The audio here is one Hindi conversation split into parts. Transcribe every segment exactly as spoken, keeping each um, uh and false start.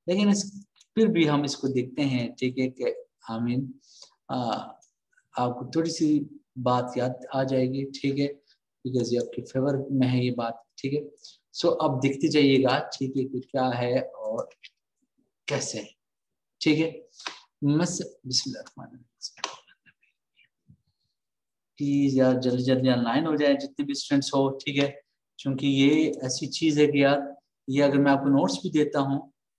लेकिन इस फिर भी हम इसको देखते हैं, ठीक है, कि आई मीन आपको थोड़ी सी बात याद आ जाएगी, ठीक है, बिकॉज ये आपके फेवर में है ये बात, ठीक है। सो so, अब देखते जाइएगा, ठीक है, कि क्या है और कैसे है, ठीक है। मस बिस्मिल्लाह, प्लीज यार जल्दी जल्दी ऑनलाइन हो जाए जितने भी स्टूडेंट्स हो, ठीक है, क्योंकि ये ऐसी चीज है कि यार ये अगर मैं आपको नोट्स भी देता हूँ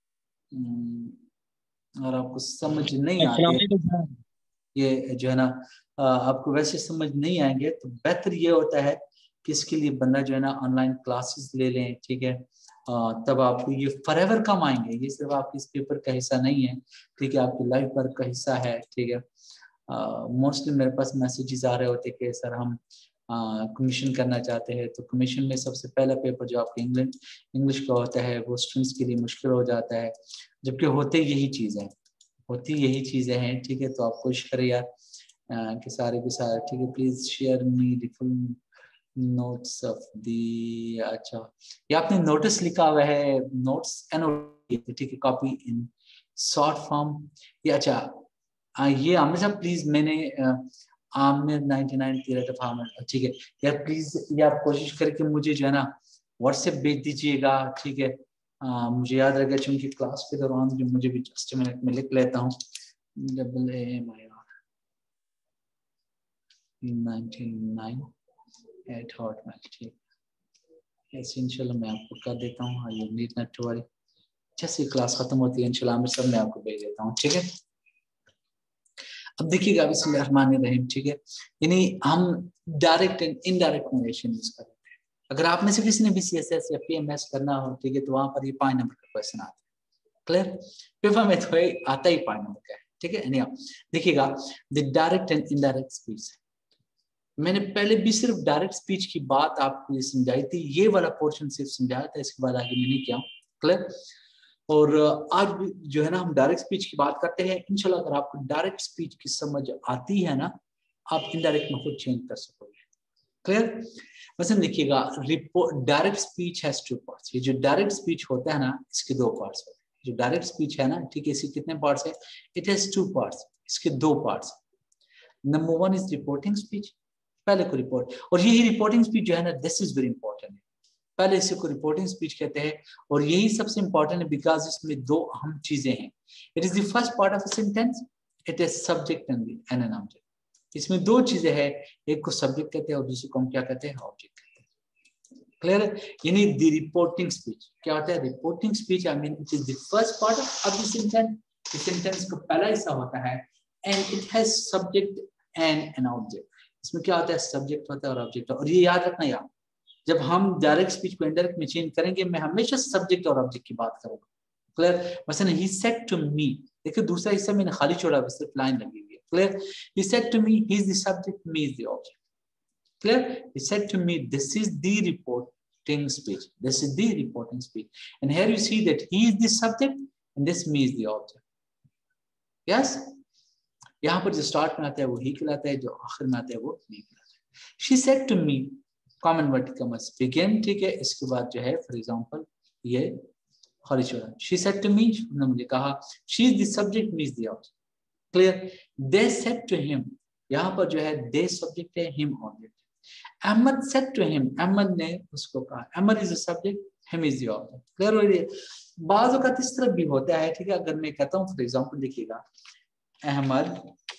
और आपको समझ नहीं आते, ये जो है ना आपको वैसे समझ नहीं आएंगे, तो बेहतर ये होता है कि इसके लिए बंदा जो है ना ऑनलाइन क्लासेस ले लें, ठीक है। तब आपको ये फॉरएवर काम आएंगे, ये सिर्फ आपके इस पेपर का हिस्सा नहीं है, ठीक है, आपकी लाइफ भर का हिस्सा है, ठीक है। मोस्टली uh, मेरे पास मैसेजेस आ रहे होते कि सर हम कमीशन uh, करना चाहते हैं, तो कमीशन में सबसे पहला पेपर जो आपके इंग्लिश इंग्लिश का होता है वो स्टूडेंट्स के लिए मुश्किल हो जाता है, जबकि होते यही चीज़ है, होती यही चीज़ें हैं, ठीक है। तो आप कोशिश करें यार uh, कि सारे के सारे, ठीक है, please share me the full notes of the, अच्छा ये आपने नोटिस लिखा हुआ है, नोट्स एनोटेड, ठीक है, कॉपी इन शॉर्ट फॉर्म, ये अच्छा आ, ये आमिर साहब प्लीज, मैंने आमिर नाइन्टी नाइन तेरह दफा आमिर, ठीक है यार प्लीज ये आप कोशिश करके मुझे जो है ना व्हाट्सएप भेज दीजिएगा, ठीक है। आ, मुझे याद रहेगा, क्योंकि क्लास के दौरान जो मुझे भी जस्ट मिनट में लिख लेता हूँ, double A M I R ninety nine at Hotmail, ठीक है, ऐसे इंशाल्लाह मैं आपको कर देता हूँ, you need not to worry, जैसे क्लास खत्म होती है इंशाल्लाह आमिर साहब मैं आपको भेज देता हूँ, ठीक है। अब देखिएगा बिस्मिल्लाहिर्रहमानिर्रहीम, ठीक है, यानी हम direct and indirect narration use करते हैं। अगर आप में से किसी ने भी सी एस एस या पी एम एस करना हो, ठीक है, तो वहां पर ये पांच नंबर का क्वेश्चन आता है, क्लियर, पेपर में तो आता ही पांच नंबर का है, ठीक है। नहीं देखिएगा, the direct and indirect speech, मैंने पहले भी सिर्फ डायरेक्ट स्पीच की बात आपको ये समझाई थी, ये वाला पोर्शन सिर्फ समझाया था, इसके बाद आगे मैंने किया, क्लियर। और आज भी जो है ना हम डायरेक्ट स्पीच की बात करते हैं, इंशाल्लाह अगर आपको डायरेक्ट स्पीच की समझ आती है ना, आप इनडायरेक्ट में खुद चेंज कर सकोगे, क्लियर। वैसे देखिएगा, report direct speech has two parts, ये जो डायरेक्ट स्पीच होता है ना इसके दो पार्ट्स होते हैं, जो डायरेक्ट स्पीच है ना, ठीक है, इसके कितने पार्ट्स है, इट हैज टू पार्ट्स, इसके दो parts. Number one is reporting speech, पहले को रिपोर्ट, और यही रिपोर्टिंग स्पीच जो है ना, दिस इज वेरी इंपॉर्टेंट, पहले इसी को रिपोर्टिंग स्पीच कहते हैं, और यही सबसे इंपॉर्टेंट है बिकॉज इसमें दो अहम चीजें हैं। It is the first part of a sentence, it is subject and an object. इसमें दो चीजें हैं, एक को सब्जेक्ट कहते हैं और दूसरे को हम क्या कहते हैं, ऑब्जेक्ट कहते हैं, क्लियर है। यानी द रिपोर्टिंग स्पीच क्या होता है, reporting speech I mean it is the first part of the sentence, इस सेंटेंस का पहला हिस्सा होता है, and it has subject and an object. इसमें क्या होता है, सब्जेक्ट होता है और ऑब्जेक्ट, और ये याद रखना यार, जब हम डायरेक्ट स्पीच को इनडायरेक्ट में चेंज करेंगे, मैं हमेशा सब्जेक्ट और ऑब्जेक्ट की बात करूंगा, क्लियर। मसलन ही सेड टू मी, देखिए दूसरा हिस्सा मैंने खाली छोड़ा, बस सिर्फ लाइन लगी हुई है, clear. He said to me, he is the subject, me is the object, clear. He said to me, this is the reporting speech, this is the reporting speech, and here you see that he is the subject and this me is the object, yes. यहाँ पर जो स्टार्ट में आता है वो ही कहलाता है, जो आखिर में आता है वो मी कहलाता है। She said to me, common vertical must begin, ठीक है, इसके बाद जो है फॉर एग्जांपल ये खाली छोड़ा, शी सेड टू मी, उन्होंने मुझे कहा, she is the subject, me is the object, clear. They said to him, यहाँ पर जो है दे सब्जेक्ट है, him object. Ahmed said to him, Ahmed ने उसको कहा, Ahmed is the subject, him is the object, clear हो रही है। बाज़ औक़ात इस तरह भी होता है, ठीक है, अगर मैं कहता हूँ फॉर एग्जांपल देखिएगा, अहमद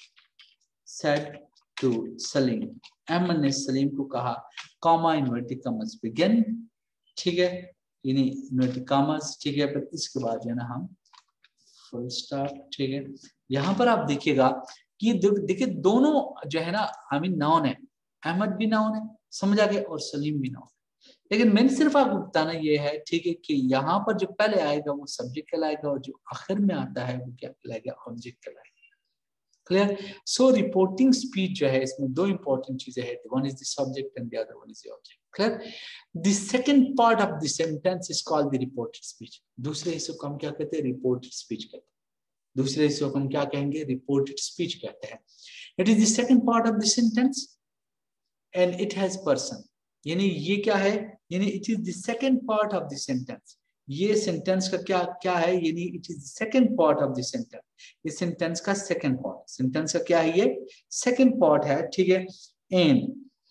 सेड टू सलीम, अहमद ने सलीम को कहा, कॉमा इन्वर्टेड कॉमर्स बिगिन, ठीक है, यानी इन्वर्टेड कॉमर्स, ठीक है, फिर इसके बाद जो है ना हम फुल स्टॉप, ठीक है। यहाँ पर आप देखिएगा कि देखिए दोनों जो है ना आई मीन नाउन है, अहमद भी नाउन है, समझ आ गया, और सलीम भी नाउन है, लेकिन मैंने सिर्फ आपको बताना ये है, ठीक है, कि यहाँ पर जो पहले आएगा वो सब्जेक्ट कहलाएगा, और जो आखिर में आता है वो क्या कहलाएगा, ऑब्जेक्ट कहलाएगा, क्लियर। सो रिपोर्टिंग स्पीच जो है इसमें दो इंपॉर्टेंट चीजें हैं, one is the subject and the other one is the object, clear. The second part of the sentence is called the reported speech, दूसरे हिस्से को हम क्या कहते हैं, रिपोर्टेड स्पीच कहते हैं, दूसरे हिस्से को हम क्या कहेंगे, रिपोर्टेड स्पीच कहते हैं। It is the second part of the sentence and it has person, यानी ये क्या है, यानी it is the second part of the sentence, ये सेंटेंस का क्या क्या है, यानी it is second part of the sentence, ये सेंटेंस का सेकंड पार्ट, सेंटेंस का क्या है, ये सेकंड पार्ट है, ठीक है। एंड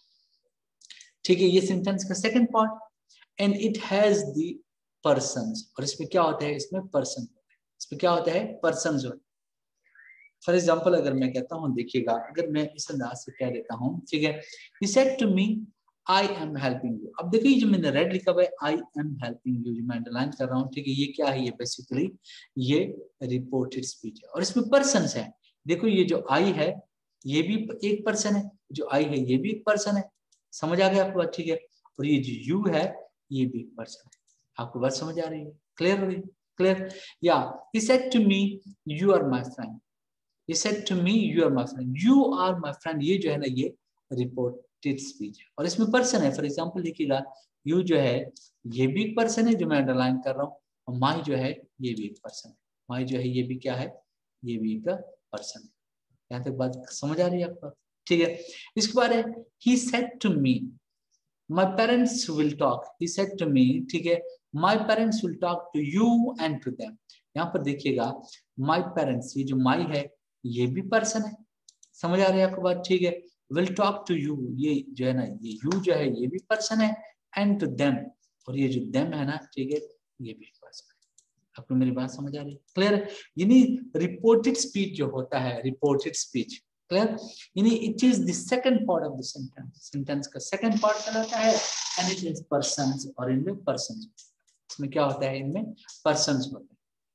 ठीक है, ये सेंटेंस का second part, and it has the persons, और इसमें क्या होता है, इसमें पर्सन, इसमें क्या होता है, पर्सन्स होते हैं। फॉर एग्जाम्पल अगर मैं कहता हूँ, देखिएगा, अगर मैं इस अंदाज से कह देता हूँ, ठीक है, he said to me I am helping you। अब देखिए जो मैंने रेड लिखा हुआ है I am helping you, जो मैं अंडरलाइन कर रहा हूँ, ठीक है, ये क्या है, ये बेसिकली ये रिपोर्टेड स्पीच है, और इसमें पर्सन्स है। देखो ये जो I है ये भी एक पर्सन है, जो I है ये भी एक पर्सन है, समझ आ गया आपको बात, ठीक है, और ये जो you है ये भी एक पर्सन है। आपको बात समझ आ रही है, क्लियर हो रही है, क्लियर, या he said to me you are my friend, he said to me you are my friend, you are my friend, ये जो है ना ये रिपोर्टेड स्पीच है, और इसमें पर्सन है। फॉर एग्जांपल देखिएगा, you जो है ये भी एक पर्सन है जो मैं अंडरलाइन कर रहा हूँ, और my जो है ये भी एक पर्सन है, my जो है ये भी क्या है, ये भी एक पर्सन है। यहाँ तक बात समझ आ रही है आपको, ठीक है। इसके बाद है he said to me my parents will talk, he said to me, ठीक है, my parents will talk to you and to them। यहाँ पर देखिएगा my parents, ये जो my है ये भी पर्सन है, समझ आ रही है आपको बात, ठीक है। will talk to you, ये जो है ना ये you जो है ये भी पर्सन है, and to them, और ये जो them है ना, ठीक है, ये भी पर्सन है। आपको मेरी बात समझ आ रही है, क्लियर। यानी रिपोर्टेड स्पीच जो होता है, रिपोर्टेड स्पीच, क्लियर, यानी it is the second part of the sentence, sentence का सेकंड पार्ट कहलाता है, एंड इट इज पर्सन्स, और इनमें पर्सन्स, इसमें क्या होता है, इनमें पर्सन्स होते हैं।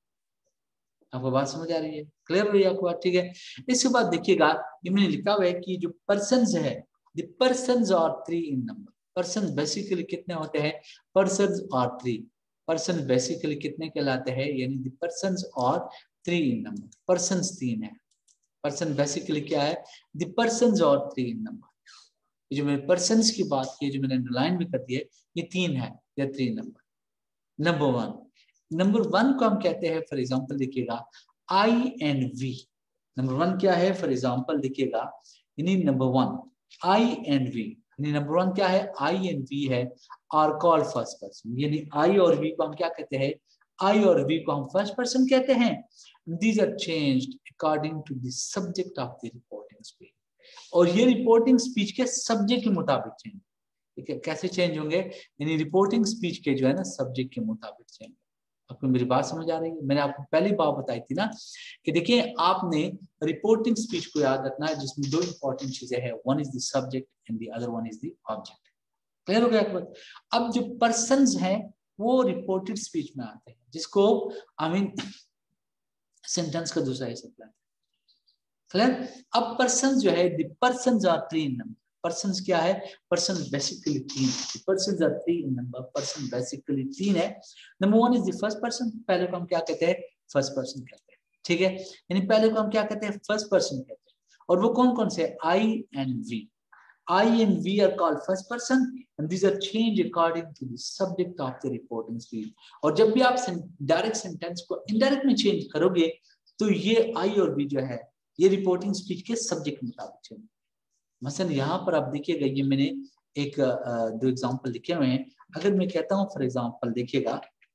आपको बात समझ आ रही है, क्लियर हो रही है आपको बात, ठीक है। इसके बाद देखिएगा ये मैंने लिखा हुआ है कि जो पर्सन्स है, the persons are three in number, person basically कितने होते हैं, persons are three, person basically कितने कहलाते हैं, यानी the persons are three in number, persons तीन है, पर्सन बेसिकली क्या है, the persons are three in number. जो मैंने पर्सन्स की बात की, जो मैंने अंडरलाइन भी कर दी है, ये तीन है या three number. Number one, number one को हम कहते हैं, फॉर एग्जांपल देखिएगा I and we, number one क्या है, फॉर एग्जांपल देखिएगा, यानी number one I and we, यानी नंबर वन क्या है, आई एंड वी है, आर कॉल्ड फर्स्ट पर्सन, यानी आई और वी को हम क्या कहते हैं, आई और वी को हम फर्स्ट पर्सन कहते हैं। These are changed according to the subject of the reporting speech, और ये रिपोर्टिंग स्पीच के सब्जेक्ट के मुताबिक चेंज, ठीक है, कैसे चेंज होंगे, यानी रिपोर्टिंग स्पीच के जो है ना सब्जेक्ट के मुताबिक चेंज। आपको मेरी बात समझ आ रही है, मैंने आपको पहली बात बताई थी ना कि देखिए आपने रिपोर्टिंग स्पीच को याद रखना है, जिसमें दो इंपॉर्टेंट चीजें हैं, one is the subject and the other one is the object, clear हो गया आपको। अब जो पर्सन्स हैं वो रिपोर्टेड स्पीच में आते हैं, जिसको आई मीन सेंटेंस का दूसरा हिस्सा कहते हैं, क्लियर। अब पर्सन्स जो है, the persons are three in number, persons क्या है, पर्सन बेसिकली तीन, persons are three in number, person basically तीन है। Number one is the first person, पहले को हम क्या कहते हैं, फर्स्ट पर्सन कहते हैं, ठीक है, यानी पहले को हम क्या कहते हैं, फर्स्ट पर्सन कहते हैं, और वो कौन कौन से, I and we, I and we are called first person, and these are change according to the subject of the reporting speech. और जब भी आप डायरेक्ट सेंटेंस को इनडायरेक्ट में चेंज करोगे, तो ये आई और वी जो है ये रिपोर्टिंग स्पीच के सब्जेक्ट के मुताबिक चेंज। मसलन यहाँ पर आप देखिएगा, ये मैंने एक दो एग्जांपल लिखे हुए हैं। अगर मैं कहता हूँ फॉर एग्जांपल देखिएगा,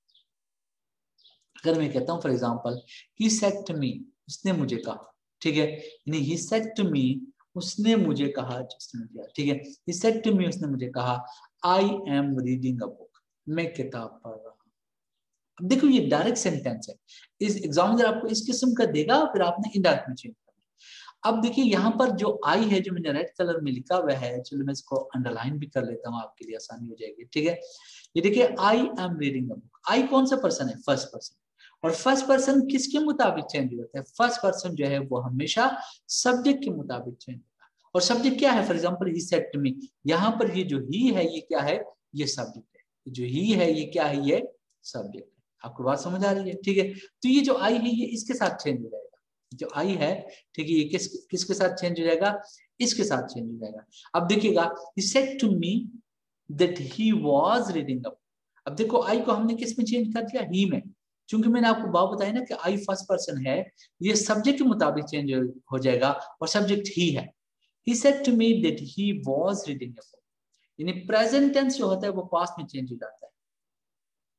अगर मैं कहता हूँ for example he said to me, उसने मुझे कहा, ठीक है, यानी ही सेड टू मी, उसने मुझे कहा, ठीक है, ही सेड टू मी, उसने मुझे कहा, I am reading a book, मैं किताब पढ़ रहा हूँ। अब देखो ये डायरेक्ट सेंटेंस है, इस एग्जामिनर आपको इस किस्म का देगा, फिर आपने इनडायरेक्ट में चेंज करना। अब देखिए यहाँ पर जो आई है, जो मैंने रेड कलर में लिखा हुआ है, चलो मैं इसको अंडरलाइन भी कर लेता हूँ, आपके लिए आसानी हो जाएगी, ठीक है। ये देखिए I am reading a book, I कौन सा पर्सन है, फर्स्ट पर्सन, और फर्स्ट पर्सन किसके मुताबिक चेंज होता है, फर्स्ट पर्सन जो है वो हमेशा सब्जेक्ट के मुताबिक चेंज होता है, और सब्जेक्ट क्या है, for example he said to me, यहाँ पर ये जो ही है ये क्या है, ये सब्जेक्ट है, जो ही है ये क्या है, ये सब्जेक्ट है। आपको बात समझ आ रही है, ठीक है। तो ये जो आई है ये इसके साथ चेंज हो जाएगा, जो आई है, ठीक है, ये किस किसके साथ चेंज हो जाएगा, इसके साथ चेंज हो जाएगा। अब देखिएगा, he said to me that he was reading a book। अब देखो आई को हमने किस में चेंज कर दिया, ही में, क्योंकि मैंने आपको बात बताई ना कि आई फर्स्ट पर्सन है, ये सब्जेक्ट के मुताबिक चेंज हो जाएगा, और सब्जेक्ट ही है। he said to me that he was reading a book, यानी प्रेजेंट टेंस जो होता है वो पास्ट में चेंज हो जाता है,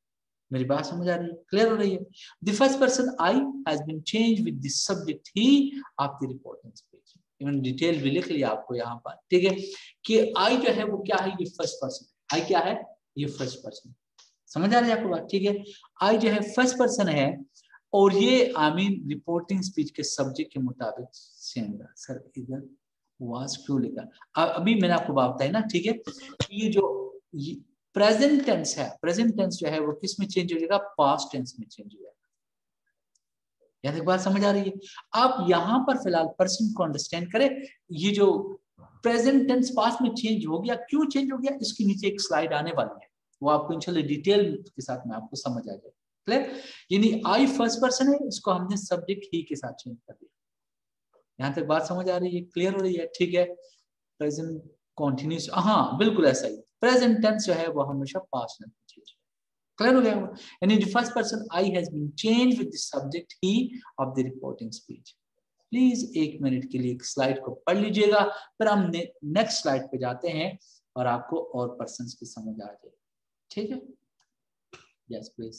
मेरी बात समझ आ रही है, क्लियर हो रही है? The first person I has been change with the subject he of the reporting speech. Even detail भी लिख लिया आपको यहाँ पर, ठीक है, कि आई जो है वो क्या है, ये फर्स्ट पर्सन। आई क्या है, ये फर्स्ट पर्सन। समझ आ रही है आपको बात, ठीक है? आई जो है फर्स्ट पर्सन है और ये आई मीन रिपोर्टिंग स्पीच के सब्जेक्ट के मुताबिक सेम है। सर इधर वाज क्यों लिखा, अभी मैंने आपको बात बताई ना, ठीक है? ये जो प्रेजेंट टेंस है, प्रेजेंट टेंस जो है वो किस में चेंज हो जाएगा, पास्ट टेंस में चेंज हो जाएगा। यानी बात समझ आ रही है? आप यहाँ पर फिलहाल पर्सन को अंडरस्टैंड करें, ये जो प्रेजेंट टेंस पास्ट में चेंज हो गया, क्यों चेंज हो गया, इसके नीचे एक स्लाइड आने वाली है, वो आपको इंशाल्लाह डिटेल के साथ में आपको समझ आ जाए। क्लियर? यानी आई फर्स्ट पर्सन है, इसको हमने सब्जेक्ट ही के साथ चेंज कर दिया। यहाँ तक बात समझ आ रही है, क्लियर हो रही है? ठीक है, प्रेजेंट कॉन्टिन्यूस, हाँ बिल्कुल ऐसा ही। प्रेजेंट टेंस जो है वो हमेशा पास्ट में चेंज। क्लियर हो गया? यानी the first person I has been change with the subject he of the reporting speech. Please एक मिनट के लिए एक स्लाइड को पढ़ लीजिएगा, फिर हम ने, नेक्स्ट स्लाइड पे जाते हैं और आपको और पर्सन्स की समझ आ जाए। ठीक है? यस प्लीज,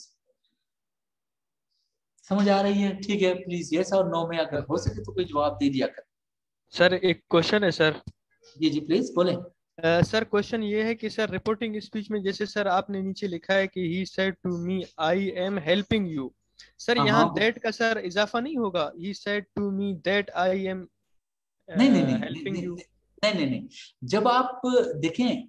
समझ आ रही है? ठीक है, प्लीज यस और नो में अगर हो सके तो कोई जवाब दे दिया कर। सर एक क्वेश्चन है सर। जी जी प्लीज बोले। सर क्वेश्चन ये है कि सर रिपोर्टिंग स्पीच में जैसे सर आपने नीचे लिखा है कि he said to me I am helping you, sir हाँ यहाँ हाँ, दैट का सर इजाफा नहीं होगा, he said to me that I am नहीं नहीं नहीं नहीं हेल्पिंग नहीं यू? नहीं नहीं नहीं, जब आप देखें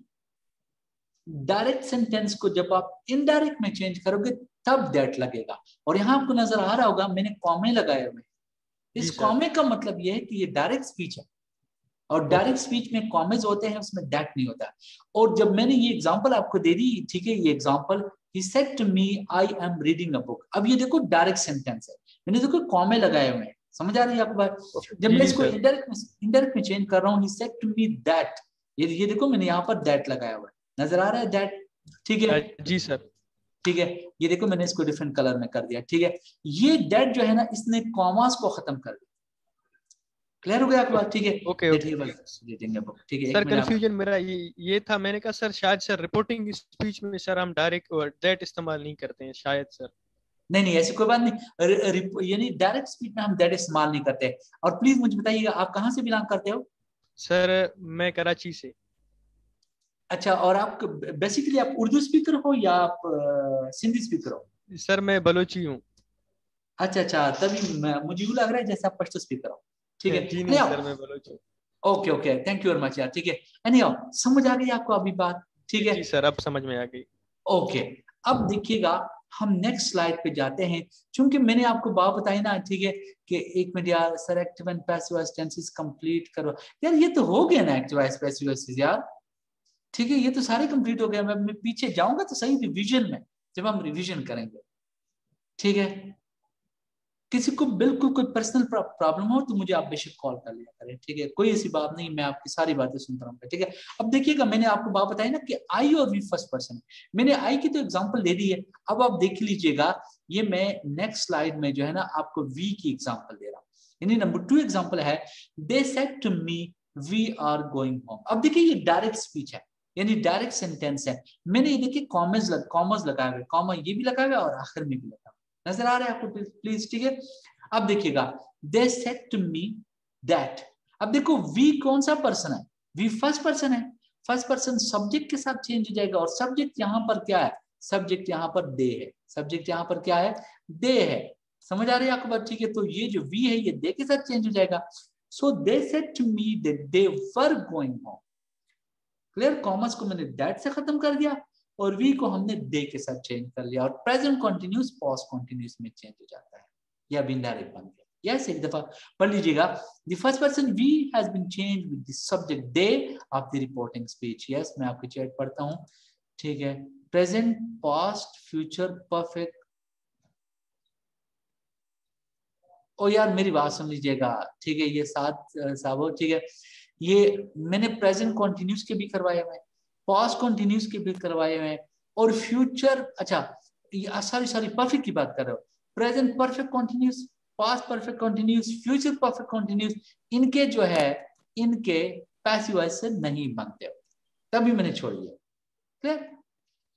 डायरेक्ट सेंटेंस को जब आप इनडायरेक्ट में चेंज करोगे तब दैट लगेगा। और यहाँ आपको नजर आ रहा होगा मैंने कॉमे लगाए हुए। इस कॉमे का मतलब यह है कि ये डायरेक्ट स्पीच है, और डायरेक्ट स्पीच में कॉमेज होते हैं, उसमें दैट नहीं होता। और जब मैंने ये एग्जांपल आपको दे दी, ठीक है, ये example he said to me I am reading a book, अब ये देखो डायरेक्ट सेंटेंस है, मैंने देखो कॉमे लगाए हुए हैं। समझ आ रही है आपको बात? जब मैं इसको इनडायरेक्ट में इनडायरेक्ट में चेंज कर रहा हूँ, he said to me that, ये ये देखो मैंने यहाँ पर दैट लगाया हुआ है, नजर आ रहा है दैट? ठीक है जी सर। ठीक है, ये देखो मैंने इसको डिफरेंट कलर में कर दिया। ठीक है, ये दैट जो है ना, इसने कॉमास को खत्म कर दिया। क्लियर हो गया आपको बात? ठीक है, ओके ओके। ठीक है, सर एक मिनट। कंफ्यूजन मेरा ये ये था, मैंने कहा सर शायद सर रिपोर्टिंग स्पीच में सर हम डायरेक्ट दैट इस्तेमाल नहीं करते हैं शायद सर। नहीं नहीं ऐसी कोई बात नहीं, यानी डायरेक्ट स्पीच में हम दैट इस्तेमाल नहीं करते। और प्लीज मुझे बताइएगा आप कहाँ से बिलोंग करते हो? सर मैं कराची से। अच्छा, और आप बेसिकली आप उर्दू स्पीकर हो या आप सिंधी स्पीकर हो? सर मैं बलोची हूँ। अच्छा अच्छा, तभी मुझे यूँ लग रहा है जैसे आप पश्तो स्पीकर हो। ठीक है, जी नहीं नहीं सर आप, मैं बलोची हूँ। Okay okay, thank you very much यार। ठीक है, एनी हाउ समझ आ गई आपको अभी बात? ठीक है जी सर अब समझ में आ गई। ओके, अब देखिएगा हम नेक्स्ट स्लाइड पे जाते हैं, क्योंकि मैंने आपको बात बताई ना, ठीक है, कि एक मिनट यार, sir active and passive voice tenses complete करो। यार ये तो हो गया ना एक्टिव वॉइस पैसिव वॉइस यार, ठीक है, ये तो सारे कंप्लीट हो गए। मैं, मैं पीछे जाऊंगा तो सही रिवीजन में, जब हम रिवीजन करेंगे। ठीक है, किसी को बिल्कुल कोई पर्सनल प्रॉब्लम हो तो मुझे आप बेशक कॉल कर लिया करें। ठीक है, कोई ऐसी बात नहीं, मैं आपकी सारी बातें सुनता रहूंगा। ठीक है, अब देखिएगा मैंने आपको बात बताई ना कि आई और वी फर्स्ट पर्सन है, मैंने आई की तो एग्जांपल दे दी है। अब आप देख लीजिएगा, ये मैं नेक्स्ट स्लाइड में जो है ना आपको वी की एग्जांपल दे रहा हूँ। यानी नंबर टू एग्जांपल है, they said to me we are going home. अब देखिए ये डायरेक्ट स्पीच है, यानी डायरेक्ट सेंटेंस है। मैंने ये देखिए कॉमर्स लग, कॉमर्स लगाए हुए, कॉमा ये भी लगाया हुआ और आखिर में भी लगा, नजर आ रहा है आपको प्लीज? ठीक है, अब देखिएगा, they said to me that. अब देखो वी कौन सा पर्सन है, वी फर्स्ट पर्सन है। फर्स्ट पर्सन सब्जेक्ट के साथ चेंज हो जाएगा, और सब्जेक्ट यहां पर क्या है, सब्जेक्ट यहां पर दे है, सब्जेक्ट यहां पर क्या है, दे है। समझ आ रही है आपको बात? ठीक है, तो ये जो वी है ये दे के साथ चेंज हो जाएगा। So they said to me that they were going home. Clear? Commas को मैंने दैट से खत्म कर दिया और वी को हमने दे के साथ चेंज कर लिया, और प्रेजेंट कंटिन्यूस पास्ट कंटिन्यूस में चेंज हो जाता है, या इनडायरेक्ट बन गया। यस, एक दफा पढ़ लीजिएगा, the first person we has been changed with the subject they of the reporting speech. Yes, मैं आपकी चैट पढ़ता हूं। ठीक है, प्रेजेंट पास्ट फ्यूचर परफेक्ट। ओ यार मेरी बात सुन लीजिएगा, ठीक है, ये सात साहब, ठीक है, ये मैंने प्रेजेंट कॉन्टिन्यूस के भी करवाए हुए हैं, पास्ट कॉन्टिन्यूस के भी करवाए हुए हैं, और फ्यूचर, अच्छा सारी सारी परफेक्ट की बात कर रहे हो, present perfect continuous, past perfect continuous, future perfect continuous, इनके जो है इनके पैसिव वॉइस से नहीं बनते, तभी मैंने छोड़ दिया। क्लियर?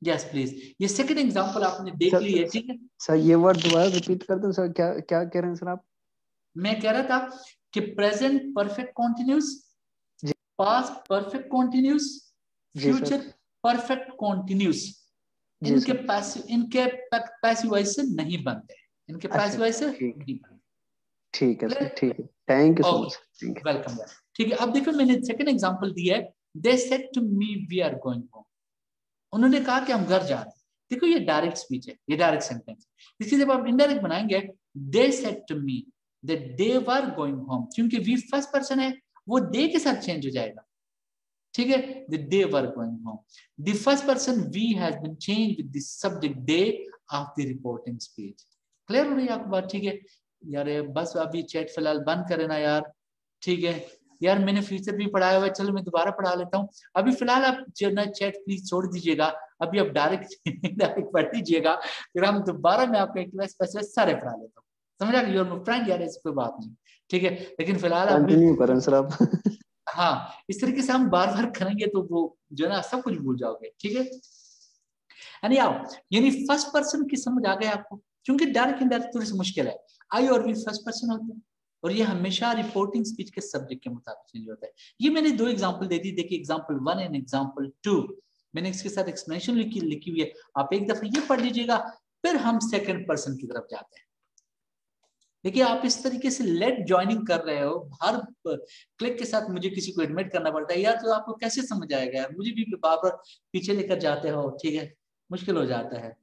यस प्लीज, ये सेकंड एग्जांपल आपने देख ली है, ठीक है सर। ये वर्ड दोबारा रिपीट कर दो सर, क्या क्या कह रहे हैं सर आप? मैं कह रहा था कि present perfect continuous, past perfect continuous, future perfect continuous, इनके पैसिव इनके पैसिव वॉइस से नहीं बनते, इनके पैसिव वॉइस से नहीं बनते। ठीक है सर, ठीक है, thank you so much, welcome. ठीक है, अब देखो मैंने सेकंड एग्जांपल दिया है, they said to me we are going home, उन्होंने कहा कि हम घर जा रहे हैं। देखो ये डायरेक्ट स्पीच है, ये डायरेक्ट सेंटेंस है। इसकी जब आप इनडायरेक्ट बनाएंगे, they said to me that they were going home, क्योंकि वी फर्स्ट पर्सन है, वो दे के साथ चेंज हो जाएगा, ठीक है, the they were going home. The first person we has been changed with the subject they of the reporting speech. Clear हो रही है आपको बात? ठीक है यार, बस अभी चैट फिलहाल बंद करे ना यार, ठीक है यार, मैंने फ्यूचर भी पढ़ाया हुआ है, चलो मैं दोबारा पढ़ा लेता हूँ। अभी फिलहाल आप जो ना चैट प्लीज छोड़ दीजिएगा, अभी आप डायरेक्ट डायरेक्ट पढ़ लीजिएगा, फिर हम दोबारा मैं आपको एक क्लास पैसे सारे पढ़ा लेता हूँ, समझ आ गया? योर माय फ्रेंड यार, इस कोई बात नहीं, ठीक है, लेकिन फिलहाल आप कंटिन्यू करें सर आप। हाँ, इस तरीके से हम बार बार करेंगे तो वो जो ना सब कुछ भूल जाओगे, ठीक है। यानी आओ, यानी फर्स्ट पर्सन की समझ आ गया आपको, क्योंकि डायरेक्ट इनडायरेक्ट थोड़ी सी मुश्किल है। आई और वी फर्स्ट पर्सन होते हैं, और ये हमेशा रिपोर्टिंग स्पीच के सब्जेक्ट के मुताबिक चेंज होता है। ये मैंने दो एग्जांपल दे दी, देखिए example one and example two, मैंने इसके साथ एक्सप्लेनेशन लिखी लिखी हुई है, आप एक दफा ये पढ़ लीजिएगा, फिर हम सेकंड पर्सन की तरफ जाते हैं। देखिए आप इस तरीके से लेट ज्वाइनिंग कर रहे हो, हर क्लिक के साथ मुझे किसी को एडमिट करना पड़ता है यार, तो आपको कैसे समझ आएगा यार, मुझे भी बार बार पीछे लेकर जाते हो, ठीक है, मुश्किल हो जाता है।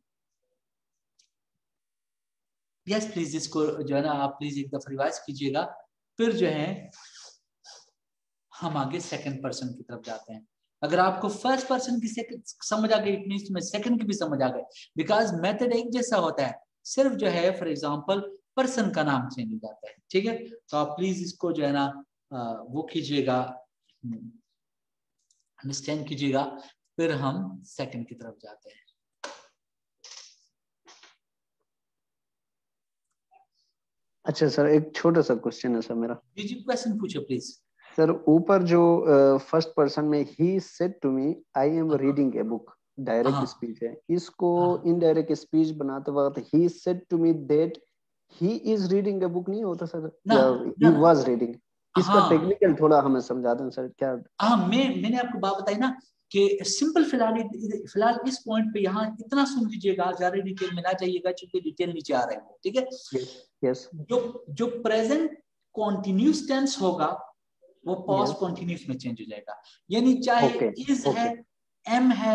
यस yes, प्लीज इसको जो है ना आप प्लीज एक दफा रिवाइज कीजिएगा, फिर जो है हम आगे सेकंड पर्सन की तरफ जाते हैं। अगर आपको फर्स्ट पर्सन की समझ आ गई, इट मींस में सेकंड की भी समझ आ गई, बिकॉज मेथड एक जैसा होता है, सिर्फ जो है फॉर एग्जांपल पर्सन का नाम चेंज हो जाता है, ठीक है। तो आप प्लीज इसको जो है ना वो कीजिएगा, अंडरस्टैंड कीजिएगा, फिर हम सेकंड की तरफ जाते हैं। अच्छा सर, एक छोटा सा क्वेश्चन है सर मेरा। जी जी, क्वेश्चन पूछो प्लीज। सर ऊपर जो फर्स्ट पर्सन में he said to me I am reading a book, direct speech है, इसको इनडायरेक्ट स्पीच बनाते वक्त he said to me that he is reading a book नहीं होता सर, या ही वाज रीडिंग? इसका टेक्निकल थोड़ा हमें समझा दें सर, क्या? हाँ, मैं मैंने आपको बात बताई ना कि सिंपल, फिलहाल फिलहाल इस पॉइंट पे यहाँ इतना सुन लीजिएगा, ज्यादा डिटेल में ना जाइएगा, क्योंकि डिटेल नीचे आ रहे हैं, ठीक है। यस। जो जो प्रेजेंट कॉन्टिन्यूस टेंस होगा वो पास्ट कॉन्टिन्यूस में चेंज हो जाएगा, यानी चाहे इज है, एम है,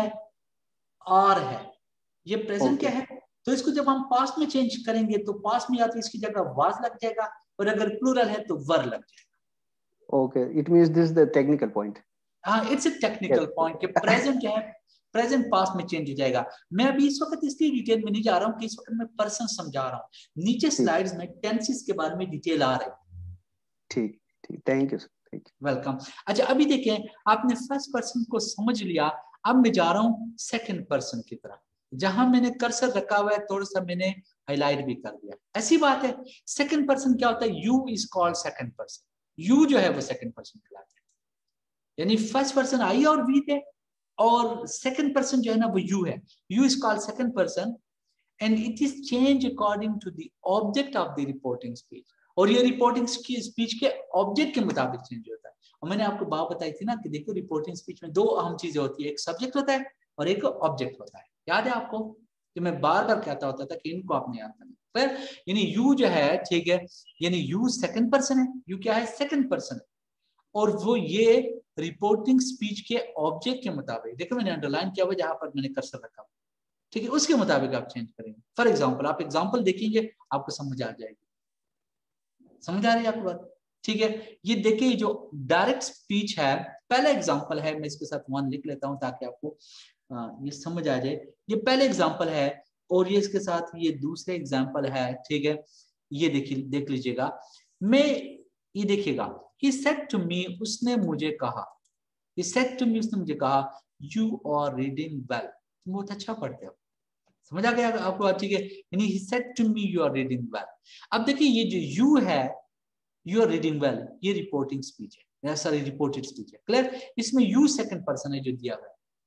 आर है, ये प्रेजेंट क्या है, तो इसको जब हम पास्ट में चेंज करेंगे तो पास्ट में या तो इसकी जगह वाज लग जाएगा, और अगर प्लूरल है तो वर लग जाएगा। Okay, it means this the technical point. हाँ, इट्स अ टेक्निकल पॉइंट कि प्रेजेंट क्या है, प्रेजेंट पास्ट में चेंज हो जाएगा। मैं अभी इस वक्त इसकी डिटेल में नहीं जा रहा हूँ कि इस वक्त मैं पर्सन समझा रहा हूँ, नीचे स्लाइड्स में टेंसेस के बारे में डिटेल आ रही है। ठीक ठीक, thank you sir, thank you, welcome. अच्छा, अभी देखें, आपने फर्स्ट पर्सन को समझ लिया, अब मैं जा रहा हूँ सेकंड पर्सन की तरफ, जहां मैंने कर्सर रखा हुआ है थोड़ा सा मैंने हाईलाइट भी कर दिया। ऐसी बात है, सेकंड पर्सन क्या होता है, you is called second person, you जो है वो सेकंड पर्सन कहलाता है, यानी फर्स्ट पर्सन आई और वी थे, और सेकंड पर्सन जो है ना वो यू है, you is called second person and it is change according to the object of the reporting speech, और ये रिपोर्टिंग स्पीच के ऑब्जेक्ट के मुताबिक चेंज होता है। और मैंने आपको बात बताई थी ना कि देखो रिपोर्टिंग स्पीच में दो अहम चीजें होती है, एक सब्जेक्ट होता है और एक ऑब्जेक्ट होता है, याद है आपको? कि मैं बार बार कहता होता था कि इनको आपने याद करना। फिर यानी यू जो है, ठीक है, यानी यू सेकंड पर्सन है, यू क्या है, सेकंड पर्सन है, और वो ये रिपोर्टिंग स्पीच के ऑब्जेक्ट के मुताबिक, देखो मैंने अंडरलाइन किया हुआ जहां पर मैंने कर्सर रखा हुआ, ठीक है, उसके मुताबिक आप चेंज करेंगे। फॉर एग्जांपल, आप एग्जांपल देखेंगे आपको समझ आ जाएगी, समझ आ रही है आपको बात? ठीक है, ये देखिए जो डायरेक्ट स्पीच है, पहला एग्जांपल है, मैं इसके साथ वन लिख लेता हूं ताकि आपको आ, ये समझ आ जाए। ये पहले एग्जांपल है, और ये इसके साथ ये दूसरे एग्जांपल है, ठीक है, ये देखिए, देख लीजिएगा, मैं ये देखिएगा, he said to me, उसने मुझे कहा, he said to me, उसने मुझे कहा, you are reading well, तुम बहुत अच्छा पढ़ते हो, समझ आ गया आपको? ठीक है, यानी he said to me you are reading well। अब देखिए ये जो you है, you are reading well, ये रिपोर्टिंग स्पीच है, सॉरी रिपोर्टेड स्पीच है, क्लियर? इसमें you सेकंड पर्सन है जो दिया हुआ है,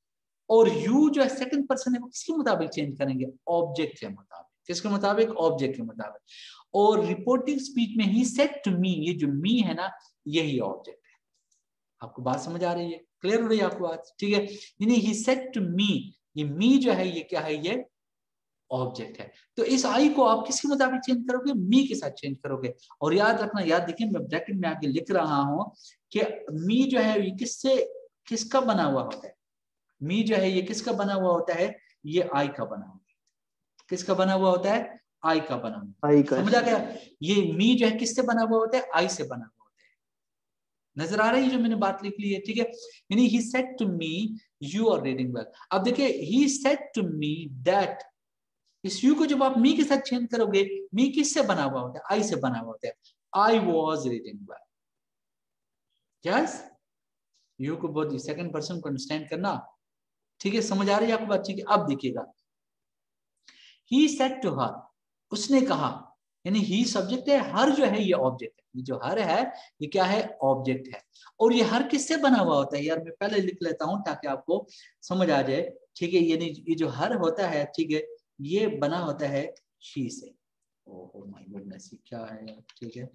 और यू जो है सेकंड पर्सन है वो किसके मुताबिक चेंज करेंगे, ऑब्जेक्ट के मुताबिक, किसके मुताबिक, ऑब्जेक्ट के मुताबिक। और रिपोर्टिंग स्पीच में ही सेड टू मी, ये जो मी है ना यही ऑब्जेक्ट है। आपको बात समझ आ रही है, क्लियर हो रही है आपको बात, ठीक है। यानी ही सेड टू मी, ये मी जो है ये क्या है, ये ऑब्जेक्ट है। तो इस आई को आप किसके मुताबिक चेंज करोगे, मी के साथ चेंज करोगे। और याद रखना, याद देखिए मैं ब्रैकेट में आगे लिख रहा हूं कि मी जो है ये किससे, किसका बना हुआ होता है, मी जो है ये किसका बना हुआ होता है, ये आई का बना हुआ, किसका बना हुआ होता है, आई का बना हुआ, आई का। समझ आ गया, ये मी जो है किससे बना हुआ होता है, आई से बना हुआ होता है। नजर आ रही है जो मैंने बात लिख ली है, ठीक है। यानी he said to me you are reading well. अब देखिए he said to me that, इस यू को जब आप मी के साथ चेंज करोगे, मी किससे बना हुआ होता है, आई से बना हुआ होता है। I was reading well, yes. You को बहुत सेकंड पर्सन को अंडरस्टैंड करना, ठीक है, समझ आ रही है आपको बात, ठीक है। अब देखिएगा, ही सेड टू हर, उसने कहा, यानी ही सब्जेक्ट है, हर जो है ये ऑब्जेक्ट है, ये जो हर है ये क्या है, ऑब्जेक्ट है। और ये हर किससे बना हुआ होता है, यार मैं पहले लिख लेता हूं ताकि आपको समझ आ जाए, ठीक है। यानी ये जो हर होता है, ठीक है, ये बना होता है शी से। ओह माय गुडनेस, ये क्या है यार, ठीक है,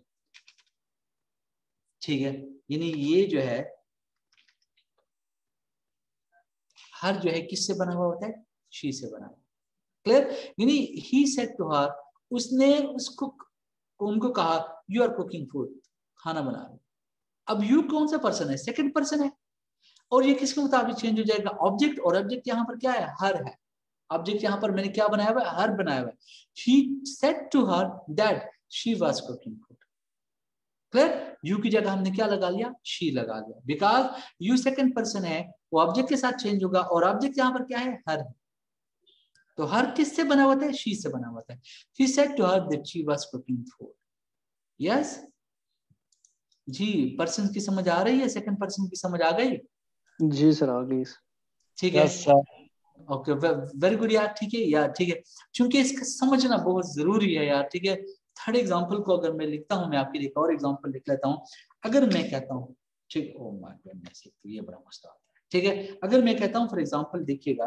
ठीक है। यानी ये जो है हर जो है किससे बना हुआ होता है, शी से बना हुआ, क्लियर। यानी ही सेड टू हर, उसने उसको उनको कहा यू आर कुकिंग फूड, खाना बना रहे। अब यू कौन सा पर्सन है, सेकंड पर्सन है, और ये किसके मुताबिक चेंज हो जाएगा, ऑब्जेक्ट। और ऑब्जेक्ट यहाँ पर क्या है, हर है। ऑब्जेक्ट यहाँ पर मैंने क्या बनाया हुआ है, हर बनाया हुआ है। He said to her that she was cooking food, clear. You की जगह हमने क्या लगा लिया, शी लगा लिया, बिकॉज यू सेकंड पर्सन है, वो ऑब्जेक्ट के साथ चेंज होगा, और ऑब्जेक्ट यहाँ पर क्या है, हर है। तो हर किससे बना हुआ है, शी से बना हुआ है। He said to her that she was cooking food, yes। जी, पर्सन की समझ आ रही है, सेकंड पर्सन की समझ आ गई, जी सर आ गई, ठीक है, ओके, वेरी गुड यार, ठीक है यार, ठीक है। क्योंकि इसका समझना बहुत जरूरी है यार, ठीक है। थर्ड एग्जांपल को अगर मैं लिखता हूं, मैं आपके लिए एक और एग्जांपल लिख लेता हूं। अगर मैं कहता हूं, ठीक, ओ माय गॉडनेस, तो ये बड़ा मस्त आता है, ठीक है। अगर मैं कहता हूं फॉर एग्जांपल, देखिएगा,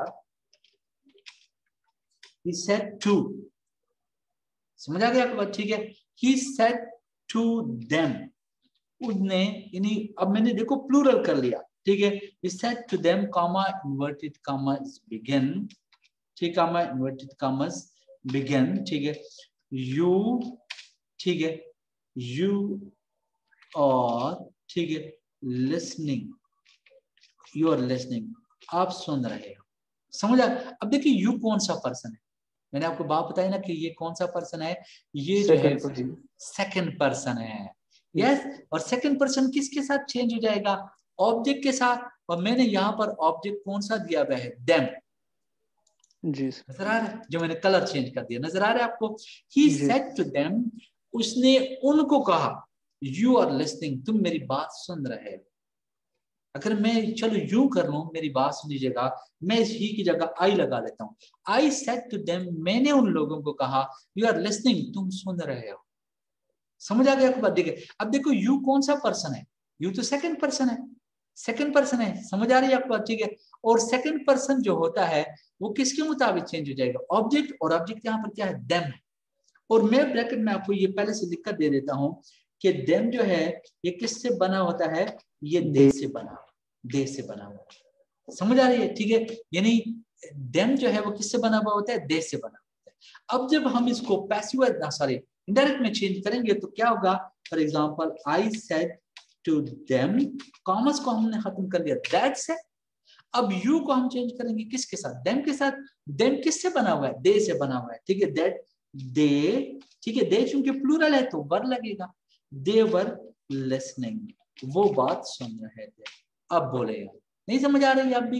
he said to, समझ आ गया आपको बात, ठीक है। he said to them, उसने, यानी अब मैंने देखो प्लूरल कर लिया, ठीक है। he said to them, comma inverted commas begin, ठीक, comma inverted commas begin, ठीक है। you, ठीक है, you और, ठीक है, listening, you are listening, आप सुन रहे हो, समझ आ। अब देखिए यू कौन सा पर्सन है, मैंने आपको बात बताई ना कि ये कौन सा पर्सन है, ये जो है सेकंड पर्सन है, यस। और सेकंड पर्सन किसके साथ चेंज हो जाएगा, ऑब्जेक्ट के साथ। और मैंने यहाँ पर ऑब्जेक्ट कौन सा दिया हुआ है, देम, जी नजर आ रहा है, जो मैंने कलर चेंज कर दिया, नजर आ रहा है आपको। ही सेड टू देम, उसने उनको कहा, यू आर लिसनिंग, तुम मेरी बात सुन रहे हो। अगर मैं चलो यूं कर लूं, मेरी बात सुनी जगह मैं इस ही की जगह आई लगा लेता हूं। आई सेड टू देम, मैंने उन लोगों को कहा, यू आर लिसनिंग, तुम सुन रहे हो। समझ आ गया आपको बात, देखिए। अब देखो यू कौन सा पर्सन है, यू तो सेकंड पर्सन है, सेकंड पर्सन है, समझ आ रही है आपको बात, ठीक है। और सेकंड पर्सन जो होता है वो किसके मुताबिक चेंज हो जाएगा, ऑब्जेक्ट। और ऑब्जेक्ट यहाँ पर क्या है, देम है। और मैं ब्रैकेट में आपको ये पहले से लिखकर दे देता हूं कि देम जो है ये किससे बना होता है, ये दे से बना, दे से बना हुआ, समझ आ रही है, ठीक है। यानी देम जो है वो किससे बना हुआ होता है, दे से बना होता है। अब जब हम इसको पैसिव सॉरी इनडायरेक्ट में चेंज करेंगे तो क्या होगा, for example I said to them, commas को हमने खत्म कर दिया, दैट से। अब यू को हम चेंज करेंगे किसके साथ, देम के साथ। देम किससे बना हुआ है, दे से बना हुआ है, ठीक है, दैट दे, ठीक है। दे चूंकि प्लूरल है तो वर लगेगा, दे वर लिसनिंग, वो बात सुन रहे थे। अब बोले यार, नहीं समझ आ रही है, आप भी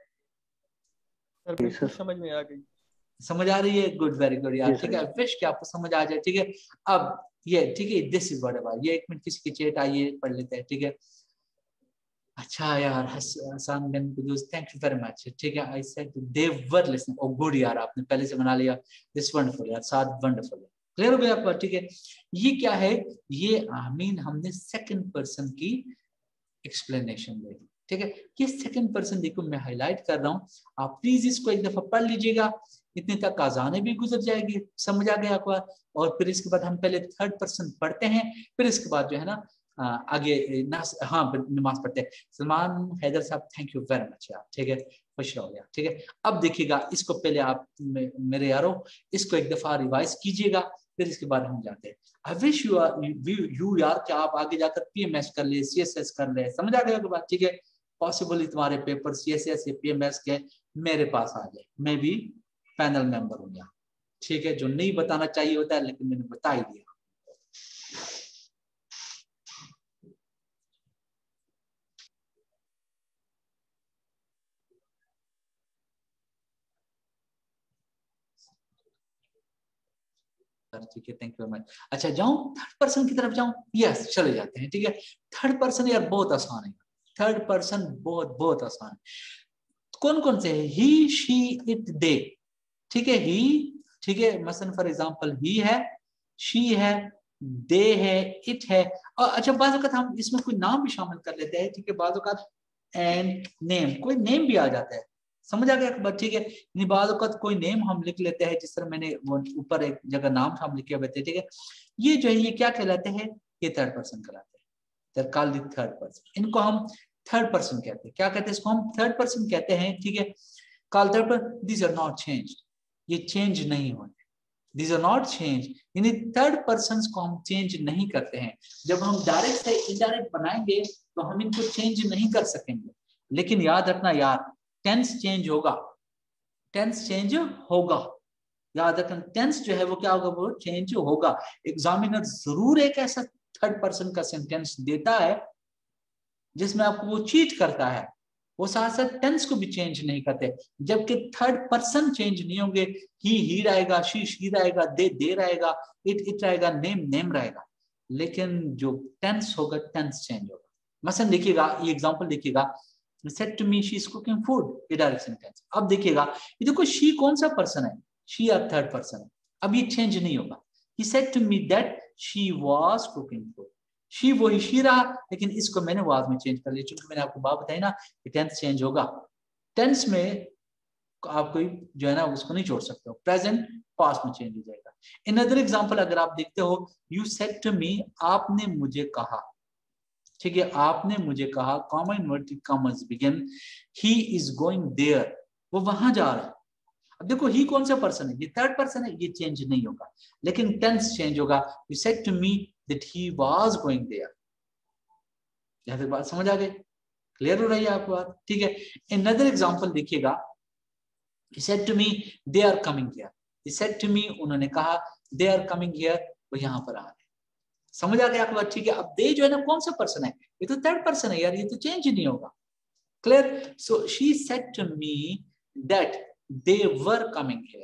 सर बिल्कुल समझ में आ गई, समझ आ रही है, गुड, वेरी गुड यार, ठीक है। विश कि आपको समझ आ जाए, ठीक है। अब ये, ठीक है, दिस इज व्हाट अबाउट, ये एक मिनट किसी की चैट आई है, पढ़ लेते हैं, ठीक है। अच्छा यार, Hasan bin Quddus, thank you very much, ठीक है। I said they were listening, oh good यार, आपने पहले से बना लिया, दिस वंडरफुल यार, साथ वंडरफुल, क्लियर हो गया आपको, ठीक है। ये क्या है, ये आई मीन हमने सेकंड पर्सन की एक्सप्लेनेशन दे दी, ठीक है। ये सेकंड पर्सन देखो मैं हाईलाइट कर रहा हूँ, आप प्लीज इसको एक दफा पढ़ लीजिएगा, इतने तक आजाने भी गुजर जाएगी, समझ आ गया आपको। और फिर इसके बाद हम पहले थर्ड पर्सन पढ़ते हैं, फिर इसके बाद जो है ना आगे ना, हाँ नमाज पढ़ते हैं। सलमान हैदर साहब थैंक यू वेरी मच यार, ठीक है, खुश हो गया, ठीक है। अब देखिएगा इसको पहले आप मे, मेरे यारों इसको एक दफा रिवाइज कीजिएगा, फिर इसके बाद हम जाते हैं। I wish you are you यार कि आप आगे जाकर पीएमएस कर ले, सीएसएस कर ले, समझ आ गया आपको बात, ठीक है। पॉसिबली तुम्हारे पेपर सीएसएस या पीएमएस के मेरे पास आ जाए, मैं भी पैनल मेंबर हूँ यहाँ, ठीक है। जो नहीं बताना चाहिए होता है लेकिन मैंने बता ही दिया। ठीक है, थैंक यू वेरी मच। अच्छा जाऊं थर्ड पर्सन की तरफ जाऊं, यस चले जाते हैं, ठीक है। थर्ड पर्सन यार बहुत आसान है, थर्ड पर्सन बहुत बहुत आसान है। कौन कौन से है? ही, शी, इट, दे, ठीक है। ही, ठीक है, मसलन फॉर एग्जांपल ही है, शी है, दे है, इट है। और अच्छा बाज़ वक़्त हम इसमें कोई नाम भी शामिल कर लेते हैं, ठीक है। बाज़ वक़्त एंड नेम, कोई नेम भी आ जाता है, समझ आ गया, ठीक है। यानी बाज़ वक़्त कोई नेम हम लिख लेते हैं, जिस तरह मैंने वो ऊपर एक जगह नाम हम लिखे हुए थे, ठीक है। ये जो है ये क्या कहलाते हैं? ये थर्ड पर्सन कहलाते हैं, कॉल्ड द थर्ड पर्सन। इनको हम थर्ड पर्सन कहते हैं। क्या कहते हैं इसको? हम थर्ड पर्सन कहते हैं, ठीक है। Called third person, these are not change, ये चेंज नहीं होते, दीज आर नॉट चेंज, यानी थर्ड पर्सन को हम चेंज नहीं करते हैं। जब हम डायरेक्ट से इनडायरेक्ट बनाएंगे तो हम इनको चेंज नहीं कर सकेंगे, लेकिन याद रखना यार टेंस चेंज होगा, टेंस चेंज होगा, याद रखना टेंस जो है वो क्या होगा, वो चेंज होगा। एग्जामिनर जरूर एक ऐसा थर्ड पर्सन का सेंटेंस देता है जिसमें आपको वो चीट करता है, वो साथ साथ टेंस को भी चेंज नहीं करते, जबकि थर्ड पर्सन चेंज नहीं होंगे। ही ही रहेगा, शी शी रहेगा, दे दे रहेगा, इट इट रहेगा, नेम नेम रहेगा, लेकिन जो टेंस होगा टेंस चेंज होगा। मसलन देखिएगा, ये एग्जांपल देखिएगा, said to me she is cooking food, ये डायरेक्ट सेंटेंस। अब देखिएगा ये देखो शी कौन सा पर्सन है? शी और थर्ड पर्सन है, अब ये चेंज नहीं होगा। he said to me that she was cooking food, she वही शी रहा, लेकिन इसको मैंने वाज में चेंज कर लिया, क्योंकि मैंने आपको बात बताई ना कि टेंस चेंज होगा। टेंस में आप कोई जो है ना उसको नहीं छोड़ सकते हो, प्रेजेंट पास्ट में चेंज हो जाएगा। इन अदर एग्जांपल अगर आप देखते हो, यू सेड टू मी, आपने मुझे कहा, ठीक है, आपने मुझे कहा, comma inverted commas begin, he is going there, वो वहां जा रहा है। अब देखो ही कौन सा पर्सन है? ये थर्ड पर्सन है, ये चेंज नहीं होगा, लेकिन टेंस चेंज होगा। You said to me that he was going there. यहां तक बात समझ आ गई? क्लियर हो रही है आपको बात? ठीक है। अनदर एग्जांपल देखिएगा, he said to me they are coming here, he said to me, उन्होंने कहा they are coming here, वो यहाँ पर आ रहे हैं। समझ आ गया आपको बात? ठीक है। अब दे जो है ना कौन सा पर्सन है? ये तो थर्ड पर्सन है यार, ये तो चेंज ही नहीं होगा। Clear? So she said to me that they were coming here.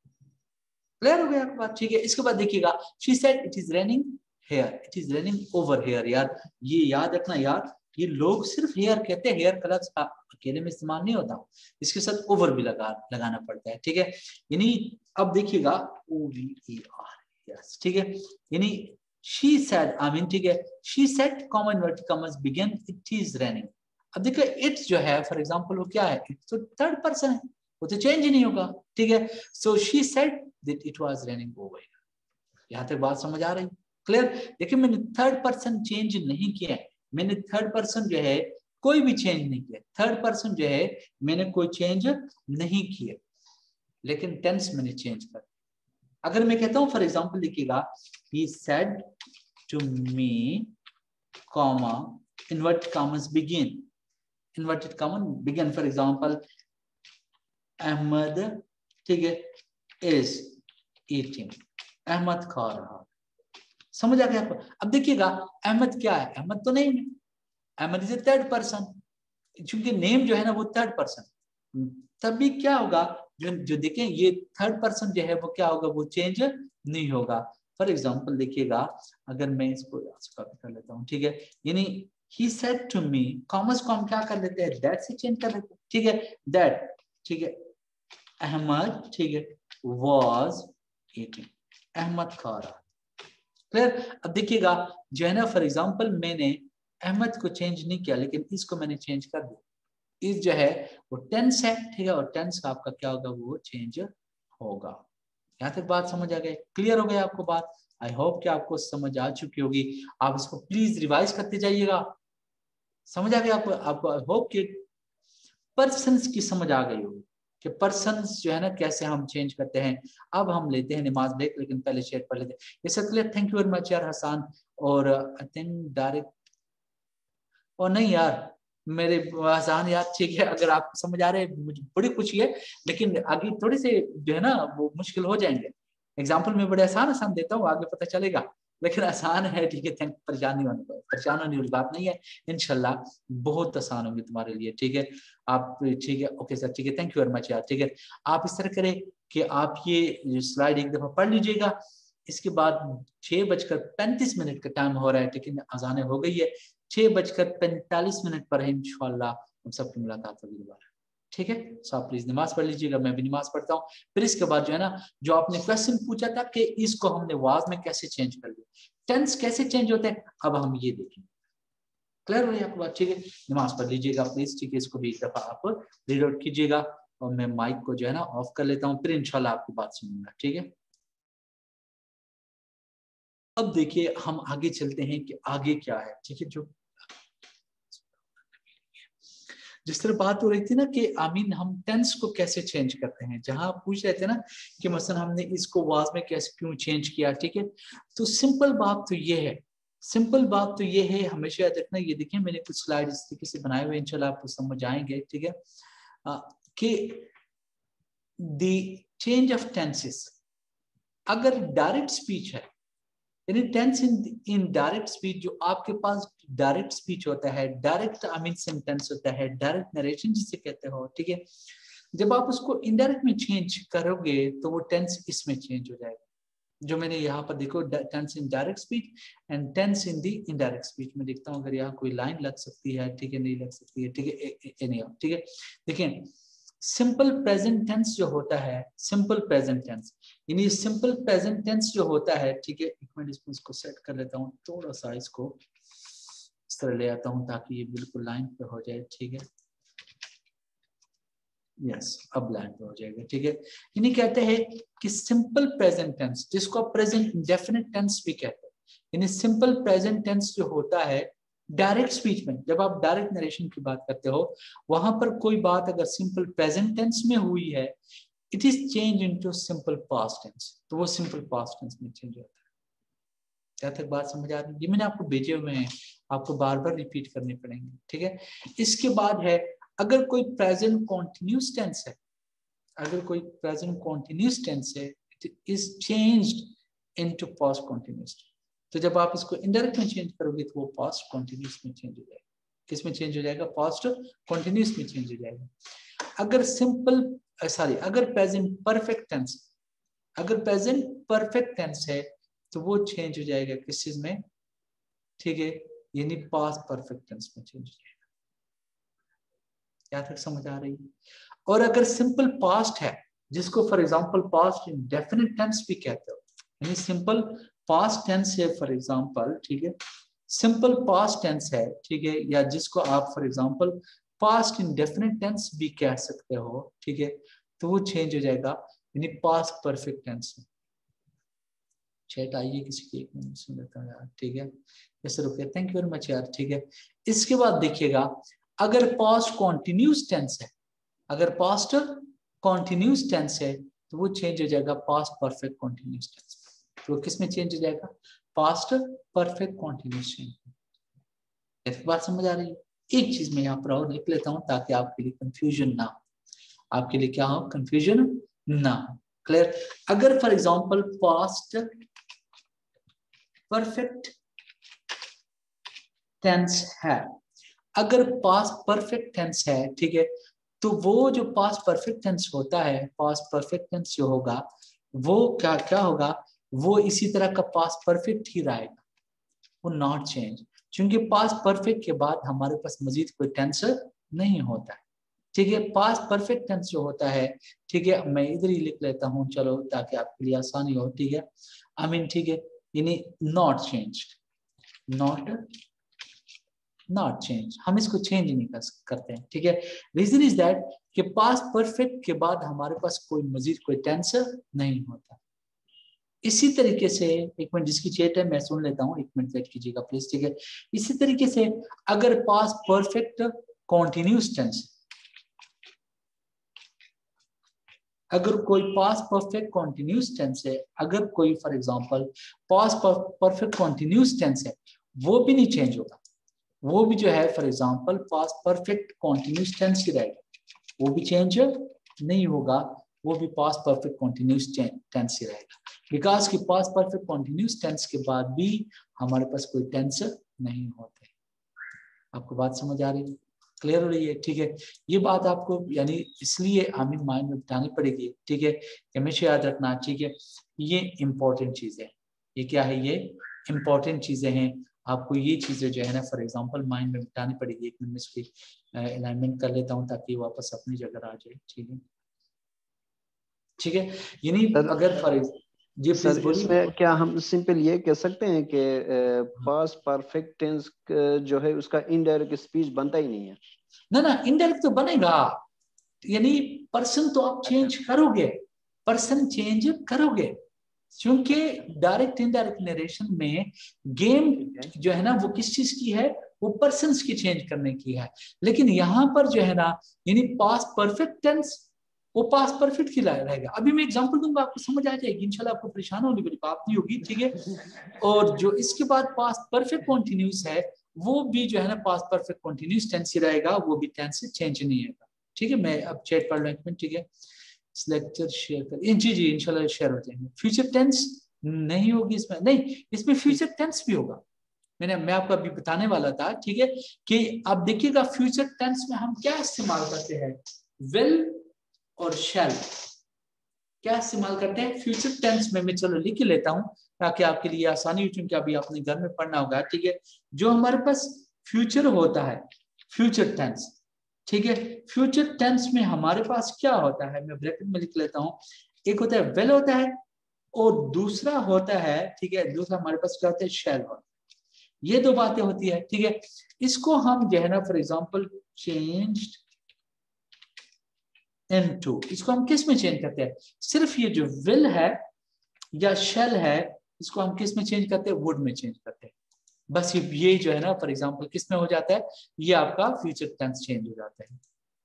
Clear हो गया आपको बात? ठीक है। इसके बाद देखिएगा, she said it is raining here, it is raining over here. यार ये याद रखना यार, ये लोग सिर्फ हेयर कहते हैं, हेयर कलर अकेले में इस्तेमाल नहीं होता, इसके साथ ओवर भी लगा लगाना पड़ता है, ठीक है। यानी अब देखिएगा O V A R, yes, ठीक है। यानी she said, I mean, ठीक है, she said common inverted commas begin, it is raining। अब देखो it जो है फॉर एग्जांपल वो क्या है? it तो थर्ड पर्सन है, वो तो चेंज ही नहीं होगा, ठीक है। so she said that it was raining over here। यहाँ तक बात समझ आ रही? क्लियर? देखिए मैंने थर्ड पर्सन चेंज नहीं किया है, मैंने थर्ड पर्सन जो है कोई भी चेंज नहीं किया, थर्ड पर्सन जो है मैंने कोई चेंज नहीं किया, लेकिन टेंस मैंने चेंज कर। अगर मैं कहता हूं फॉर एग्जांपल देखिएगा, he said to me, comma inverted commas begin, inverted comma begin, for example Ahmad, ठीक है, is eating, अहमद खा रहा। समझ आ गया आपको? अब देखिएगा अहमद क्या है? अहमद तो नहीं है, Ahmad is a third person, क्योंकि नेम जो है ना वो थर्ड पर्सन, तभी क्या होगा जो जो देखें ये थर्ड पर्सन जो है वो क्या होगा, वो चेंज नहीं होगा। फॉर एग्जांपल देखिएगा, अगर मैं इसको कॉपी कर लेता हूँ, ठीक है, यानी he said to me, commerce को हम क्या कर लेते हैं? दैट से चेंज कर लेते हैं, ठीक है, दैट, ठीक है, अहमद, ठीक है, was eating, अहमद खा रहा। क्लियर? अब देखिएगा जो है ना फॉर एग्जांपल मैंने अहमद को चेंज नहीं किया, लेकिन इसको मैंने चेंज कर दिया। इस जो है वो टेंस है, ठीक है, और टेंस का आपका क्या होगा, वो चेंज होगा। यहाँ तक बात समझ आ गई, क्लियर हो गया आपको बात? आई होप कि आपको समझ आ चुकी होगी। आप इसको प्लीज रिवाइज करते जाइएगा। समझ आ गया आपको? आपको आई होप कि पर्सन्स की समझ आ गई होगी कि पर्सन्स जो है ना कैसे हम चेंज करते हैं। अब हम लेते हैं नमाज ब्रेक, लेकिन पहले शेयर पढ़ लेते हैं। ये सब clear? Thank you very much यार हसन। और आई थिंक डायरेक्ट, और नहीं यार मेरे हसन यार, ठीक है, अगर आपको समझ आ रहे हैं मुझे बड़ी खुशी है, लेकिन आगे थोड़े से जो है ना वो मुश्किल हो जाएंगे। एग्जाम्पल में बड़े आसान आसान देता हूँ, आगे पता चलेगा, लेकिन आसान है, ठीक है। थैंक, परेशान नहीं होने को, परेशान होने वाली बात नहीं है, इंशाल्लाह बहुत आसान होंगे तुम्हारे लिए, ठीक है। आप ठीक है, ओके सर, ठीक है, थैंक यू वेरी मच यार, ठीक है। आप इस तरह करें कि आप ये स्लाइड एक दफा पढ़ लीजिएगा। इसके बाद छह बजकर पैंतीस मिनट का टाइम हो रहा है, ठीक है, अजाने हो गई है। छह बजकर पैंतालीस मिनट पर है इंशाल्लाह हम सबकी मुलाकात होगी दोबारा, ठीक है। सो आप प्लीज नमाज पढ़ लीजिएगा, मैं भी नमाज पढ़ता हूँ। फिर इसके बाद जो है ना, जो आपने क्वेश्चन पूछा था कि इसको हमने वाज में कैसे चेंज कर लिया, टेंस कैसे चेंज होते हैं, अब हम ये देखेंगे। क्लियर हो आपको बात? ठीक है, नमाज पढ़ लीजिएगा प्लीज, ठीक है। इसको भी एक दफा आप रीड आउट कीजिएगा, और मैं माइक को जो है ना ऑफ कर लेता हूँ, फिर इंशाल्लाह आपकी बात सुनूंगा, ठीक है। अब देखिए हम आगे चलते हैं कि आगे क्या है, ठीक है। जो जिस तरह बात हो रही थी ना कि आमीन हम टेंस को कैसे चेंज करते हैं, जहां पूछ रहे थे ना कि मसलन हमने इसको वाज में कैसे क्यों चेंज किया, ठीक है। तो सिंपल बात तो ये है, सिंपल बात तो ये है, हमेशा याद रखना। ये देखिए मैंने कुछ स्लाइड इस तरीके से बनाए हुए, इंशाल्लाह आपको समझ आएंगे, ठीक है। कि द चेंज ऑफ टेंसेस, अगर डायरेक्ट स्पीच है, यानी tense in in direct speech, जो आपके पास डायरेक्ट स्पीच होता है, डायरेक्ट आई मीन सेंटेंस होता है, डायरेक्ट नरेशन जिसे कहते हो, ठीक है। जब आप उसको इनडायरेक्ट में चेंज करोगे तो वो टेंस इसमें चेंज हो जाएगा। जो मैंने यहाँ पर देखो, tense in direct speech and tense in the indirect speech में देखता हूँ, अगर यहाँ कोई लाइन लग सकती है, ठीक है, नहीं लग सकती है, ठीक है, नहीं, ठीक है। देखिए सिंपल प्रेजेंट टेंस जो होता है, सिंपल प्रेजेंट टेंस, यानी सिंपल प्रेजेंट टेंस जो होता है, ठीक है, एक मिनट इसको इसको सेट कर लेता हूँ, थोड़ा सा इसको इस तरह ले आता हूँ ताकि ये बिल्कुल लाइन पे हो जाए, ठीक है। यस, अब लाइन पे हो जाएगा, ठीक है। यानी कहते हैं कि सिंपल प्रेजेंट टेंस, जिसको आप प्रेजेंट इंडेफिनिट टेंस भी कहते हैं, यानी सिंपल प्रेजेंट टेंस जो होता है डायरेक्ट स्पीच में, जब आप डायरेक्ट नरेशन की बात करते हो, वहां पर कोई बात अगर सिंपल प्रेजेंट टेंस में हुई है, it is change into simple past tense, तो वो सिंपल पास्ट टेंस में चेंज होता है। क्या तक बात समझ आ रही है? ये मैंने आपको भेजे हुए हैं, आपको बार बार रिपीट करने पड़ेंगे, ठीक है। इसके बाद है, अगर कोई प्रेजेंट कॉन्टिन्यूस टेंस है, अगर कोई प्रेजेंट कॉन्टिन्यूस टेंस है, it is changed into past continuous. तो जब आप इसको इनडायरेक्ट में चेंज करोगे तो वो पास्ट कॉन्टिन्यूस में चेंज हो जाएगा। किस में चेंज हो जाएगा? पास्ट कॉन्टिन्यूस में चेंज हो जाएगा। अगर सिंपल सॉरी अगर प्रेजेंट परफेक्ट टेंस, अगर प्रेजेंट परफेक्ट टेंस है तो वो चेंज हो जाएगा किस चीज में, ठीक है, यानी पास्ट परफेक्ट टेंस में चेंज हो जाएगा। क्या तक समझ आ रही है? और अगर सिंपल पास्ट है, जिसको for example past indefinite tense भी कहते हो, यानी सिंपल पास्ट टेंस है फॉर एग्जांपल, ठीक है, सिंपल पास्ट टेंस है, ठीक है, या जिसको आप for example past indefinite tense भी कह सकते हो, ठीक है, तो वो चेंज हो जाएगा यानी पास्ट परफेक्ट टेंस में। चैट आइए किसी की, एक मिनट सुन लेता हूँ यार, ठीक है, ऐसे रुके, थैंक यू वेरी मच यार, ठीक है। इसके बाद देखिएगा, अगर पास्ट कॉन्टिन्यूस टेंस है, अगर पास्ट कॉन्टिन्यूस टेंस है तो वो चेंज हो जाएगा पास्ट परफेक्ट कॉन्टिन्यूस टेंस। तो किस में चेंज हो जाएगा? Past perfect continuous tense. बात समझ आ रही है? एक चीज मैं यहाँ पर और लिख लेता हूँ ताकि आपके लिए कंफ्यूजन ना हो, आपके लिए क्या हो, कंफ्यूजन ना हो। क्लियर? अगर for example past perfect tense है, अगर पास्ट परफेक्ट टेंस है, ठीक है, तो वो जो पास्ट परफेक्ट टेंस होता है, पास्ट परफेक्ट टेंस जो होगा वो क्या क्या होगा, वो इसी तरह का पास्ट परफेक्ट ही रहेगा, वो नॉट चेंज, क्योंकि पास्ट परफेक्ट के बाद हमारे पास मजीद कोई टेंस नहीं होता है, ठीक है। पास्ट परफेक्ट टेंस जो होता है, ठीक है, मैं इधर ही लिख लेता हूँ, चलो ताकि आपके लिए आसानी हो, ठीक है, आई मीन, ठीक है, यानी not changed, not not change, हम इसको चेंज नहीं कर करते हैं, ठीक है। रीजन इज दैट कि पास्ट परफेक्ट के बाद हमारे पास कोई मजीद कोई टेंस नहीं होता। इसी तरीके से एक मिनट, जिसकी चेट है मैं सुन लेता हूँ, एक मिनट वेट कीजिएगा प्लीज, ठीक है। इसी तरीके से अगर पास्ट परफेक्ट कॉन्टिन्यूस टेंस, अगर कोई पास्ट परफेक्ट कॉन्टिन्यूस टेंस है, अगर कोई for example past perfect continuous tense है, वो भी नहीं चेंज होगा, वो भी जो है for example past perfect continuous tense ही रहेगा, वो भी चेंज नहीं होगा, वो भी पास्ट परफेक्ट कॉन्टिन्यूस टेंस ही रहेगा। बिकॉज कि पास्ट परफेक्ट कॉन्टिन्यूस टेंस के बाद भी हमारे पास कोई टेंस नहीं होते। आपको बात समझ आ रही है, क्लियर हो रही है, ठीक है। ये बात आपको यानी इसलिए हमें माइंड में बिठानी पड़ेगी, ठीक है, हमेशा याद रखना, ठीक है। ये इंपॉर्टेंट चीजें, ये क्या है, ये इंपॉर्टेंट चीजें हैं, आपको ये चीजें जो है ना फॉर एग्जांपल माइंड में बिठानी पड़ेगी। एक मिनट में इसकी अलाइनमेंट कर लेता हूँ ताकि वापस अपनी जगह आ जाए, ठीक है, ठीक है। यानी अगर फॉर जी सर इसमें क्या हम सिंपल ये कह सकते हैं कि पास्ट परफेक्ट टेंस जो है उसका इनडायरेक्ट स्पीच बनता ही नहीं है? ना ना, इनडायरेक्ट तो बनेगा, यानी पर्सन तो आप चेंज करोगे, पर्सन चेंज करोगे, क्योंकि डायरेक्ट इनडायरेक्ट नरेशन में गेम जो है ना वो किस चीज की है, वो पर्सन्स की चेंज करने की है। लेकिन यहाँ पर जो है ना यानी पास्ट परफेक्ट टेंस वो पास्ट परफेक्ट की रहेगा। अभी मैं एग्जांपल दूंगा, आपको समझ आ जाएगी इंशाल्लाह, आपको परेशान होने वाली बात नहीं होगी, ठीक है। और जो इसके बाद पास्ट परफेक्ट कॉन्टिन्यूस है वो भी जो है ना पास्ट परफेक्ट कॉन्टिन्यूस टेंस ही रहेगा, वो भी टेंस से चेंज नहीं होगा, ठीक है। मैं अब चैट पढ़ लूँ, ठीक है, लेक्चर शेयर कर, जी जी इंशाल्लाह शेयर हो जाएंगे। फ्यूचर टेंस नहीं होगी इसमें, नहीं इसमें फ्यूचर टेंस भी होगा, मैंने मैं आपको अभी बताने वाला था, ठीक है। कि अब देखिएगा फ्यूचर टेंस में हम क्या इस्तेमाल करते हैं, विल और शैल क्या इस्तेमाल करते हैं फ्यूचर टेंस में। मैं चलो लिख लेता हूं ताकि आपके लिए आसानी हो, क्योंकि अभी आपने घर में पढ़ना होगा, ठीक है। जो हमारे पास फ्यूचर होता है, फ्यूचर टेंस, ठीक है, फ्यूचर टेंस में हमारे पास क्या होता है, मैं ब्रैकेट में लिख लेता हूं, एक होता है विल होता है और दूसरा होता है, ठीक है, दूसरा हमारे पास क्या होता है, शैल होता है। ये दो बातें होती है, ठीक है। इसको हम जो है ना फॉर एग्जांपल चेंज्ड इनटू, इसको हम किस में चेंज करते हैं, सिर्फ ये जो विल है या शेल है इसको हम किस में चेंज करते हैं, वुड में चेंज करते हैं। बस ये ये जो है ना फॉर एग्जांपल किस में हो जाता है, ये आपका फ्यूचर टेंस चेंज हो जाता है।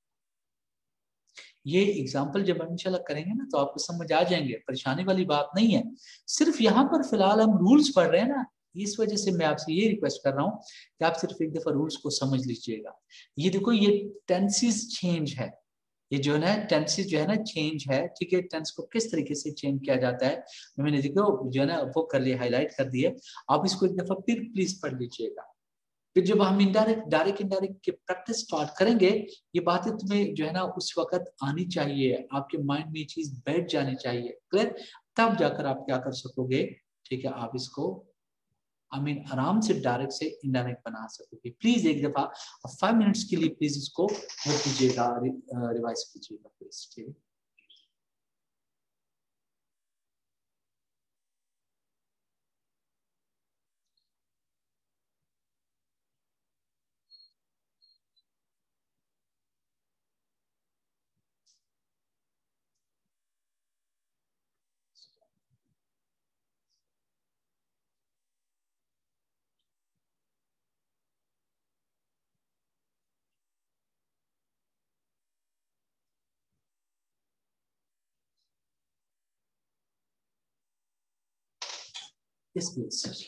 ये एग्जांपल जब हम इंशाल्लाह करेंगे ना तो आपको समझ आ जाएंगे, परेशानी वाली बात नहीं है। सिर्फ यहाँ पर फिलहाल हम रूल्स पढ़ रहे हैं ना, इस वजह से मैं आपसे ये रिक्वेस्ट कर रहा हूँ कि आप सिर्फ एक दफा रूल्स को समझ लीजिएगा। ये देखो ये टेंसेस चेंज है, ये जो है ना टेंसेस जो है ना चेंज है, ठीक है। टेंस को किस तरीके से चेंज किया जाता है मैंने देखो जो है ना वो कर लिया, हाईलाइट कर दिए, आप इसको एक दफा फिर प्लीज पढ़ लीजिएगा। फिर जब हम इनडायरेक्ट डायरेक्ट इनडायरेक्ट की प्रैक्टिस स्टार्ट करेंगे, ये बातें तुम्हें जो है ना उस वक्त आनी चाहिए, आपके माइंड में ये चीज बैठ जानी चाहिए, क्लियर, तब जाकर आप क्या कर सकोगे, ठीक है, आप इसको आई I मीन mean, आराम से डायरेक्ट से इनडायरेक्ट बना सकोगे। प्लीज एक दफा फाइव मिनट्स के लिए प्लीज इसको वो कीजिएगा, रिवाइज कीजिएगा प्लीज, ठीक है। Yes, please.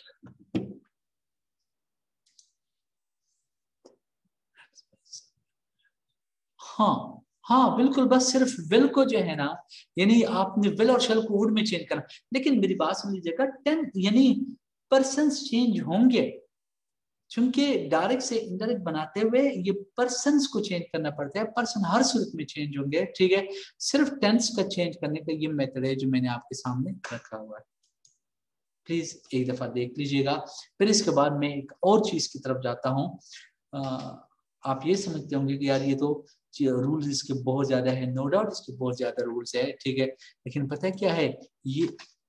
हाँ हाँ बिल्कुल, बस सिर्फ विल को जो है ना यानी आपने विल और शेल को वुड में चेंज करना, लेकिन मेरी बात सुन लीजिएगा, टेन यानी पर्सन्स चेंज होंगे, क्योंकि डायरेक्ट से इनडायरेक्ट बनाते हुए ये पर्सन्स को चेंज करना पड़ता है, पर्सन हर सूरत में चेंज होंगे, ठीक है। सिर्फ टेंस का चेंज करने का ये मेथड है जो मैंने आपके सामने रखा हुआ है, प्लीज एक दफा देख लीजिएगा। फिर इसके बाद मैं एक और चीज की तरफ जाता हूँ। आप ये समझते होंगे कि यार ये तो रूल्स इसके बहुत ज्यादा है, नो डाउट इसके बहुत ज्यादा रूल्स है, ठीक है, लेकिन पता है क्या है, ये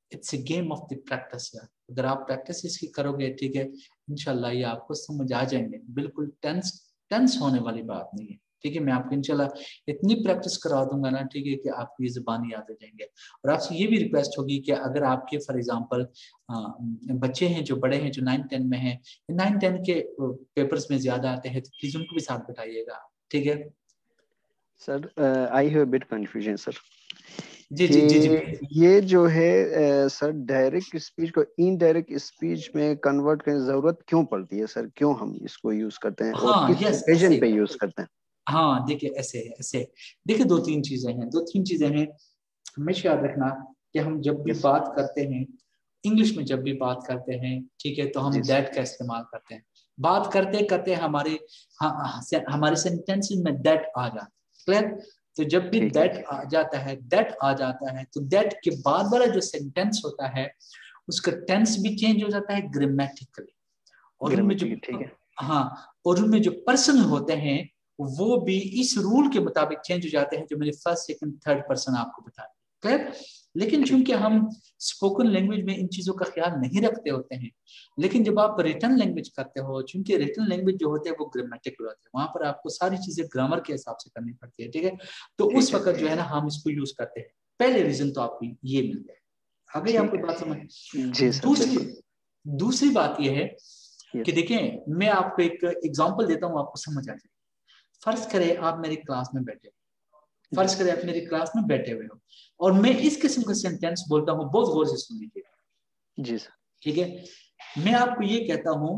it's a game of the practice है। अगर आप प्रैक्टिस इसकी करोगे, ठीक है, इंशाल्लाह ये आपको समझ आ जाएंगे। बिल्कुल टेंस टेंस होने वाली बात नहीं है, ठीक है। मैं आपको इंशाल्लाह इतनी प्रैक्टिस करा दूंगा ना, ठीक है, कि आपको ये ज़बान याद हो जाएंगे। और आपसे ये भी रिक्वेस्ट होगी कि अगर आपके फॉर एग्जांपल बच्चे हैं जो बड़े हैं, जो नाइन टेन में हैं, नाइन टेन के पेपर्स में ज्यादा आते हैं, तो प्लीज उनको भी साथ बिठाइएगा, ठीक है sir. I have a bit confusion sir, जी जी जी जी। ये जो है सर डायरेक्ट स्पीच को इनडायरेक्ट स्पीच में कन्वर्ट करने की जरूरत क्यों पड़ती है सर? क्यों हम इसको यूज करते हैं और हाँ, किस यस, ओकेजन पे यूज करते हैं? हाँ देखिए, ऐसे ऐसे देखिए, दो तीन चीजें हैं, दो तीन चीजें हैं। हमेशा याद रखना कि हम जब भी Yes. बात करते हैं इंग्लिश में, जब भी बात करते हैं, ठीक है, तो हम Yes. दैट का इस्तेमाल करते हैं। बात करते करते हमारे हाँ, हमारे सेंटेंसेस में दैट आ जाता है। क्लियर? तो जब भी दैट आ जाता है, दैट आ जाता है, तो दैट के बाद वाला जो सेंटेंस होता है उसका टेंस भी चेंज हो जाता है ग्रामेटिकली। और उनमें जो ठीक है, हाँ, और उनमें जो पर्सन होते हैं वो भी इस रूल के मुताबिक चेंज हो जाते हैं जो मैंने फर्स्ट सेकंड थर्ड पर्सन आपको बताया। क्लियर? लेकिन चूंकि हम स्पोकन लैंग्वेज में इन चीजों का ख्याल नहीं रखते होते हैं, लेकिन जब आप रिटन लैंग्वेज करते हो, चूंकि रिटन लैंग्वेज जो होते हैं वो ग्रामेटिकल होते हैं, वहां पर आपको सारी चीजें ग्रामर के हिसाब से करनी पड़ती है, ठीक है। तो उस वक्त जो है ना हम इसको यूज करते हैं। पहले रीजन तो आपको ये मिल गया, आ गई आपको बात समझ? जी सर। दूसरी दूसरी बात यह है कि देखें, मैं आपको एक एग्जांपल देता हूं, आपको समझ आ जाए। फर्ज करें आप मेरी क्लास में बैठे हो, फर्ज करें आप मेरी क्लास में बैठे हुए हो और मैं इस किस्म का सेंटेंस बोलता हूं, बहुत गौर से सुन लीजिए। जी सर। ठीक है, मैं आपको ये कहता हूं,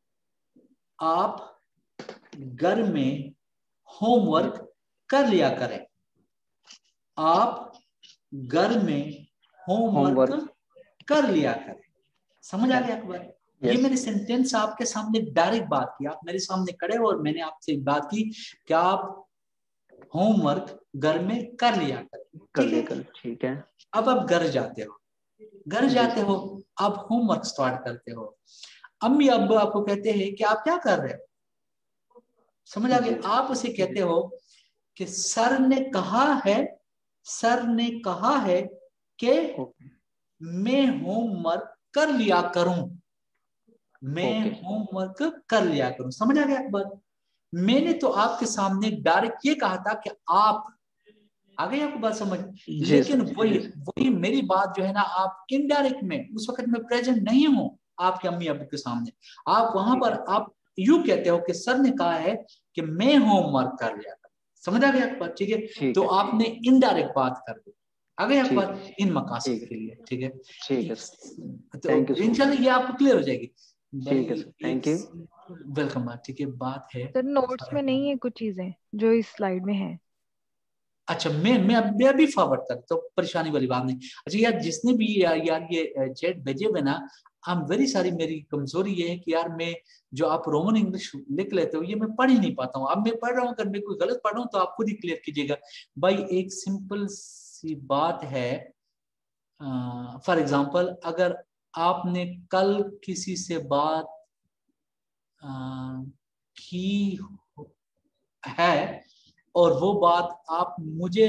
आप घर में होमवर्क कर लिया करें। आप घर में होमवर्क कर लिया करें। समझ आ गया आपको? Yes. ये मैंने सेंटेंस आपके सामने डायरेक्ट बात की, आप मेरे सामने खड़े हो और मैंने आपसे बात की कि आप होमवर्क घर में कर लिया करें, ठीक है? ठीक है। अब आप घर जाते हो, घर जाते हो, अब होमवर्क स्टार्ट करते हो। अम्मी अब्बू आपको कहते हैं कि आप क्या कर रहे हो। समझ आ गया? आप उसे कहते हो कि सर ने कहा है, सर ने कहा है कि मैं होमवर्क कर लिया करूं, मैं होमवर्क कर लिया करूं। समझ आ गया एक बात? मैंने तो आपके सामने डायरेक्ट ये कहा था कि आप, आ गई आपको बात समझ? लेकिन वही वही मेरी बात जो है ना, आप इनडायरेक्ट में उस वक्त मैं प्रेजेंट नहीं हूं आपके अम्मी अब्बू के सामने, आप वहां पर आप यू कहते हो कि सर ने कहा है कि मैं होमवर्क कर लिया करूं। समझ आ गया आपको बात? ठीक है, तो आपने इनडायरेक्ट बात कर दी, आ गई आपको बात, इन मकासद के लिए, ठीक है। ठीक है, तो इंशाल्लाह ये आपको क्लियर हो जाएगी। ठीक है, थैंक यू, वेलकम। ठीक है, बात है सर नोट्स में नहीं है कुछ चीजें जो इस स्लाइड में है। अच्छा, मैं मैं मैं अभी फॉरवर्ड कर, तो परेशानी वाली बात नहीं। अच्छा यार, जिसने भी यार, यार ये चैट भेजे हुए ना, आई एम वेरी सॉरी, मेरी कमजोरी ये है कि यार मैं जो आप रोमन इंग्लिश लिख लेते हो ये मैं पढ़ ही नहीं पाता हूँ। अब मैं पढ़ रहा हूँ, अगर मैं कोई गलत पढ़ रहा हूँ तो आप खुद ही क्लियर कीजिएगा। भाई एक सिंपल सी बात है, फॉर एग्जाम्पल अगर आपने कल किसी से बात आ, की है और वो बात आप मुझे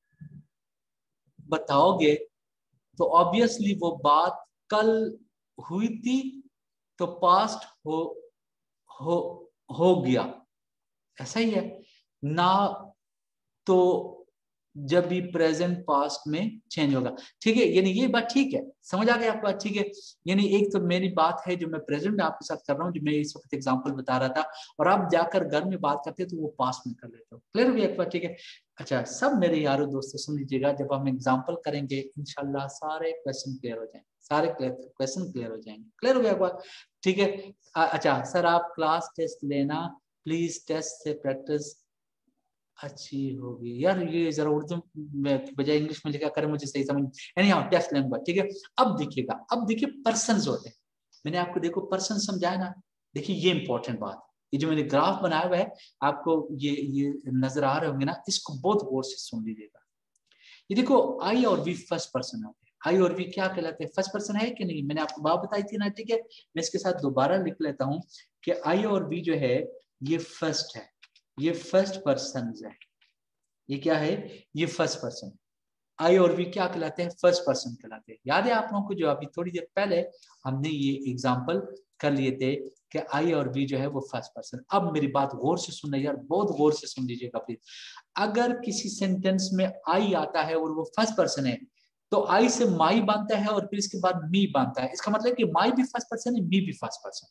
बताओगे, तो ऑब्वियसली वो बात कल हुई थी, तो पास्ट हो हो हो गया, ऐसा ही है ना। तो जब भी प्रेजेंट पास्ट में चेंज होगा, ठीक है, यानी ये बात ठीक है, समझ आ गया आपको बात? ठीक है, यानी एक तो मेरी बात है जो मैं प्रेजेंट में आपके साथ कर रहा हूँ, जो मैं इस वक्त एग्जांपल बता रहा था, और आप जाकर घर में बात करते हो तो वो पास्ट में कर लेते हो। क्लियर हो गया आपको? ठीक है। अच्छा, सब मेरे यारों दोस्तों सुन लीजिएगा, जब हम एग्जाम्पल करेंगे इंशाल्लाह सारे क्वेश्चन क्लियर हो जाएंगे, सारे क्वेश्चन क्लियर हो जाएंगे। क्लियर हो गया आपको? ठीक है। अच्छा सर, आप क्लास टेस्ट लेना प्लीज, टेस्ट से प्रैक्टिस अच्छी होगी। यार ये जरा उर्दू में बजाय इंग्लिश में लिखा करें, मुझे सही समझ। एनी हाउ, टेस्ट लैंग्वेज, ठीक है। अब देखिएगा, अब देखिए पर्सन्स होते हैं, मैंने आपको देखो पर्सन समझाया ना। देखिए ये इंपॉर्टेंट बात, ये जो मैंने ग्राफ बनाया हुआ है आपको ये ये नजर आ रहे होंगे ना, इसको बहुत गौर से सुन लीजिएगा। ये देखो आई और वी फर्स्ट पर्सन होते हैं। आई और वी क्या कहलाते हैं? फर्स्ट पर्सन है कि नहीं? मैंने आपको बात बताई थी ना, ठीक है। मैं इसके साथ दोबारा लिख लेता हूँ कि आई और वी जो है ये फर्स्ट है, ये फर्स्ट पर्सन है। ये क्या है? ये फर्स्ट पर्सन। आई और वी क्या कहलाते हैं? फर्स्ट पर्सन कहलाते हैं। याद है आप लोगों को जो अभी थोड़ी देर पहले हमने ये एग्जांपल कर लिए थे कि आई और वी जो है वो फर्स्ट पर्सन। अब मेरी बात गौर से सुनना यार, बहुत गौर से सुन लीजिएगा प्लीज। अगर किसी सेंटेंस में आई आता है और वो फर्स्ट पर्सन है तो आई से माई बनता है और फिर इसके बाद मी बनता है। इसका मतलब कि माई भी फर्स्ट पर्सन है, मी भी फर्स्ट पर्सन।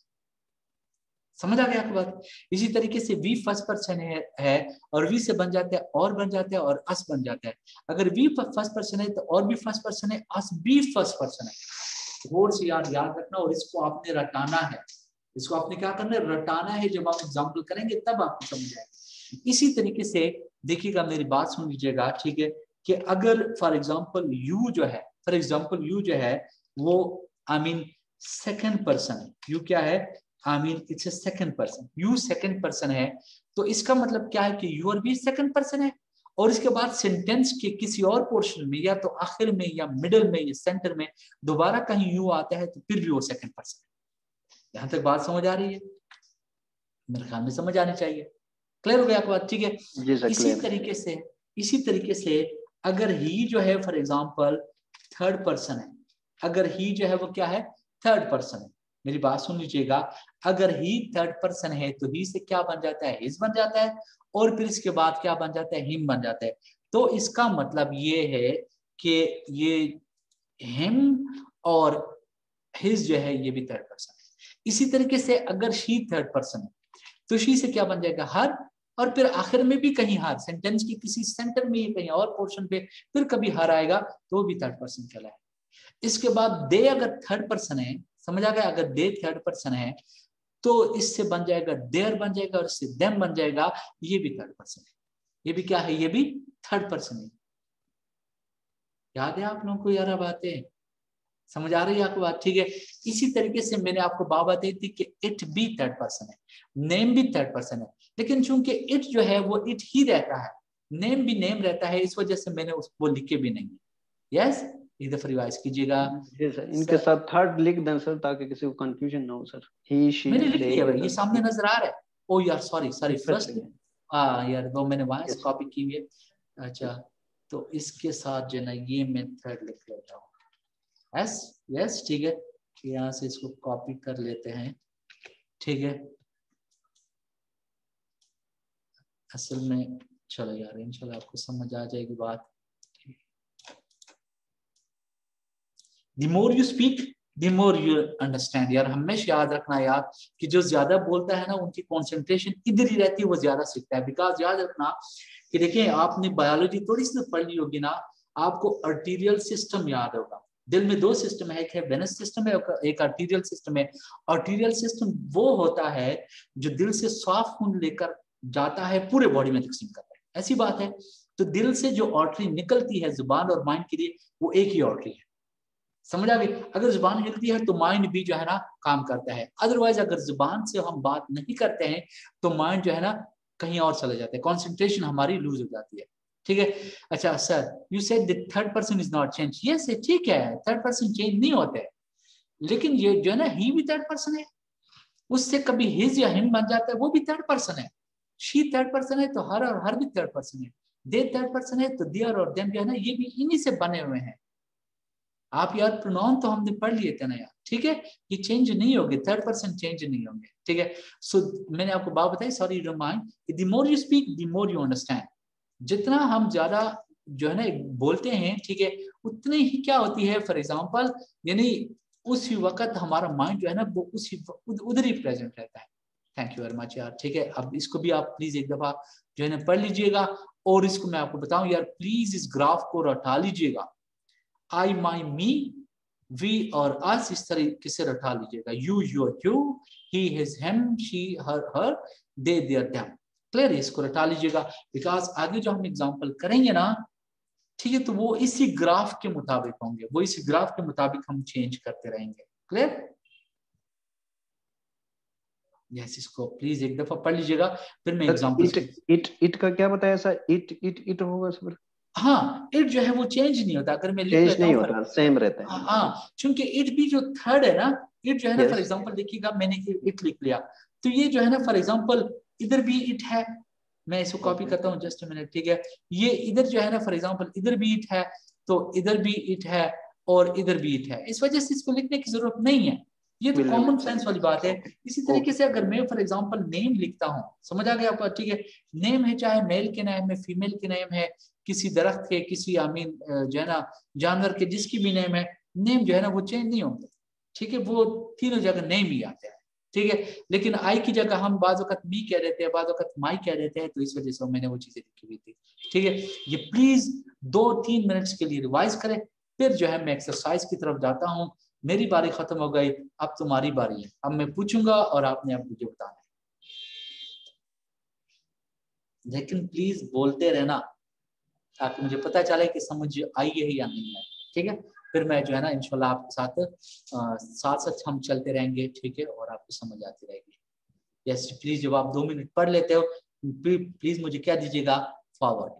समझ आ गया आपकी बात? इसी तरीके से वी फर्स्ट पर्सन है, है और वी से बन जाता है और बन जाता है और अस बन जाता है। अगर वी फर्स्ट पर्सन है तो और भी फर्स्ट पर्सन है, अस भी फर्स्ट पर्सन है। गौर से यार याद रखना और इसको आपने रटाना है। इसको आपने क्या करना है? रटाना है। जब आप एग्जाम्पल करेंगे तब आपको समझ आएगा। इसी तरीके से देखिएगा, मेरी बात सुन लीजिएगा, ठीक है, कि अगर फॉर एग्जाम्पल यू जो है, फॉर एग्जाम्पल यू जो है वो आई मीन सेकेंड पर्सन है। यू क्या है? I mean it's a second person. You second person है तो इसका मतलब क्या है कि यू और भी सेकंड पर्सन है। और इसके बाद सेंटेंस के किसी और पोर्शन में या तो आखिर में या मिडिल में या सेंटर में दोबारा कहीं यू आता है तो फिर भी वो सेकंड पर्सन है। यहां तक बात समझ आ रही है? मेरे ख्याल में समझ आनी चाहिए। क्लियर हो गया आपको बात? ठीक है। इसी तरीके से इसी तरीके से अगर ही जो है फॉर एग्जाम्पल थर्ड पर्सन है, अगर ही जो है वो क्या है? थर्ड पर्सन है। मेरी बात सुन लीजिएगा, अगर ही थर्ड पर्सन है तो ही से क्या बन जाता है? हिज बन जाता है और फिर इसके बाद क्या बन जाता है? हिम बन जाता है। तो इसका मतलब ये है कि ये हिम और हिज जो है ये भी थर्ड पर्सन है। इसी तरीके से अगर शी थर्ड पर्सन है तो शी से क्या बन जाएगा? हर, और फिर आखिर में भी कहीं हर, सेंटेंस की किसी सेंटर में कहीं और पोर्शन पे फिर कभी हर आएगा तो भी थर्ड पर्सन कहलाएगा। इसके बाद दे अगर थर्ड पर्सन है, समझ आ गया? अगर दे थर्ड पर्सन है तो इससे बन जाएगा देयर बन जाएगा और इससे देम बन जाएगा, ये भी थर्ड पर्सन है। ये भी क्या है? ये भी थर्ड पर्सन है। याद है आप लोगों को यार बातें? समझ आ रही है आपको बात? ठीक है। इसी तरीके से मैंने आपको बात बताई थी कि इट भी थर्ड पर्सन है, नेम भी थर्ड पर्सन है, लेकिन चूंकि इट जो है वो इट ही रहता है, नेम भी नेम रहता है, इस वजह से मैंने उसको लिखे भी नहीं। यस, एक दफा रिवाइज कीजिएगा। इनके साथ थर्ड लिख दें सर ताकि किसी को कंफ्यूजन ना हो सर। ही शी मैंने लिख लिया भाई, ये सामने नजर आ रहा है। ओ यार सॉरी सॉरी फर्स्ट हाँ यार वो मैंने वहां से कॉपी की हुई है। अच्छा तो इसके साथ जो है ना ये मैं थर्ड लिख लेता हूँ। यस यस ठीक है, यहाँ से इसको कॉपी कर लेते हैं। ठीक है, असल में चलो यार इंशाल्लाह आपको समझ आ जाएगी बात। The more you speak, the more you understand। यार हमेशा याद रखना यार कि जो ज्यादा बोलता है ना उनकी कंसंट्रेशन इधर ही रहती है, वो ज्यादा सीखता है। बिकॉज याद रखना कि देखिए आपने बायोलॉजी थोड़ी सी पढ़ ली होगी ना, आपको आर्टीरियल सिस्टम याद होगा। दिल में दो सिस्टम है, एक है वेनस सिस्टम है, एक आर्टीरियल सिस्टम है। आर्टीरियल सिस्टम वो होता है जो दिल से साफ खून लेकर जाता है पूरे बॉडी में तकसीम करता है, ऐसी बात है। तो दिल से जो आर्टरी निकलती है जुबान और माइंड के लिए वो एक ही आर्टरी है, समझ आ गई? अगर जुबान हिलती है तो माइंड भी जो है ना काम करता है। अदरवाइज अगर जुबान से हम बात नहीं करते हैं तो माइंड जो है ना कहीं और चले जाते हैं, कॉन्सेंट्रेशन हमारी लूज हो जाती है। ठीक है। अच्छा sir you said the third person is not change. Yes ठीक है, थर्ड पर्सन चेंज नहीं होते, लेकिन ये जो है ना ही भी थर्ड पर्सन है, उससे कभी हिज या हिम बन जाता है, वो भी थर्ड पर्सन है। शी थर्ड पर्सन है तो हर और हर भी थर्ड पर्सन है। दे थर्ड पर्सन है तो देयर और देम जो है ना ये भी इन्हीं से बने हुए हैं। आप यार प्रोनाउन तो हमने पढ़ लिए थे ना यार, ठीक है, ये चेंज नहीं होंगे, थर्ड पर्सन चेंज नहीं होंगे। ठीक है। सो so, मैंने आपको बात बताई, sorry don't mind, the more you speak the more you understand. जितना हम ज्यादा जो है ना बोलते हैं, ठीक है, उतनी ही क्या होती है, फॉर एग्जाम्पल यानी उसी वक्त हमारा माइंड जो है ना वो उसी उधर ही प्रेजेंट रहता है। थैंक यू वेरी मच यार। ठीक है, अब इसको भी आप प्लीज एक दफा जो है ना पढ़ लीजिएगा, और इसको मैं आपको बताऊं यार प्लीज इस ग्राफ को रटा लीजिएगा। आई माई मी वी और अस इस तरीके से रटा लीजिएगा। You your you, he his him, she her her, they their them. Clear है? इसको रटा लीजिएगा, बिकॉज आगे जो हम एग्जांपल करेंगे ना, ठीक है, तो वो इसी ग्राफ के मुताबिक होंगे, वो इसी ग्राफ के मुताबिक हम चेंज करते रहेंगे। क्लियर? यस, इसको प्लीज एक दफा पढ़ लीजिएगा, फिर मैं एग्जांपल। इट इट इट का क्या बताया सर? इट इट इट होगा सर? हाँ, इट जो है वो चेंज नहीं होता, अगर मैं लिख चेंज लेता नहीं हूं होता, सेम रहता है। हाँ, क्योंकि इट भी जो थर्ड है ना, इट जो है ना फॉर एग्जांपल देखिएगा मैंने इट लिख लिया, तो ये जो है ना फॉर एग्जांपल इधर भी इट है, मैं इसको कॉपी करता हूँ जस्ट मिनट। ठीक है, ये इधर जो है ना फॉर एग्जांपल इधर भी इट है, तो इधर भी इट है और इधर भी इट है, इस वजह से इसको लिखने की जरूरत नहीं है। ये तो कॉमन सेंस वाली बात है। इसी तरीके से अगर मैं फॉर एग्जांपल नेम लिखता हूँ, समझ आ गया आपको, ठीक है, नेम है चाहे मेल के नेम है, फीमेल के नेम है, किसी दरख्त के, किसी आई मीन जो है ना जानवर के, जिसकी भी नेम है, नेम जो है ना वो चेंज नहीं होंगे, ठीक है, वो तीनों जगह नेम ही आते हैं, ठीक है। लेकिन आई की जगह हम बाज वक्त मी कह देते हैं, बाज वक्त माई कह देते हैं, तो इस वजह से मैंने वो चीजें लिखी हुई थी, ठीक है। ये प्लीज दो तीन मिनट्स के लिए रिवाइज करें, फिर जो है मैं एक्सरसाइज की तरफ जाता हूँ। मेरी बारी खत्म हो गई, अब तुम्हारी बारी है, अब मैं पूछूंगा और आपने अब मुझे बताना है, लेकिन प्लीज बोलते रहना ताकि मुझे पता चले कि समझ आई है या नहीं आई, ठीक है। फिर मैं जो है ना इंशाल्लाह आपके साथ आ, साथ साथ हम चलते रहेंगे, ठीक है, और आपको समझ आती रहेगी। यस प्लीज, जब आप दो मिनट पढ़ लेते हो प्लीज मुझे क्या दीजिएगा, forward.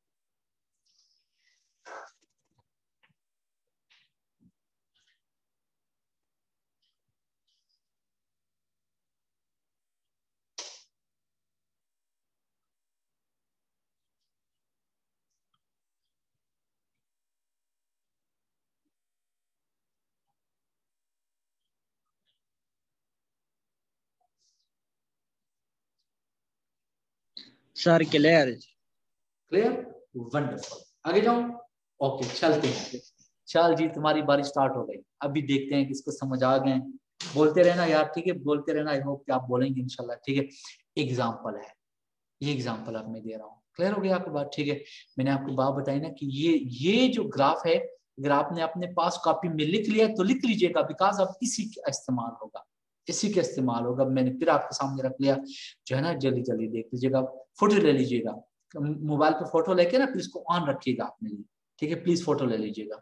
Sir clear clear, wonderful, आगे जाऊं, ओके चलते हैं। चल जी तुम्हारी बारी स्टार्ट हो गई, अभी देखते हैं किसको समझ आ गए। बोलते रहना यार, ठीक है, बोलते रहना, आई होप कि आप बोलेंगे इंशाल्लाह, ठीक है। एग्जाम्पल है, ये एग्जाम्पल आप मैं दे रहा हूँ, क्लियर हो गया आपको बात, ठीक है। मैंने आपको बात बताई ना कि ये ये जो ग्राफ है, अगर आपने अपने पास कॉपी में लिख लिया तो लिख लीजिएगा, बिकॉज अब इसी का इस्तेमाल होगा, इसी का इस्तेमाल होगा। मैंने फिर आपके सामने रख लिया, जो है ना जल्दी जल्दी देख लीजिएगा, फोटो ले लीजिएगा, मोबाइल पे फोटो लेके ना फिर इसको ऑन रखिएगा अपने लिए, ठीक है, प्लीज फोटो ले लीजिएगा।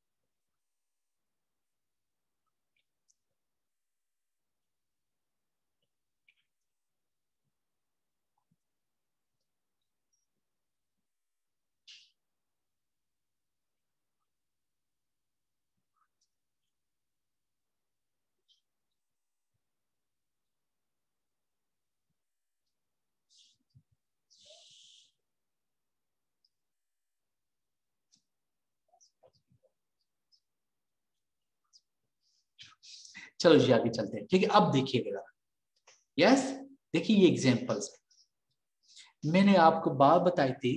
चलो जी आगे चलते हैं, ठीक है। अब देखिएगा, यस देखिए ये एग्जांपल्स है। मैंने आपको बात बताई थी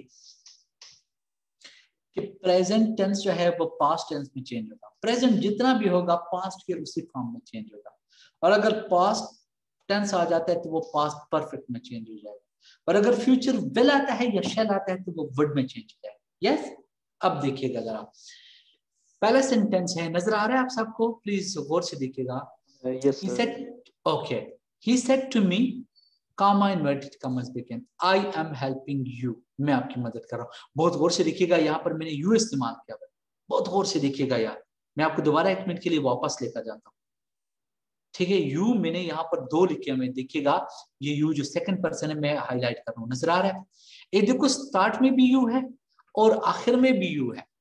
कि प्रेजेंट टेंस जो है वो पास्ट टेंस में चेंज होगा, प्रेजेंट जितना भी होगा पास्ट के उसी फॉर्म में चेंज होगा, और अगर पास्ट टेंस आ जाता है तो वो पास्ट परफेक्ट में चेंज हो जाएगा, और अगर फ्यूचर विल आता है या शैल आता है तो वो वुड में चेंज हो जाएगा। यस अब देखिएगा जरा, पहला सेंटेंस है, नजर आ रहा है आप सबको, प्लीज गौर से देखिएगा। Yes He said, okay. He said to me, comma inverted commas begin. I am helping you. मैं आपकी मदद कर रहा हूँ। बहुत गौर से देखिएगा, यहाँ पर मैंने you इस्तेमाल किया है, बहुत गौर से देखिएगा यार। मैं आपको दोबारा एक मिनट के लिए वापस लेकर जाता हूँ, ठीक है। you मैंने यहाँ पर दो लिखे हुए, देखिएगा ये you जो सेकंड पर्सन है मैं हाईलाइट कर रहा हूँ, नजर आ रहा है। ये देखो स्टार्ट में भी you है और आखिर में भी you है,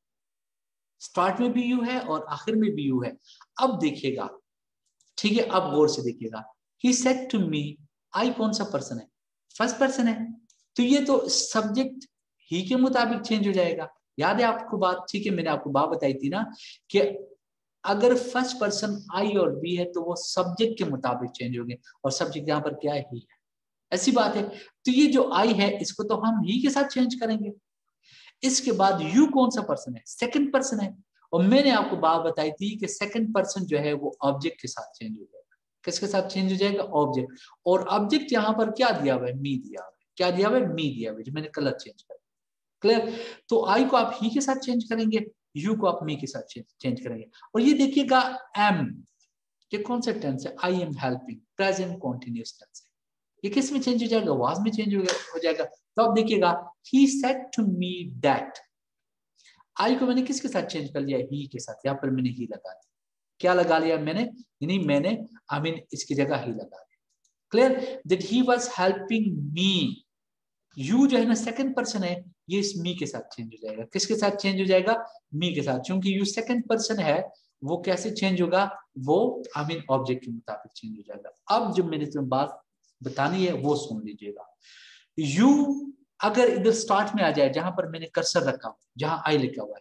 स्टार्ट में भी you है और आखिर में भी you है। अब देखिएगा, ठीक है, अब गौर से देखिएगा। He said to me, I कौन सा पर्सन है, फर्स्ट पर्सन है, तो ये तो सब्जेक्ट ही के मुताबिक चेंज हो जाएगा। याद है आपको बात, ठीक है, मैंने आपको बात बताई थी ना कि अगर फर्स्ट पर्सन आई और बी है तो वो सब्जेक्ट के मुताबिक चेंज होंगे, और सब्जेक्ट यहाँ पर क्या है, ही है, ऐसी बात है। तो ये जो आई है इसको तो हम ही के साथ चेंज करेंगे। इसके बाद यू कौन सा पर्सन है, सेकंड पर्सन है, और मैंने आपको बात बताई थी कि सेकंड पर्सन जो है वो ऑब्जेक्ट के साथ चेंज हो जाएगा। किसके साथ चेंज हो जाएगा, ऑब्जेक्ट, और ऑब्जेक्ट यहाँ पर क्या दिया हुआ है, मी दिया हुआ है, क्या दिया हुआ है, मी दिया हुआ है, जो मैंने कलर चेंज कर, क्लियर। तो आई को आप ही के साथ चेंज करेंगे, यू को आप मी के साथ चेंज करेंगे। और ये देखिएगा एम, ये कौन सा टेंस है, I am helping, present continuous tense है, ये किस में चेंज हो जाएगा, वाज में चेंज हो जाएगा। तो आप देखिएगा, he said to me that, I को मैंने किसके साथ चेंज कर लिया, ही के साथ, यहाँ पर मैंने ही लगा दिया, क्या लगा लिया मैंने, यानी मैंने आई मीन इसकी जगह ही लगा दिया, clear. That he was helping me, you जो है ना सेकंड पर्सन है, ये इस मी के साथ चेंज हो जाएगा, किसके साथ चेंज हो जाएगा, मी के साथ, क्योंकि यू सेकंड पर्सन है, वो कैसे चेंज होगा, वो आई मीन ऑब्जेक्ट के मुताबिक चेंज हो जाएगा। अब जो मैंने तुम्हें बात बतानी है वो सुन लीजिएगा। यू अगर इधर स्टार्ट में आ जाए, जहां पर मैंने कर्सर रखा हुआ, जहां आई लिखा हुआ है,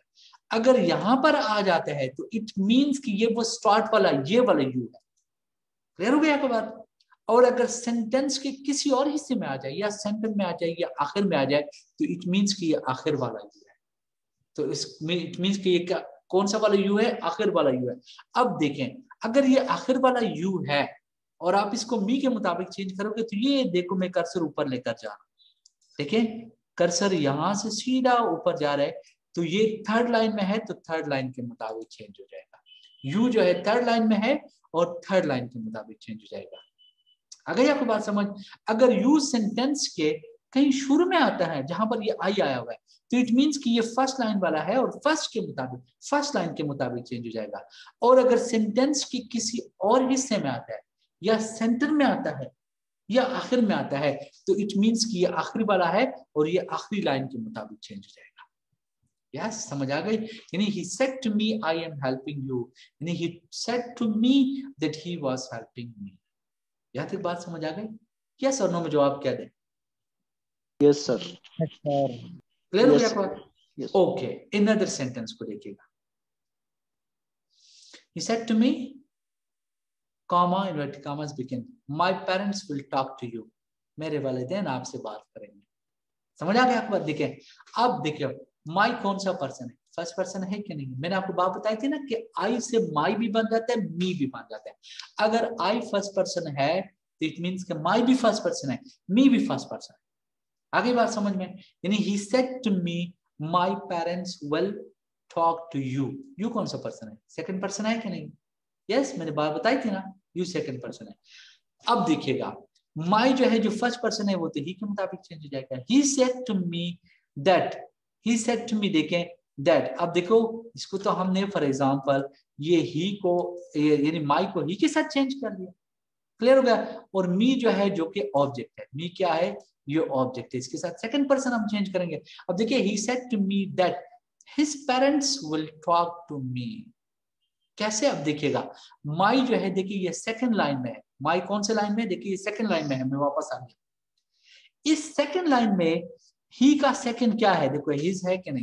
अगर यहां पर आ जाता है तो इट मींस कि ये वो स्टार्ट वाला ये वाला यू है। क्लियर हो गया आपको बात? और अगर सेंटेंस के किसी और हिस्से में आ जाए या सेंटर में आ जाए या आखिर में आ जाए तो इट मींस कि ये आखिर वाला यू है। तो इसमें इट मींस कि ये क्या, कौन सा वाला यू है? आखिर वाला यू है। अब देखें, अगर ये आखिर वाला यू है और आप इसको मी के मुताबिक चेंज करोगे तो ये देखो मैं कर्सर ऊपर लेकर जा रहा हूं। देखें कर्सर यहां से सीधा ऊपर जा रहा है, तो ये थर्ड लाइन में है तो थर्ड लाइन के मुताबिक चेंज हो जाएगा। यू जो है थर्ड लाइन में है और थर्ड लाइन के मुताबिक चेंज हो जाएगा। अगर आपको बात समझ, अगर यू सेंटेंस के कहीं शुरू में आता है जहां पर ये आई आया हुआ है तो इट मींस कि ये फर्स्ट लाइन वाला है और फर्स्ट के मुताबिक फर्स्ट लाइन के मुताबिक चेंज हो जाएगा। और अगर सेंटेंस के किसी और हिस्से में आता है या सेंटर में आता है या आखिर में आता है तो इट मींस कि ये आखिरी वाला है और ये आखिरी लाइन के मुताबिक चेंज हो जाएगा। यस, समझ आ गई? यानी he said to me I am helping you, यानी he said to me that he was helping me। यहाँ तक बात समझ आ गई? यस और नो में जवाब क्या दे? Yes sir. क्लियर हो गया बात? ओके, अनदर सेंटेंस को देखिएगा। he said to me comma inverted commas begin my parents will talk to you, मेरे वालिदैन आपसे बात करेंगे। समझ आ गया आपको बात? देखें अब देखिए माई कौन सा पर्सन है? फर्स्ट पर्सन है कि नहीं? मैंने आपको बात बताई थी ना कि आई से माई भी बन जाता है, मी भी बन जाता है। अगर आई फर्स्ट पर्सन है तो इट मींस कि माई भी फर्स्ट पर्सन है, मी भी फर्स्ट पर्सन है। आगे बात समझ में? यानी he said to me my parents will talk to you, you कौन सा पर्सन है? सेकंड पर्सन है कि नहीं? यस, मैंने बात बताई थी ना, यू सेकंड पर्सन है। अब देखिएगा माई जो है जो फर्स्ट पर्सन है वो तो ही के मुताबिक चेंज हो जाएगा। He said to me that, he said to me, देखें दैट। अब देखो इसको तो हमने फॉर एग्जांपल ये ही को यानी माई को ही के साथ चेंज कर दिया। क्लियर हो गया? और मी जो है जो कि ऑब्जेक्ट है, मी क्या है? ये ऑब्जेक्ट है, इसके साथ सेकंड पर्सन हम चेंज करेंगे। अब देखिए he said to me that his parents will talk to me. कैसे? अब देखिएगा माई जो है देखिए ये सेकंड लाइन में है। माई कौन से लाइन में? देखिए ये सेकंड लाइन में है। मैं वापस आ गया। इस सेकंड लाइन में ही का सेकंड क्या है? देखो हिज है कि नहीं?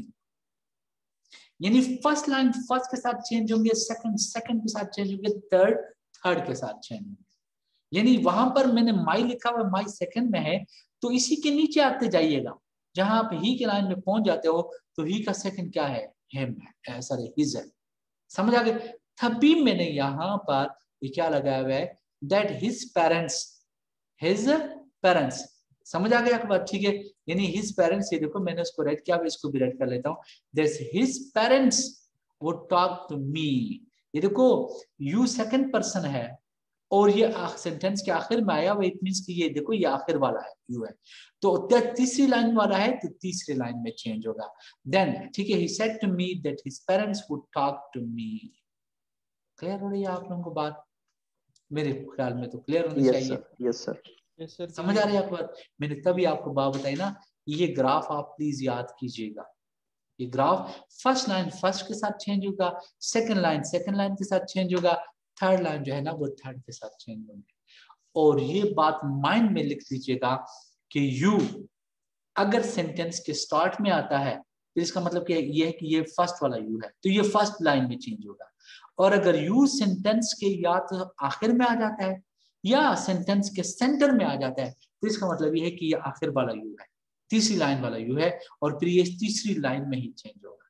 यानी फर्स्ट लाइन फर्स्ट के साथ चेंज होंगे, सेकंड सेकंड के साथ चेंज होंगे, थर्ड थर्ड के साथ चेंज होंगे। यानी वहां पर मैंने माई लिखा हुआ, माई सेकंड में है तो इसी के नीचे आते जाइएगा। जहां आप ही के लाइन में पहुंच जाते हो तो ही का सेकंड क्या है? हिम है, सॉरी हिज है। समझ आ गए? तभी मैंने यहाँ पर ये क्या लगाया हुआ है? That his parents, his parents. समझ आ गया आपको बात? ठीक है, यानी हिज पेरेंट्स, ये देखो मैंने उसको रेड किया, इसको भी रेड कर लेता हूँ। That's his parents would talk to me. ये देखो यू सेकंड पर्सन है और ये सेंटेंस के आखिर में आया हुआ, इट मींस कि ये देखो ये आखिर वाला है, यू है। तो तीसरी लाइन वाला है तो तीसरी लाइन में चेंज होगा। देन ठीक है, he said to me that his parents would talk to me. Clear हो रही है आप लोगों को बात? मेरे ख्याल में तो क्लियर होनी चाहिए। Yes sir, yes sir. समझ आ रही है आपको बात? मैंने तभी आपको बात बताई ना, ये ग्राफ आप प्लीज याद कीजिएगा। ये ग्राफ फर्स्ट लाइन फर्स्ट के साथ चेंज होगा, सेकंड लाइन सेकंड लाइन के साथ चेंज होगा, थर्ड लाइन जो है ना वो थर्ड के साथ चेंज होंगे। और ये बात माइंड में लिख लीजिएगा कि यू अगर सेंटेंस के स्टार्ट में आता है तो इसका मतलब क्या ये है कि ये फर्स्ट वाला यू है तो ये फर्स्ट लाइन में चेंज होगा। और अगर यू सेंटेंस के या तो आखिर में आ जाता है या सेंटेंस के सेंटर में आ जाता है तो इसका मतलब ये है कि ये आखिर वाला यू है, तीसरी लाइन वाला यू है और फिर ये तीसरी लाइन में ही चेंज होगा।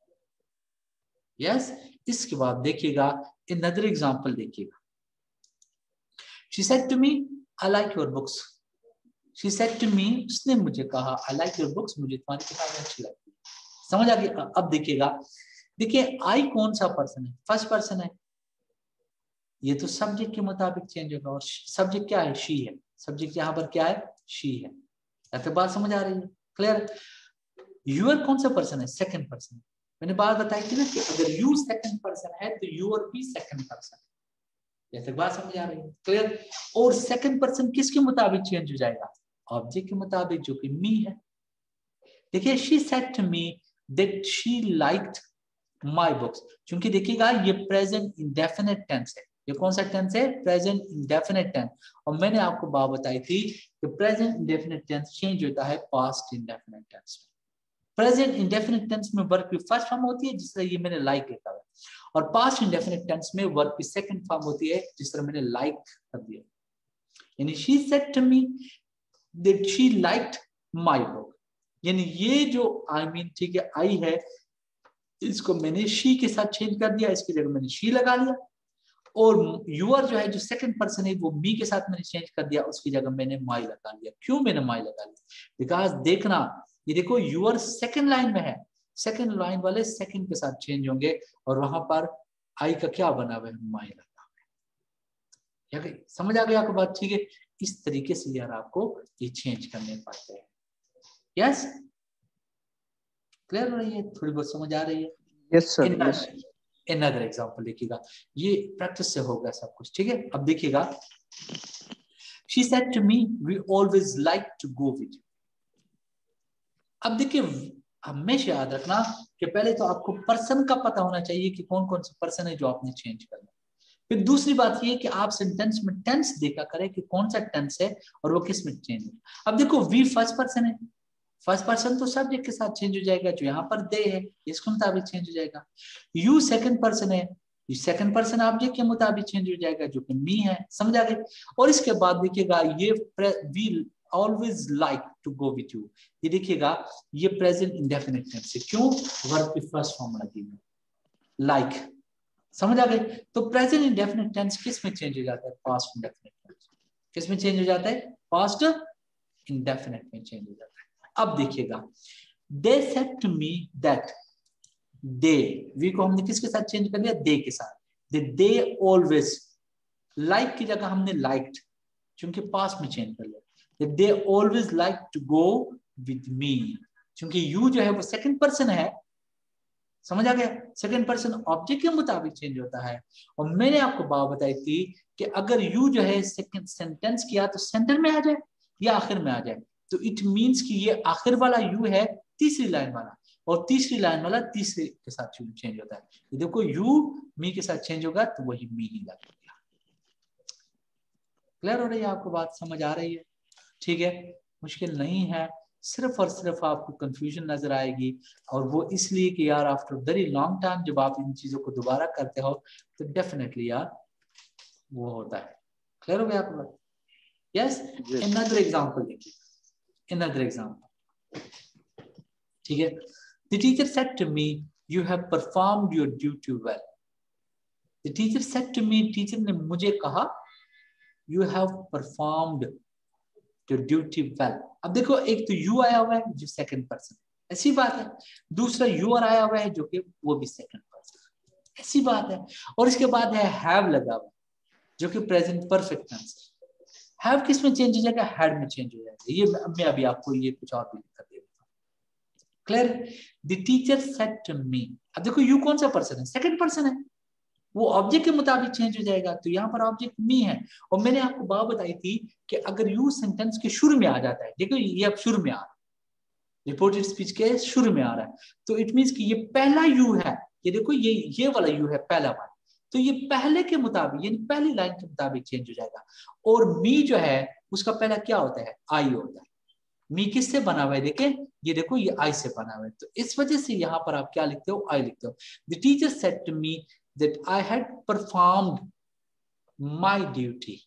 यस, इसके बाद देखिएगा another example देखिएगा। She said to me, I like your books. She said to me, उसने मुझे कहा I like your books, मुझे तुम्हारी किताबें अच्छी लगती है। समझ आ गया? अब देखिएगा, देखिए I कौन सा पर्सन है? फर्स्ट पर्सन है। ये तो सब्जेक्ट के मुताबिक चेंज होगा और सब्जेक्ट क्या है? she है। सब्जेक्ट यहाँ पर क्या है? she है। ऐसे बात समझ आ रही है? क्लियर? यूर कौन सा पर्सन है? Second person. मैंने बात बताई थी ना कि अगर यू सेकंड पर्सन है तो यूर भी सेकंड पर्सन है। जैसे बात समझ आ रही है? क्लियर? और सेकंड पर्सन किसके मुताबिक चेंज हो जाएगा? ऑब्जेक्ट के मुताबिक जो कि मी है। देखिए she said to me that she liked my books. क्योंकि देखिएगा ये प्रेजेंट इंडेफिनिट टेंस है। ये कौन सा टेंस है? Present indefinite tense. और मैंने आपको बात बताई थी कि प्रेजेंट इंडेफिनिट टेंस चेंज होता है पास्ट इंडेफिनिट टेंस में। प्रेजेंट इंडेफिनिट टेंस में वर्ब की फर्स्ट फॉर्म होती है, जिस तरह ये मैंने लाइक लिखा है, और पास्ट इंडेफिनिट टेंस में वर्ब की सेकंड फॉर्म होती है, जिस तरह मैंने लाइक कर दिया। यानी she said to me that she liked my book, यानी ये जो आई मीन ठीक है आई है, इसको मैंने शी के साथ चेंज कर दिया, इसकी जगह मैंने शी लगा लिया, और यूर जो है जो सेकंड पर्सन है वो मी के साथ मैंने चेंज कर दिया, उसकी जगह मैंने माई लगा लिया। क्यों मैंने माई लगा लिया? बिकॉज देखना, ये देखो यूर सेकंड लाइन में है, सेकंड लाइन वाले सेकंड के साथ चेंज होंगे, और वहां पर आई का क्या बना हुआ है? माई लगा हुआ है। समझ आ गया आपको बात? ठीक है, इस तरीके से यार आपको ये चेंज करने पड़ते हैं। यस, क्लियर हो रही है? थोड़ी बहुत समझ आ रही है? Yes sir, yes. Another example देखिएगा, ये प्रैक्टिस से होगा सब कुछ, ठीक है? अब देखिएगा, she said to me we always like to go with you। अब देखिए, हमेशा याद रखना कि पहले तो आपको पर्सन का पता होना चाहिए कि कौन कौन सा पर्सन है जो आपने चेंज करना। फिर दूसरी बात ये कि आप सेंटेंस में टेंस देखा करें कि कौन सा टेंस है और वो किस में चेंज है। अब देखो, वी फर्स्ट पर्सन है, फर्स्ट पर्सन तो सब्जेक्ट के साथ चेंज हो जाएगा, जो यहाँ पर दे है इसके मुताबिक चेंज हो जाएगा। यू सेकंड पर्सन है, सेकंड पर्सन ऑब्जेक्ट के मुताबिक चेंज हो जाएगा, जो कि मी है। समझ आ गए? और इसके बाद देखिएगा, ये we always like to go with you, ये देखिएगा ये प्रेजेंट इंडेफिनिट टेंस है। क्यों? वर्ब की फर्स्ट फॉर्म लगी है लाइक। समझ आ गए? तो प्रेजेंट इंडेफिनिट टेंस किस में चेंज हो जाता है? Past indefinite tense. किस में चेंज हो जाता है? पास्ट इंडेफिनिट में चेंज हो जाता है। अब देखिएगा, they said to me that they, we को हमने किसके साथ चेंज कर दिया? they के साथ। they, they always, like की जगह हमने liked, क्योंकि पास्ट में चेंज कर लिया। they always like to go with me, क्योंकि you जो है वो सेकंड पर्सन है। समझ आ गया? सेकंड पर्सन ऑब्जेक्ट के मुताबिक चेंज होता है। और मैंने आपको बात बताई थी कि अगर you जो है सेकंड सेंटेंस किया तो सेंटर में आ जाए या आखिर में आ जाए, तो इट मींस कि ये आखिर वाला यू है तीसरी लाइन वाला, और तीसरी लाइन वाला तीसरे के साथ चेंज होता है। ये देखो, यू मी के साथ चेंज होगा तो वही मी ही लगेगा। क्लियर हो रही है आपको बात? समझ आ रही है? ठीक है, मुश्किल नहीं है, सिर्फ और सिर्फ आपको कंफ्यूजन नजर आएगी, और वो इसलिए कि यार आफ्टर वेरी लॉन्ग टाइम जब आप इन चीजों को दोबारा करते हो तो डेफिनेटली यार वो होता है। क्लियर हो गया आपको बात? यस। अनदर एग्जांपल देखिए, another example, ठीक है? The teacher said to me, you have performed your duty well। The teacher said to me, teacher ने मुझे कहा, you have performed your duty well। अब देखो, एक तो you आया हुआ है जो सेकंड पर्सन, ऐसी बात है। दूसरा your आया हुआ है जो कि वो भी सेकंड पर्सन, ऐसी बात है। और इसके बाद है have लगा हुआ जो कि प्रेजेंट परफेक्ट टेंस है। हैव किस में चेंज हो जाएगा? हैड में चेंज हो जाएगा। ये मैं अभी आपको ये कुछ और भी लिख कर दे देता हूं। Clear? The teacher said to me. अब देखो, यू कौन सा पर्सन है? सेकंड पर्सन है, वो ऑब्जेक्ट के मुताबिक चेंज हो जाएगा, तो यहाँ पर ऑब्जेक्ट मी है। और मैंने आपको बात बताई थी कि अगर यू सेंटेंस के शुरू में आ जाता है, देखो ये अब शुरू में आ रहा है, रिपोर्टेड स्पीच के शुरू में आ रहा है, तो इट मींस कि ये पहला यू है। ये देखो, ये ये वाला यू है, पहला वाला, तो ये पहले के मुताबिक यानी पहली लाइन के मुताबिक चेंज हो जाएगा। और मी जो है उसका पहला क्या होता है? आई होता है। मी किससे बना हुआ है? देखें, ये देखो ये आई से बना हुआ है, तो इस वजह से यहाँ पर आप क्या लिखते हो? आई लिखते हो। The teacher said to me that I had performed my duty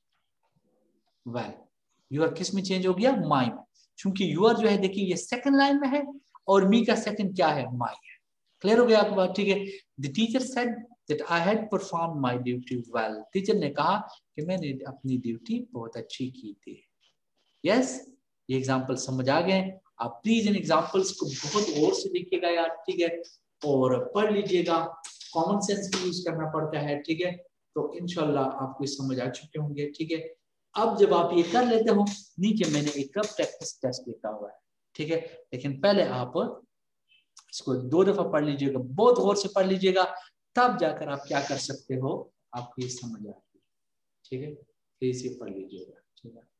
well. Your किस में चेंज हो गया? माई में, क्योंकि यूर जो है देखिए ये सेकंड लाइन में है और मी का सेकंड क्या है? माई है। क्लियर हो गया आपको बात? ठीक है। The teacher said that I had performed my duty well। Teacher ने कहा कि मैंने अपनी ड्यूटी बहुत अच्छी की थी। यस, ये एग्जांपल समझ आ गए? आप प्लीज इन एग्जांपल्स को बहुत गौर से देखिएगा यार, ठीक है, और पढ़ लीजिएगा। कॉमन सेंस भी यूज करना पड़ता है, ठीक है, तो इंशाल्लाह आपको समझ आ चुके होंगे। ठीक है, अब जब आप ये कर लेते हो, नीचे मैंने एक प्रैक्टिस टेस्ट लिखा हुआ है, ठीक है, लेकिन पहले आप इसको दो दफा पढ़ लीजिएगा, बहुत गौर से पढ़ लीजिएगा, तब जाकर आप क्या कर सकते हो, आपको ये समझ आएगी। ठीक है, प्लीज ये पढ़ लीजिएगा। ठीक है,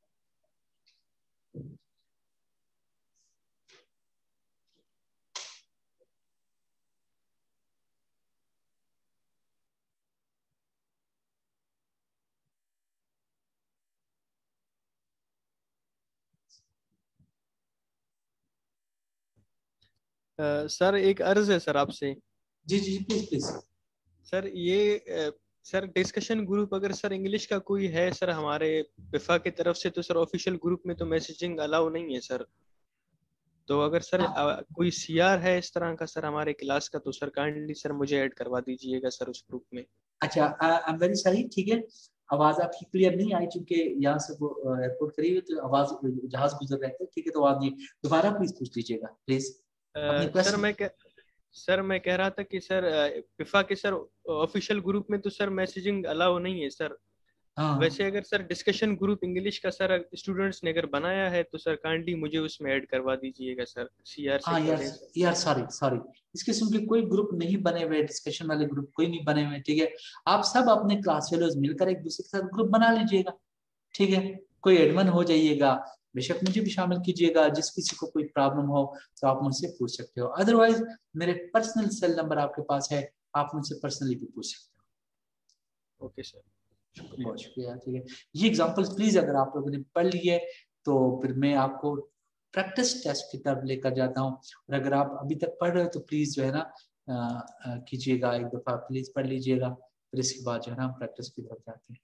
सर एक अर्ज है सर आपसे। जी जी प्लीज प्लीज। सर ये अ, सर डिस्कशन ग्रुप अगर सर इंग्लिश का कोई है सर हमारे बिफा की तरफ से, तो सर ऑफिशियल ग्रुप में तो मैसेजिंग अलाउ नहीं है सर। तो अगर सर अ, कोई सीआर है इस तरह का सर हमारे क्लास का, तो सर काइंडली सर मुझे ऐड करवा दीजिएगा सर उस ग्रुप में। अच्छा, आई एम वेरी सॉरी, ठीक है, आवाज आपकी क्लियर नहीं आई चूंकि यहाँ से वो एयरपोर्ट करीब है तो आवाज जहाज गुजर रहे थे, ठीक है, तो आप ये दोबारा प्लीज पूछ लीजिएगा प्लीज अपनी सर क्वेश्चन। मैं कह सर मैं कह रहा था कि सर बिफा के सर ऑफिशियल ग्रुप में तो सर मैसेजिंग अलाउ नहीं है सर। हाँ वैसे अगर सर डिस्कशन ग्रुप इंग्लिश का सर स्टूडेंट्स ने अगर बनाया है तो सर काइंडली मुझे उसमें ऐड करवा दीजिएगा सर, सीआर से हाँ कह यार, दें सर। यार सॉरी सॉरी, इस किस्म के कोई ग्रुप नहीं बने हुए, डिस्कशन वाले ग्रुप कोई नहीं बने हुए, ठीक है। आप सब अपने क्लास फेलोज मिलकर एक दूसरे के साथ ग्रुप बना लीजिएगा, ठीक है। कोई एडमिन हो जाइएगा, बेशक मुझे भी शामिल कीजिएगा, जिस किसी को कोई प्रॉब्लम हो तो आप मुझसे पूछ सकते हो। अदरवाइज मेरे पर्सनल सेल नंबर आपके पास है, आप मुझसे पर्सनली भी पूछ सकते हो। ओके सर, बहुत शुक्रिया, ठीक है। ये एग्जांपल्स प्लीज अगर आप लोगों ने पढ़ लिए तो फिर मैं आपको प्रैक्टिस टेस्ट की तरफ लेकर जाता हूँ, और अगर आप अभी तक पढ़ रहे हो तो प्लीज जो है ना कीजिएगा, एक दफा प्लीज पढ़ लीजिएगा, फिर इसके बाद जो है ना प्रैक्टिस की तरफ जाते हैं।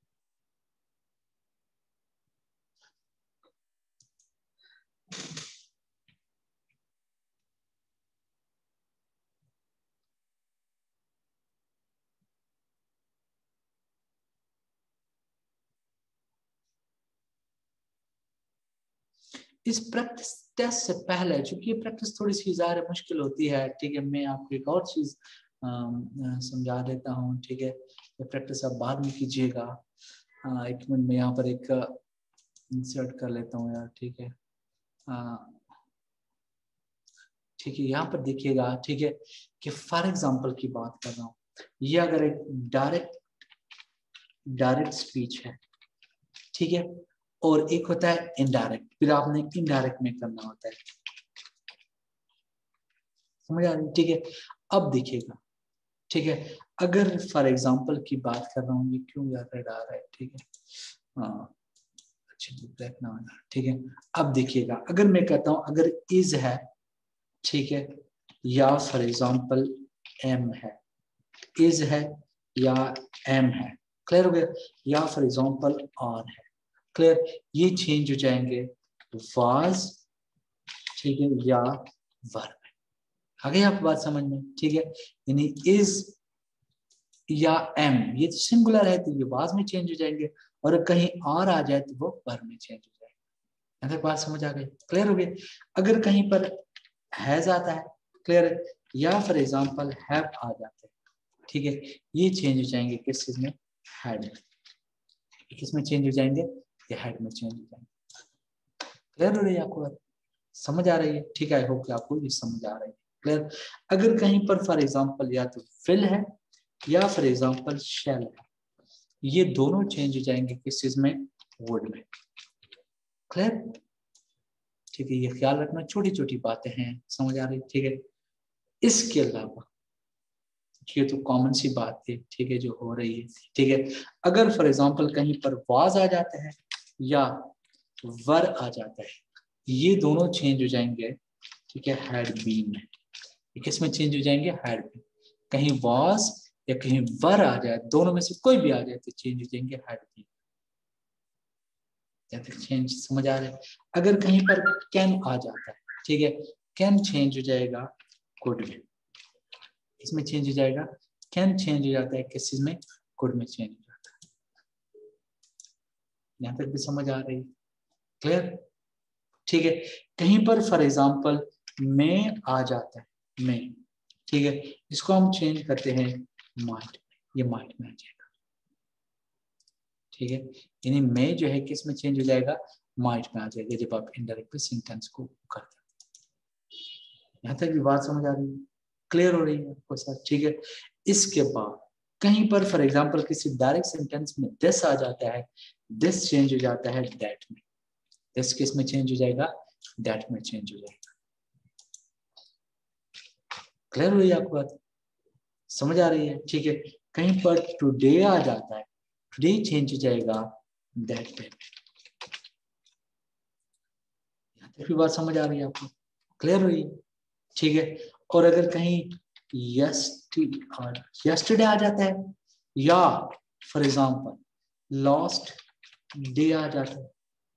इस प्रैक्टिस टेस्ट से पहले, चूंकि ये प्रैक्टिस थोड़ी सी ज़ाहिर मुश्किल होती है, ठीक है, मैं आपको एक और चीज समझा देता हूँ, ठीक है। ये प्रैक्टिस आप बाद में कीजिएगा। एक मिनट में यहाँ पर एक इंसर्ट कर लेता हूँ यार, ठीक है। ठीक है, यहाँ पर देखिएगा, ठीक है, कि फॉर एग्जांपल की बात कर रहा हूँ, ये अगर एक डायरेक्ट डायरेक्ट स्पीच है, ठीक है, और एक होता है इनडायरेक्ट, फिर आपने इनडायरेक्ट में करना होता है, समझ आ रही है, ठीक है। अब देखिएगा, ठीक है, अगर फॉर एग्जांपल की बात कर रहा हूँ, ये क्यों यार रेड आ रहा है, ठीक है, हाँ अच्छा ब्लैक ना होना, ठीक है। अब देखिएगा, अगर मैं कहता हूँ अगर इज है, ठीक है, या फॉर एग्जांपल एम है, इज है या एम है, क्लियर हो गया, या फॉर एग्जांपल आर है, क्लियर, ये चेंज हो जाएंगे वाज, ठीक है, या वर्ब। आ गई आपको बात समझ में, ठीक है। यानी इज या एम ये तो सिंगुलर है तो ये वाज में चेंज हो जाएंगे, और कहीं और आ जाए तो वो वर्ब में चेंज हो जाएगा। अगर बात समझ आ गई, क्लियर हो गई। अगर कहीं पर हैज आता है, क्लियर, या फॉर एग्जांपल हैव आ जाते हैं, ठीक है, ये चेंज हो जाएंगे किस चीज में, हेड में। किस में चेंज हो जाएंगे, ये हेड में चेंज हो जाएंगे। क्लियर हो रही है आपको, समझ आ रही है, ठीक है, आई होप कि आपको ये समझ आ रही है, क्लियर। अगर कहीं पर फॉर एग्जांपल या तो फिल है या फॉर एग्जांपल शेल है, ये दोनों चेंज हो जाएंगे किस चीज में, वुड में, क्लियर, ठीक है। ये ख्याल रखना, छोटी छोटी बातें हैं, समझ आ रही, ठीक है। इसके अलावा ये तो कॉमन सी बात थी, ठीक है, जो हो रही है, ठीक है। अगर फॉर एग्जांपल कहीं पर वाज आ जाता है या वर आ जाता है, ये दोनों चेंज हो जाएंगे, ठीक है, हैड बीन में। किस में चेंज हो जाएंगे, हैड बीन। कहीं वाज या कहीं वर आ जाए, दोनों में से कोई भी आ जाए तो चेंज हो जाएंगे हैड बीन। चेंज समझ आ रहा है। अगर कहीं पर कैन आ जाता है, ठीक है, कैन चेंज हो जाएगा कुड में, इसमें चेंज हो जाएगा, कैन चेंज हो जाता है किस चीज में, कुड में चेंज हो जाता है। यहाँ तक भी समझ आ रही है, क्लियर, ठीक है। कहीं पर फॉर एग्जांपल में आ जाता है, में, ठीक है, इसको हम चेंज करते हैं माइट, ये माइट में आ जाएगा, ठीक है। यानी में जो है किस में चेंज हो जाएगा, माइट में आ जाएगा, जब आप इनडायरेक्ट सेंटेंस को करते हैं। यहाँ तक भी बात समझ आ रही है, क्लियर हो रही है आपको सर, ठीक है। इसके बाद कहीं पर फॉर एग्जांपल किसी डायरेक्ट सेंटेंस में दिस आ जाता है, दिस चेंज हो जाता है दैट में, दिस किस में चेंज हो जाएगा, दैट में चेंज हो जाएगा। क्लियर हुई आपको बात, समझ आ रही है, ठीक है। कहीं पर टुडे आ जाता है, टुडे चेंज हो जाएगा दैट पे। यहाँ तक भी बात समझ आ रही है आपको, क्लियर हुई, ठीक है। और अगर कहीं यस्टरडे आ जाता है या फॉर एग्जांपल लास्ट डे आ जाता है,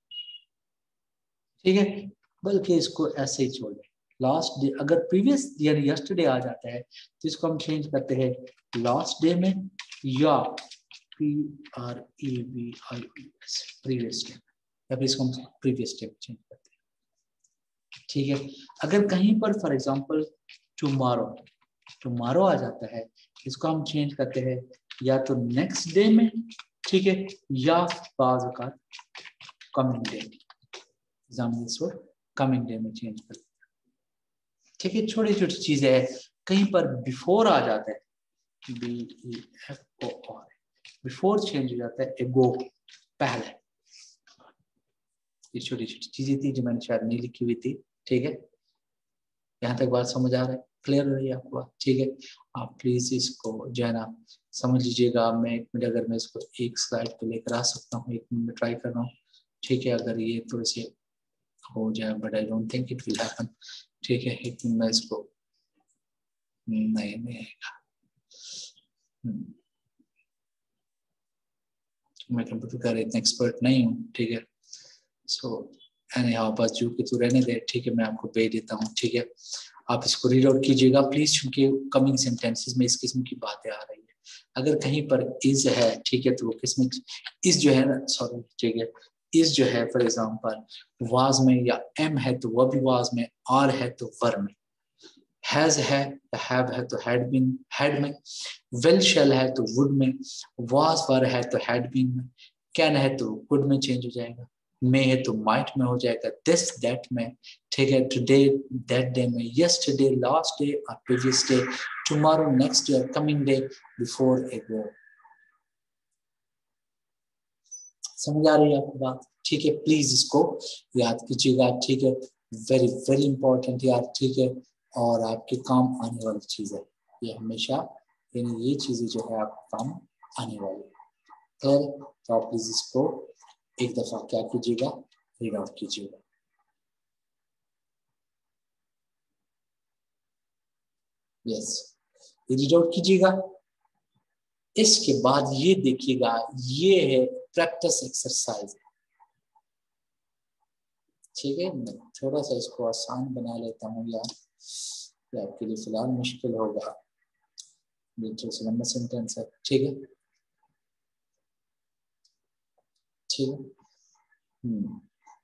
ठीक है, बल्कि इसको ऐसे ही छोड़ दें, लास्ट डे। अगर प्रीवियस यानी यस्टरडे आ जाता है तो इसको हम चेंज करते हैं लास्ट डे में, या P R E V I S previous day, या फिर इसको हम प्रीवियस डे में चेंज करते हैं, ठीक है। अगर कहीं पर फॉर एग्जांपल टुमारो टुमारो आ जाता है, इसको हम चेंज करते हैं या तो नेक्स्ट डे में, ठीक है, या बाज़ औक़ात coming day, example coming day में चेंज करते हैं, ठीक है। छोटी छोटी चीजें हैं। कहीं पर बिफोर आ जाता है, B E F O R, before change हो जाता है एगो, पहले। ये छोटी छोटी चीजें थी जो मैंने शायद नहीं लिखी हुई थी, ठीक है। यहाँ तक बात समझ आ रहा है, क्लियर हो रही है आपको बात, ठीक है। आप प्लीज इसको जो है ना समझ लीजिएगा। मैं एक मिनट अगर मैं इसको एक स्लाइड पे लेकर आ सकता हूँ, एक मिनट में ट्राई कर रहा हूँ, ठीक है। अगर ये थोड़े से हो जाए, but I don't think it will happen, ठीक है। एक मिनट में इसको नहीं नहीं आएगा, मैं कंप्यूटर का इतना एक्सपर्ट नहीं हूँ, ठीक है। सो एनी हाउ, बस जो कि तू रहने दे, ठीक है, मैं आपको भेज देता हूँ, ठीक है। आप इसको रीड आउट कीजिएगा प्लीज, क्योंकि कमिंग सेंटेंसेस में इस किस्म की बातें आ रही है। अगर कहीं पर इज है, ठीक है, तो वो किस्म इज जो है ना, सॉरी, ठीक है, इज जो है फॉर एग्जांपल वाज में, या एम है तो वह भी वाज में, आर है तो वर में, हैज है तो हैव है तो हैड बीन हैड में, विल शैल है तो वुड में, वाज वर है तो हैड बीन में, कैन है तो कुड में चेंज हो जाएगा, मे है तो माइट में हो जाएगा, दिस दैट में, ठीक है, टुडे दैट डे में, यस्टरडे लास्ट डे और previous day, tomorrow next day और कमिंग डे, बिफोर एगो। समझ आ रही है आपको बात, ठीक है। प्लीज इसको याद कीजिएगा, ठीक है, वेरी वेरी इंपॉर्टेंट यार, ठीक है, और आपके काम आने वाली चीज है ये हमेशा, यानी ये चीजें जो है आपके काम आने वाली है। तो आप प्लीज इसको एक दफा क्या कीजिएगा, रीड आउट कीजिएगा। यस, रीड आउट कीजिएगा। इसके बाद ये देखिएगा, ये है प्रैक्टिस एक्सरसाइज, ठीक है। मैं थोड़ा सा इसको आसान बना लेता हूँ यार, ये आपके लिए फिलहाल मुश्किल होगा, से लंबा सेंटेंस है, ठीक है, ठीक है। हम्म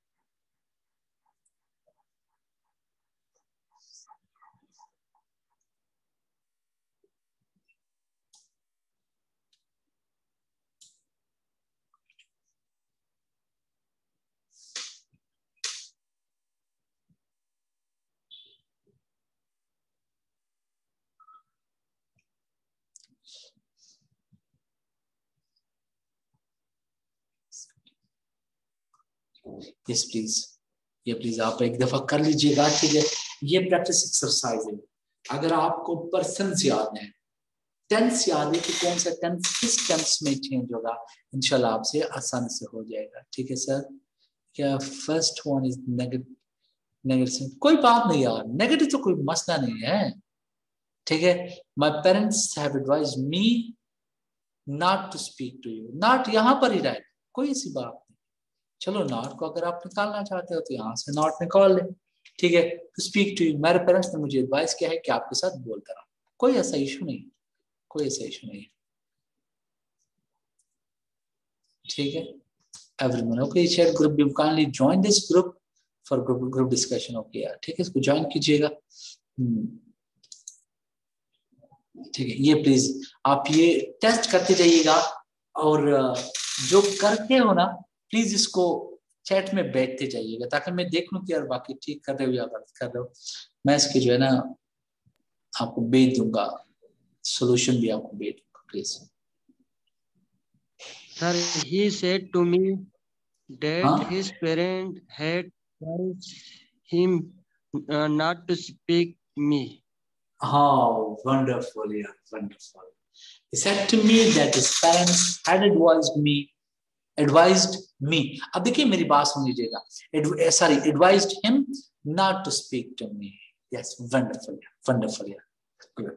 यस प्लीज, ये प्लीज आप एक दफा कर लीजिएगा, ठीक है। ये प्रैक्टिस एक्सरसाइज है। अगर आपको पर्सन्स याद है, टेंस याद है कि कौन सा टेंस किस टेंस में चेंज होगा, इंशाल्लाह आपसे आसानी से हो जाएगा, ठीक है सर। क्या first one is negative, negative कोई बात नहीं यार, नेगेटिव तो कोई मसला नहीं है, ठीक है। My parents have advised me not to speak to you, not यहाँ पर ही राइट, कोई ऐसी बात नहीं। चलो नॉट को अगर आप निकालना चाहते हो तो यहाँ से नॉट निकाल ले, ठीक है। टू स्पीक टू यू, मेरे पेरेंट्स ने मुझे एडवाइस किया है कि आपके साथ बोलता रहो, कोई ऐसा इशू नहीं, कोई ऐसा इशू नहीं, ठीक है। everyone okay, share group, you kindly join this group for group group discussion, okay यार, ठीक है, इसको ज्वाइन कीजिएगा, ठीक है। ये प्लीज आप ये टेस्ट करते जाइएगा, और जो करते हो ना प्लीज इसको चैट में बैठते जाइएगा, ताकि मैं देख लूं कि यार बाकी ठीक कर रहे हो या गलत कर रहे हो। मैं इसकी जो है ना आपको भेज दूंगा, सोल्यूशन भी आपको भेज दूंगा, please. Sir, he said to me that हाँ? his parents had told him uh, not to speak me. How wonderful, yeah, wonderful. He said to me that his parents had advised me, advised me. अब देखिए मेरी बात सुन लीजिएगा, sorry, advised him not to speak to me. Yes, wonderful, wonderful, yeah. Good.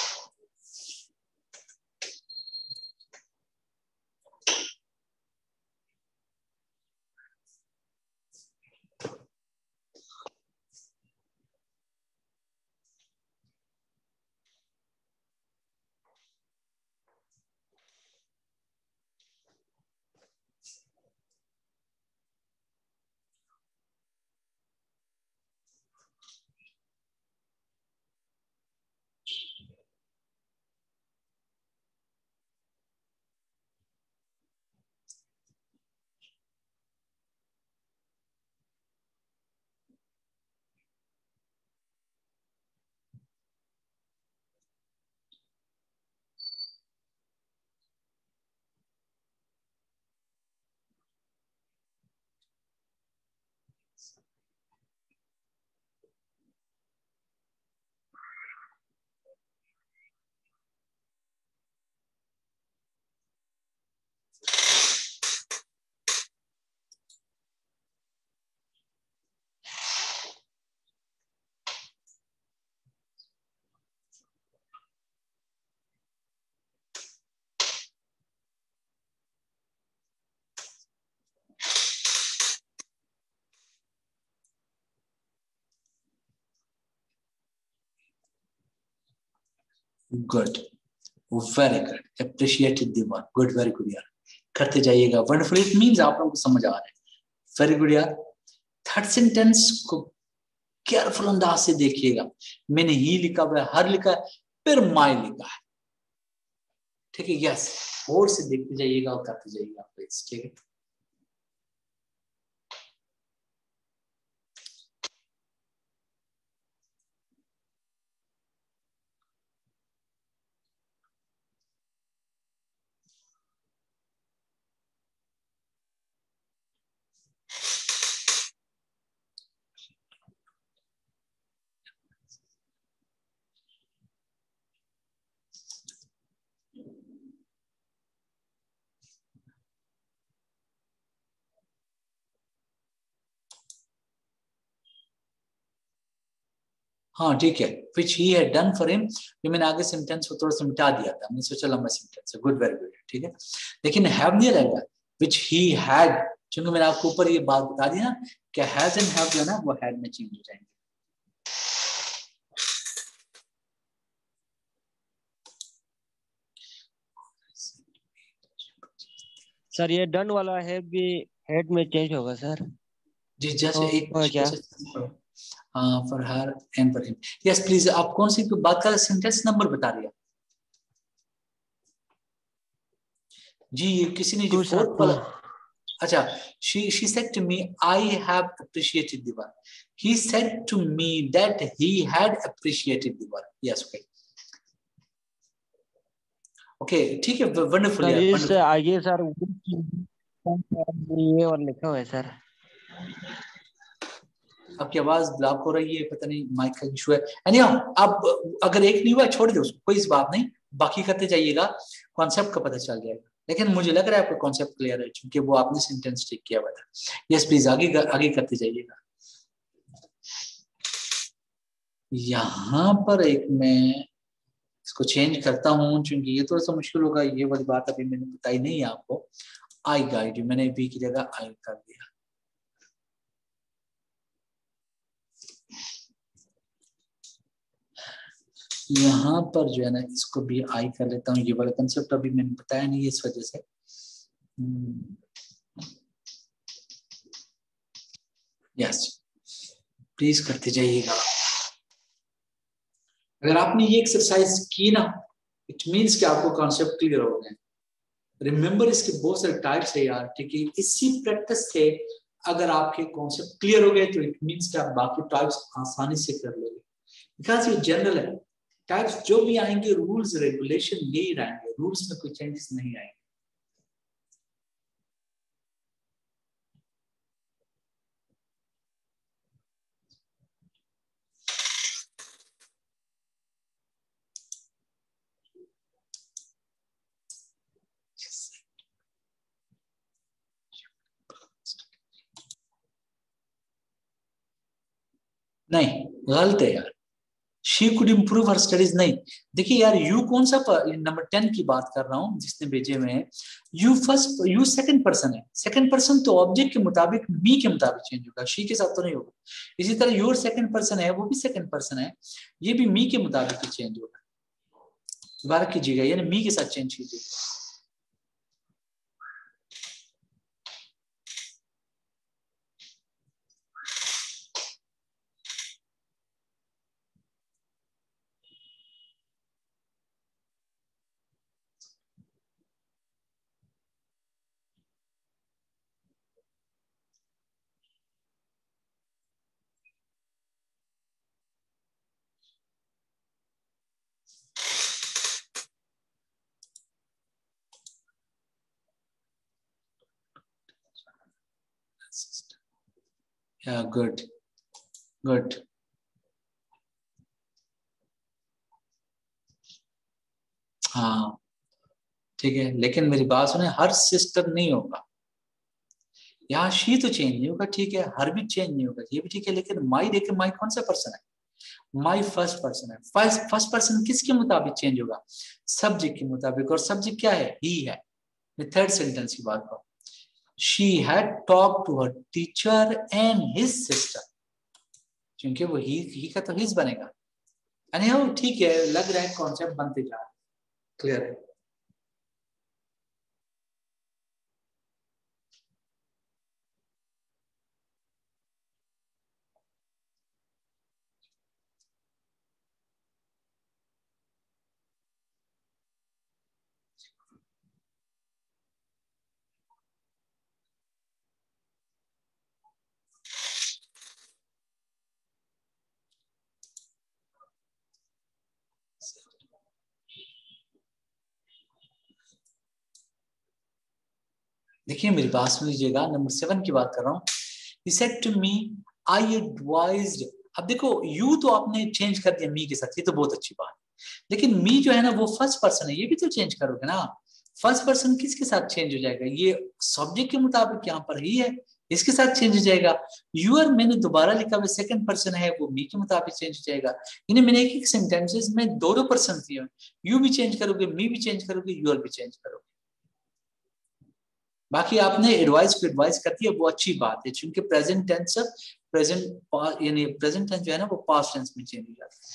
Good, very good, appreciated the work, good, very good यार, करते जाइएगा, wonderful, it means आप लोगों को समझ आ रहा है, very good यार। थर्ड सेंटेंस को केयरफुल अंदाज से देखिएगा, मैंने ही लिखा हुआ है, हर लिखा है, फिर माई लिखा है, ठीक है, यस, और से देखते जाइएगा और करते जाइएगा प्लीज, ठीक है। हाँ ठीक है, which he had done for him, जो मैंने आगे सेंटेंस को थोड़ा सा मिटा दिया था, मैंने सोचा लंबा सेंटेंस है, गुड, वेरी गुड, ठीक है। लेकिन हैव नहीं रहेगा, which he had, क्योंकि मैंने आपको ऊपर ये बात बता दी ना कि has and have जो है ना वो had में चेंज हो जाएंगे। सर ये डन वाला है भी हेड में चेंज होगा सर जी, जैसे तो एक क्या for her and for him, yes please, आप कौन सी बात कर, सेंटेंस नंबर बता रही है जी, ये किसी ने जो फोर्थ वाला, अच्छा, she she said to me I have appreciated the work, he said to me that he had appreciated the work, yes, okay, okay, ठीक है, वंडरफुल यार, इस आगे सर ये और लिखा हुआ है सर। आपकी आवाज ब्लॉक हो रही है, पता नहीं माइक का इशू है, एनीहाउ अब अगर एक नहीं हुआ छोड़ दो उसको, कोई इस बात नहीं, बाकी करते जाइएगा, कॉन्सेप्ट का पता चल जाएगा। लेकिन मुझे लग रहा है आपको कॉन्सेप्ट क्लियर है, क्योंकि वो आपने सेंटेंस ठीक किया हुआ था। यस प्लीज, आगे आगे करते जाइएगा। यहाँ पर एक मैं इसको चेंज करता हूँ, क्योंकि ये थोड़ा सा मुश्किल होगा, ये वाली बात अभी मैंने बताई नहीं है आपको। आई गाइड यू, मैंने बी की जगह आई कर दिया। यहाँ पर जो है ना, इसको भी आई कर लेता हूँ, ये वाला कंसेप्ट अभी मैंने बताया नहीं है इस वजह से। यस प्लीज करते जाइएगा। अगर आपने ये एक्सरसाइज की ना, इट मीन्स कि आपको कॉन्सेप्ट क्लियर हो गए। रिमेंबर, इसके बहुत सारे टाइप्स है यार, ठीक है। इसी प्रैक्टिस से अगर आपके कॉन्सेप्ट क्लियर हो गए तो इट मीन्स कि आप बाकी टाइप्स आसानी से कर लोगे, बिकॉज ये जनरल है। टाइप्स जो भी आएंगे, रूल्स रेगुलेशन यही रहेंगे, रूल्स में कोई चेंजेस नहीं आएंगे। नहीं, गलत है यार, she could improve her studies, नहीं। देखिए यार, यू कौन सा नंबर टेन की बात कर रहा हूँ जिसने भेजे हुए हैं। You first, you second person है। सेकंड पर्सन तो ऑब्जेक्ट के मुताबिक मी के मुताबिक चेंज होगा, शी के साथ तो नहीं होगा। इसी तरह योर सेकंड पर्सन है, वो भी सेकंड पर्सन है, ये भी मी के मुताबिक ही चेंज होगा। दोबारा कीजिएगा, यानी मी के साथ चेंज कीजिएगा। Yeah, good, good. हाँ ठीक है, लेकिन मेरी बात सुने, हर सिस्टर नहीं होगा। यहाँ शी तो चेंज नहीं होगा, ठीक है, हर भी चेंज नहीं होगा, ये भी ठीक है। लेकिन माई देखिए, माई कौन सा पर्सन है? माई फर्स्ट पर्सन है। फर्स्ट फर्स्ट पर्सन किसके मुताबिक चेंज होगा? सब्जेक्ट के मुताबिक। और सब्जेक्ट क्या है? ही है। मैं थर्ड सेंटेंस की बात करूं, she had talk to her teacher and his sister, क्योंकि वो ही ही का तो हिज बनेगा। यानी ठीक है, लग रहा है कॉन्सेप्ट बनते जा रहा है। क्लियर है? देखिए मेरी बात सुन लीजिएगा, नंबर सेवन की बात कर रहा हूँ। He said to me, I advised। अब देखो, यू तो आपने चेंज कर दिया मी के साथ, ये तो बहुत अच्छी बात है। लेकिन मी जो है ना, वो फर्स्ट पर्सन है, ये भी तो चेंज करोगे ना। फर्स्ट पर्सन किसके साथ चेंज हो जाएगा? ये सब्जेक्ट के मुताबिक यहाँ पर ही है, इसके साथ चेंज हो जाएगा। यूर मैंने दोबारा लिखा हुआ सेकंड पर्सन है, वो मी के मुताबिक चेंज हो जाएगा। यानी मैंने एक एक सेंटेंसेस में दो दो पर्सन दिए, यू भी चेंज करोगे, मी भी चेंज करोगे, यूर भी चेंज करोगे। बाकी आपने एडवाइस को एडवाइस कर दिया, वो अच्छी बात है, क्योंकि प्रेजेंट टेंस प्रेजेंट यानी प्रेजेंट टेंस जो है ना, वो पास्ट टेंस में चेंज हो जाता है।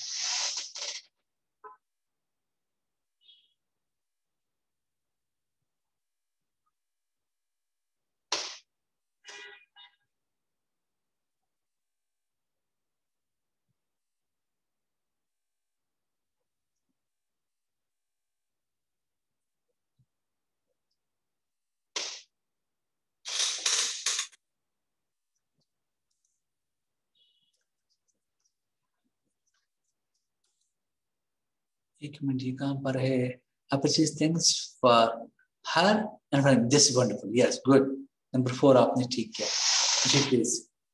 एक मिनट, ये कहां पर है? appreciate things for her and this wonderful, yes, good। Number four आपने ठीक किया जी, प्लीज।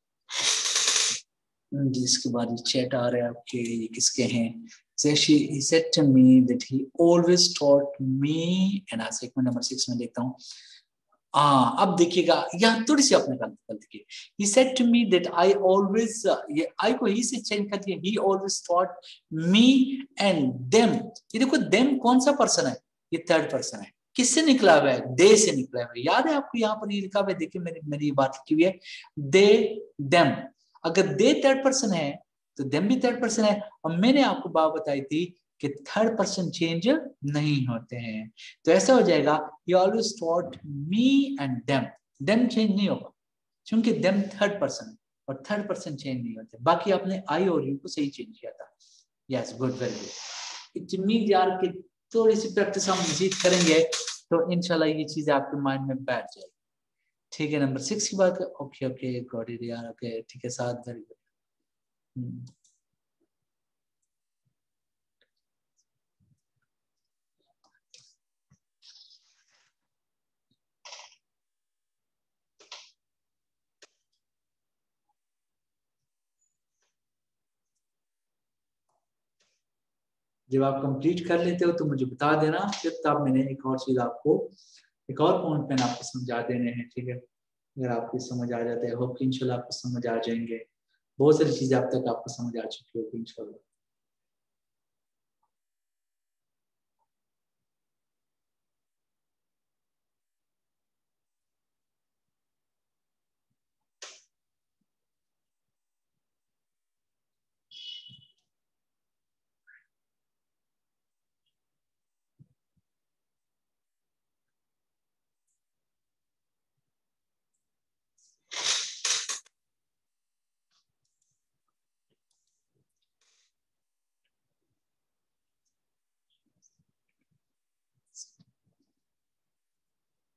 जिसके बाद ये चैट आ रहा है आपके, ये किसके हैं? So she he said to me that he always taught me, and आज एक मिनट, नंबर सिक्स में देखता हूँ। हाँ, अब देखिएगा, यहाँ थोड़ी सी आपने गलती की। He said to me that I always, ये I को ही से चेंज कर दिया, he always taught me and them। ये देखो, them कौन सा पर्सन है? ये थर्ड पर्सन है। किससे निकला हुआ है? दे से निकला हुआ है। याद है आपको? यहाँ पर ये लिखा हुआ है, देखिए मेरी मेरी बात लिखी हुई है, दे देम। अगर दे थर्ड पर्सन है तो देम भी थर्ड पर्सन है। और मैंने आपको बात बताई थी कि थर्ड पर्सन चेंज नहीं होते हैं, तो ऐसा हो जाएगा, he always taught me and them। them change नहीं होगा, क्योंकि them थर्ड पर्सन है और थर्ड पर्सन चेंज नहीं होते। बाकी आपने आई और यू को सही चेंज किया था। Yes, good, very good. It mean यार कि थोड़ी सी प्रैक्टिस हम मजीद करेंगे तो इंशाल्लाह ये चीजें आपके माइंड में बैठ जाएगी। ठीक है, नंबर सिक्स की बात है। ओके ओके, गॉट इट यार। ओके ठीक है, सात, वेरी गुड। जब आप कंप्लीट कर लेते हो तो मुझे बता देना, फिर तब मैंने एक और चीज आपको, एक और पॉइंट मैंने आपको समझा देने हैं। ठीक है, अगर आपको समझ आ जाता है, होप कि इंशाल्लाह आपको समझ आ जाएंगे। बहुत सारी चीजें अब तक आपको समझ आ चुकी होगी इंशाल्लाह।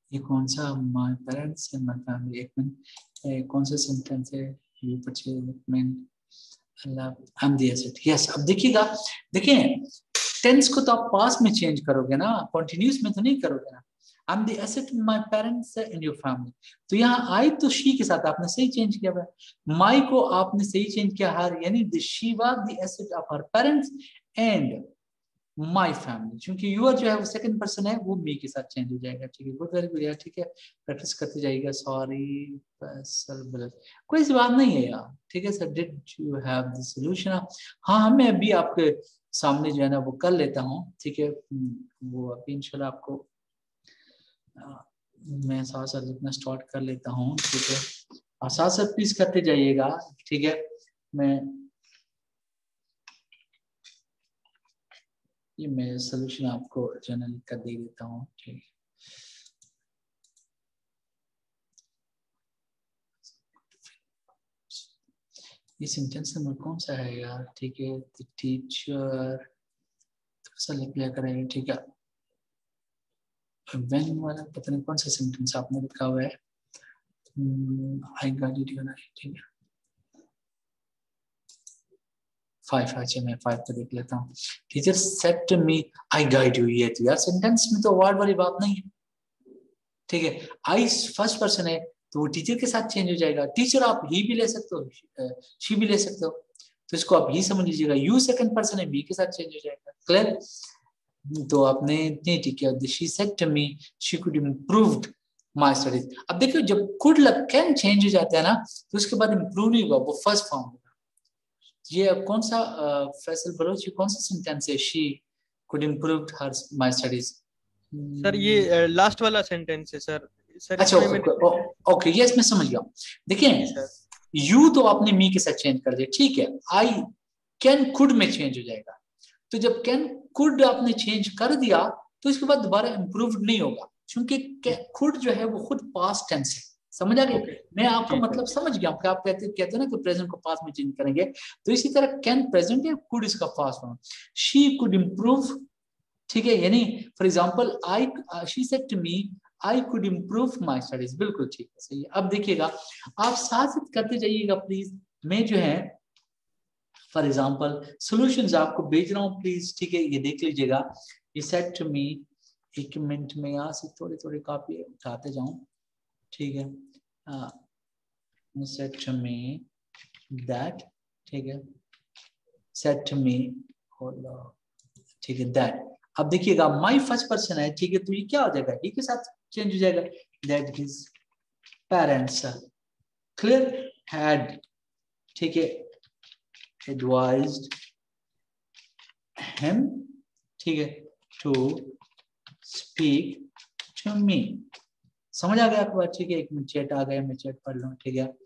ये कौन सा my parents and my family, एक मिनट कौन सा सेंटेंस है, you purchase I am the asset. Yes, अब देखिएगा, देखिए टेंस को तो आप पास्ट में चेंज करोगे ना, कंटिन्यूअस में तो नहीं करोगे ना। I am the asset my parents and your family, तो यहाँ आई तो शी के साथ आपने सही चेंज किया है, माई को आपने सही चेंज किया हर, यानी the she was the asset of her parents and my family, क्योंकि यूर जो है वो सेकंड पर्सन है, वो मी के साथ चेंज हो जाएगा। ठीक है, गुड, वेरी गुड यार, ठीक है, प्रैक्टिस करते जाइएगा। सॉरी सर, कोई सी बात नहीं है यार, ठीक है sir. Did you have the solution? हाँ, मैं अभी आपके सामने जो है ना वो कर लेता हूँ, ठीक है, वो अभी इंशाल्लाह आपको आ, मैं साथ साथ लिखना स्टार्ट कर लेता हूँ, ठीक है, और साथ साथ प्लीज करते जाइएगा, ठीक है। मैं ये मैं सोल्यूशन आपको जनरल कर दे देता हूँ, ठीक है। ये सेंटेंस नंबर कौन सा है यार, ठीक है, द टीचर थोड़ा सा लिख लिया करेंगे, ठीक है। व्हेन वाला पता नहीं कौन सा सेंटेंस आपने लिखा हुआ है, आई गॉट इट, ठीक है, फाइव, अच्छा मैं फाइव पे देख लेता हूँ। Teacher said to me I guide you, ये तो यार सेंटेंस में तो वर्ड वाली बात नहीं है, ठीक है। आई फर्स्ट पर्सन है तो वो टीचर के साथ चेंज हो जाएगा। टीचर आप ही भी ले सकते हो, शी भी ले सकते हो, तो इसको आप ही समझ लीजिएगा। यू सेकंड पर्सन है, मी के साथ चेंज हो जाएगा। क्लियर? तो आपने नहीं ठीक है, she said to me she could improved my studies. अब देखिए जब कुड लग कैन चेंज हो जाता है ना, तो उसके बाद इम्प्रूव नहीं होगा, वो फर्स्ट फॉर्म होगा। ये कौन सा फैसल बलोच, कौन सा सेंटेंस है, she could improved her my studies? Sir ये लास्ट वाला सेंटेंस है सर। सर अच्छा, इसमें मैंने ओके, यस मैं समझ गया। देखिए यू तो आपने मी के साथ चेंज कर दिया, ठीक है। आई कैन कुड में चेंज हो जाएगा, तो जब कैन कुड आपने चेंज कर दिया तो इसके बाद दोबारा इम्प्रूव्ड नहीं होगा, क्योंकि कुड जो है वो खुद पास्ट टेंस है। समझ आ गया? Okay. मैं आपका जी, मतलब समझ गया कि आप कहते कहते हैं ना कि प्रेजेंट को पास्ट में चेंज करेंगे, तो इसी तरह कैन प्रेजेंट है, कुड इसका past form. She could improve, ठीक है, यानी for example I she said to me I could improve my studies, बिल्कुल ठीक है, सही है। अब देखिएगा आप साथ साथ करते जाइएगा प्लीज। मैं जो है फॉर एग्जाम्पल सॉल्यूशंस आपको भेज रहा हूँ प्लीज, ठीक है, ये देख लीजिएगा। ये सेड टू मी, एक मिनट में यहाँ से थोड़ी थोड़ी कॉपी उठाते जाऊं, ठीक है। सेड टू मी दैट, ठीक है, सेड टू मी, ठीक है, दैट। अब देखिएगा माई फर्स्ट पर्सन है, ठीक है, तो ये क्या हो जाएगा, ही के साथ चेंज हो जाएगा। That his parents, clear, had, ठीक है, एडवाइज्ड हिम, ठीक है, टू स्पीक टू मी। समझ आ गया आपको बात? ठीक है, एक मिनट चैट आ गया, मैं चैट पढ़ लूँ, ठीक है।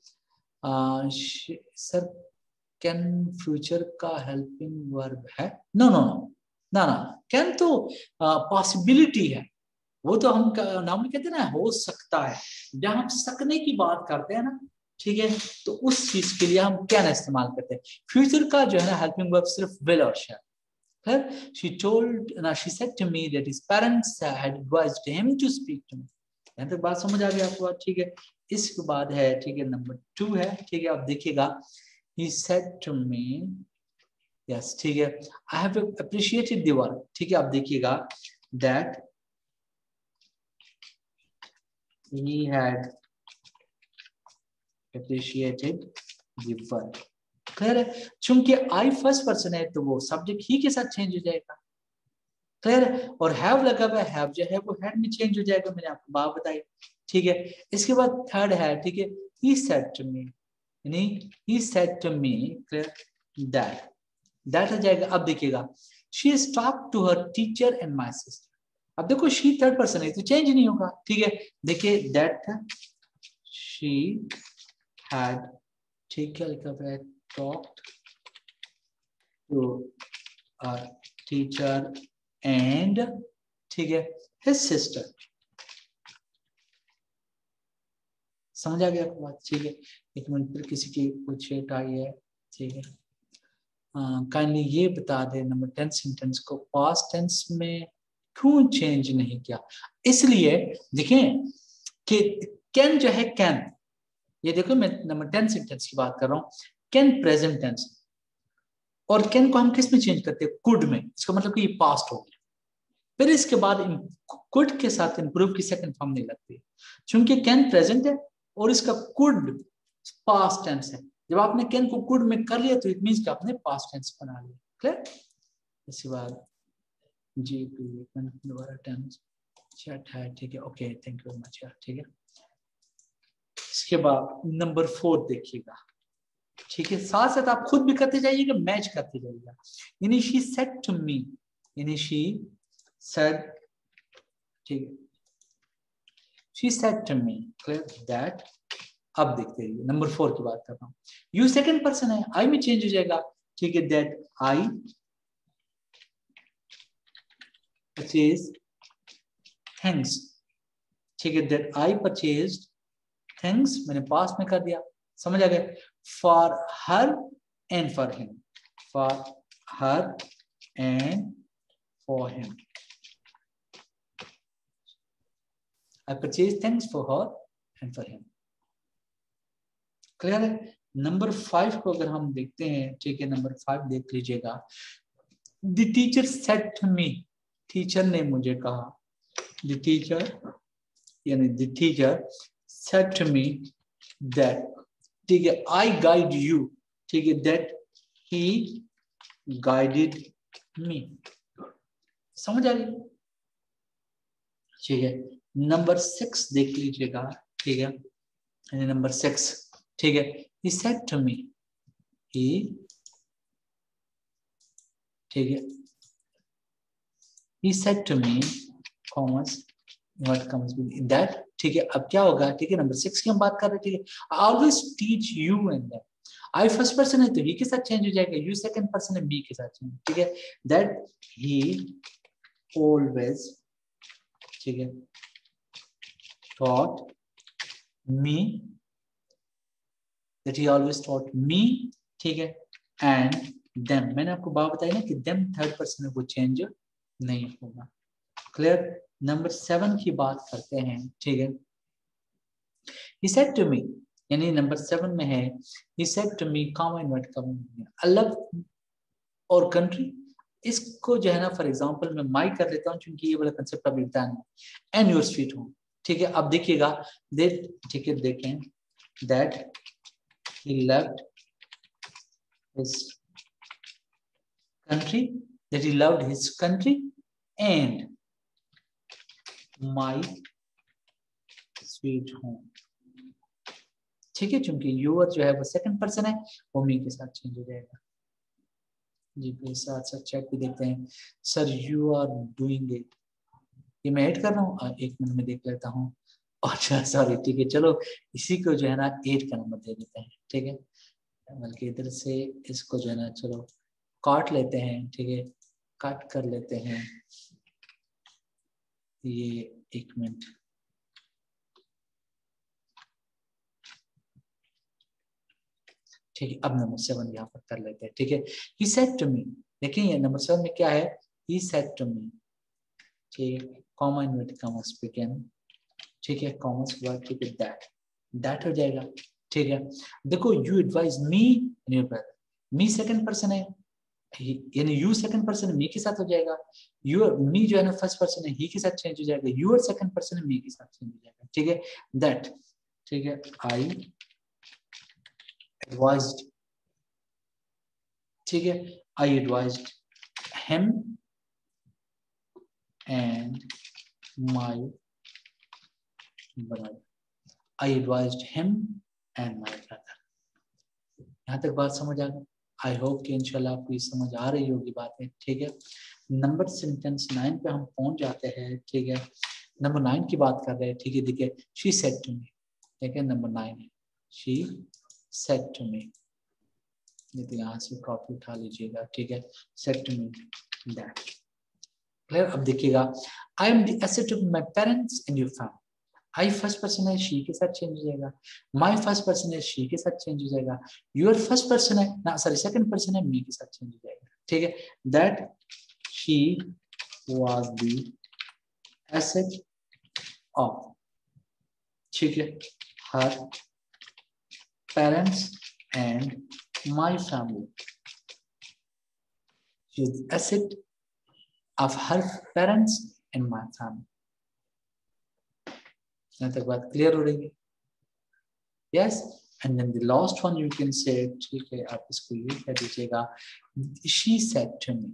सर कैन फ्यूचर का हेल्पिंग वर्ब है? नो नो नो ना ना, कैन तो पॉसिबिलिटी uh, है, वो तो हम नाम कहते हैं ना हो सकता है। जब हम सकने की बात करते हैं ना, ठीक है, तो उस चीज के लिए हम कैन इस्तेमाल करते हैं। फ्यूचर का जो है ना हेल्पिंग वर्ब सिर्फ विल और शैल। She told, now she said to me that his parents had advised him to speak to me. यहाँ तक बात समझ आ गई आपको? ठीक है, इसके बाद है, ठीक है, नंबर टू है, ठीक है, आप देखिएगा। He said to me, yes, ठीक है, I have appreciated the work, ठीक है, आप देखिएगा that he had appreciated the work। Clear है? चूंकि आई फर्स्ट पर्सन है तो वो सब्जेक्ट ही के साथ चेंज हो जाएगा। क्लियर है? और हैव लगा हुआ है, हैव जो है वो हैड में चेंज हो जाएगा, मैंने आपको बात बताई, ठीक है। इसके बाद थर्ड है, ठीक है, he said to me, यानी he said to me, clear, that that हो जाएगा। अब देखिएगा she has talked to her teacher and my sister। अब देखो she थर्ड पर्सन है तो चेंज नहीं होगा, ठीक है। देखिए that she had, ठीक है, लिखा हुआ है talked to a teacher and, ठीक है, his sister। समझ आ गया आपको बात? ठीक है, एक मिनट फिर किसी की कुछ चैट आई है, ठीक है। काइंडली ये बता दे नंबर टेन सेंटेंस को पास्ट टेंस में क्यों चेंज नहीं किया? इसलिए देखें कि कैन जो है कैन, ये देखो मैं नंबर टेन सेंटेंस की बात कर रहा हूं, कैन प्रेजेंट टेंस, और कैन को हम किस में चेंज करते हैं? कुड में। इसका मतलब कि ये पास्ट हो गया। फिर इसके बाद कुड के साथ इम्प्रूव की सेकंड फॉर्म नहीं लगती, क्योंकि कैन प्रेजेंट है और इसका कुड पास्ट टेंस है। जब आपने कैन को कुड में कर लिया तो इट मींस कि आपने पास्ट टेंस बना लिया। क्लियर? इसके बाद जी दोबारा टेंस चैट है, ठीक है, okay, thank you very much यार, ठीक है। इसके बाद नंबर फोर देखिएगा, ठीक है, साथ साथ आप खुद भी करते जाइएगा, मैच करते जाइएगा। यानी शी सेड टू मी, यानी शी सेड, ठीक है, she said to me, clear that. अब देखते रहिए, नंबर फोर की बात कर रहा हूं। यू सेकंड पर्सन है, आई में चेंज हो जाएगा, ठीक है, दैट आई परचेज थैंक्स, ठीक है, दैट आई परचेज्ड थैंक्स, मैंने पास्ट में कर दिया, समझ आ गया? For her and for him, for her and for him, I purchase thanks for her and for him. Clear है? नंबर फाइव को अगर हम देखते हैं, ठीक है, नंबर फाइव देख लीजिएगा। The teacher said to me, teacher ने मुझे कहा, द टीचर यानी the teacher said to me that, ठीक है, आई गाइड यू, ठीक है, दैट ही गाइडेड मी। समझ आ रही? ठीक है, नंबर सिक्स देख लीजिएगा, ठीक है, नंबर सिक्स, ठीक है, he said to me, he, ठीक है, he said to me, commas, what comes with that, ठीक है। अब क्या होगा, ठीक है, नंबर सिक्स की हम बात कर रहे हैं, ठीक है, I always teach you and that, I first person है तो he के साथ चेंज हो जाएगा, you सेकंड पर्सन है me के साथ चेंज, ठीक है, that he always, ठीक है, taught me, that he always taught me, ठीक है, and them, मैंने आपको बात बताई ना कि them थर्ड पर्सन में वो चेंज नहीं होगा। क्लियर? नंबर सेवन की बात करते हैं, ठीक है, he said to me, यानी नंबर सेवन में है he said to me, comma invert comma, अलग और कंट्री, इसको जो है ना फॉर एग्जांपल मैं माई कर लेता हूँ क्योंकि ये वाला कंसेप्ट अभी बताया नहीं, एंड योर स्वीट होम, ठीक है। अब देखिएगा, देख, ठीक है, देखें, that he loved his country, that he loved his country and my sweet home, ठीक है, क्योंकि योर जो है वो सेकंड पर्सन है, वो मी के साथ चेंज हो जाएगा। जी प्लीज साथ साथ चेक भी देखते हैं। Sir you are doing it, ये मैं ऐड कर रहा हूँ, एक मिनट में देख लेता हूँ। अच्छा सॉरी, ठीक है, चलो इसी को जो है ना एट का नंबर दे देते हैं, ठीक है, बल्कि इधर से इसको जो है ना चलो काट लेते हैं, ठीक है, काट कर लेते हैं, ये एक मिनट, ठीक है। अब नंबर सेवन यहाँ पर कर लेते हैं, ठीक है। he said to me, देखिए ये नंबर सेवन में क्या है, he said to me, ठीक है, कॉमा इनवर्टेड कॉमास begin, ठीक है, कॉमास के बाद, ठीक है, दैट, दैट हो जाएगा, ठीक है। देखो you advise me and your brother, me second person है, यानी यू सेकंड पर्सन है, मी के साथ हो जाएगा, यूर, मी जो है ना फर्स्ट पर्सन है, ही के साथ चेंज हो जाएगा, यूर सेकंड पर्सन है, मी के साथ चेंज हो जाएगा, ठीक है, दैट, ठीक है, आई एडवाइज्ड, ठीक है, I advised him and my brother, I advised him and my brother. यहाँ तक बात समझ आ गई? आई होप कि इंशाल्लाह आपको ये समझ आ रही होगी बातें, ठीक है। नंबर सेंटेंस नाइन पे हम पहुंच जाते हैं, ठीक है, नंबर नाइन की बात कर रहे हैं, ठीक है, देखिए, शी सेड टू मी, ठीक है, नंबर नाइन है, शी सेड टू मी, ये तो यहाँ से कॉपी उठा लीजिएगा, ठीक है, said to me that, clear. अब देखिएगा, I am the asset of my parents and your family, I first person है, शी के साथ चेंज हो जाएगा, माई फर्स्ट पर्सन है, शी के साथ चेंज हो जाएगा, यूर फर्स्ट पर्सन है ना, सॉरी सेकंड पर्सन है, मी के साथ चेंज हो जाएगा, ठीक है, that she was the asset of, ठीक है, her parents and my family. She is asset of her parents and my family. यहाँ तक बात क्लियर हो रही है? Yes, and then the last one you can say, ठीक है, आप इसको ये कह दीजिएगा, she said to me,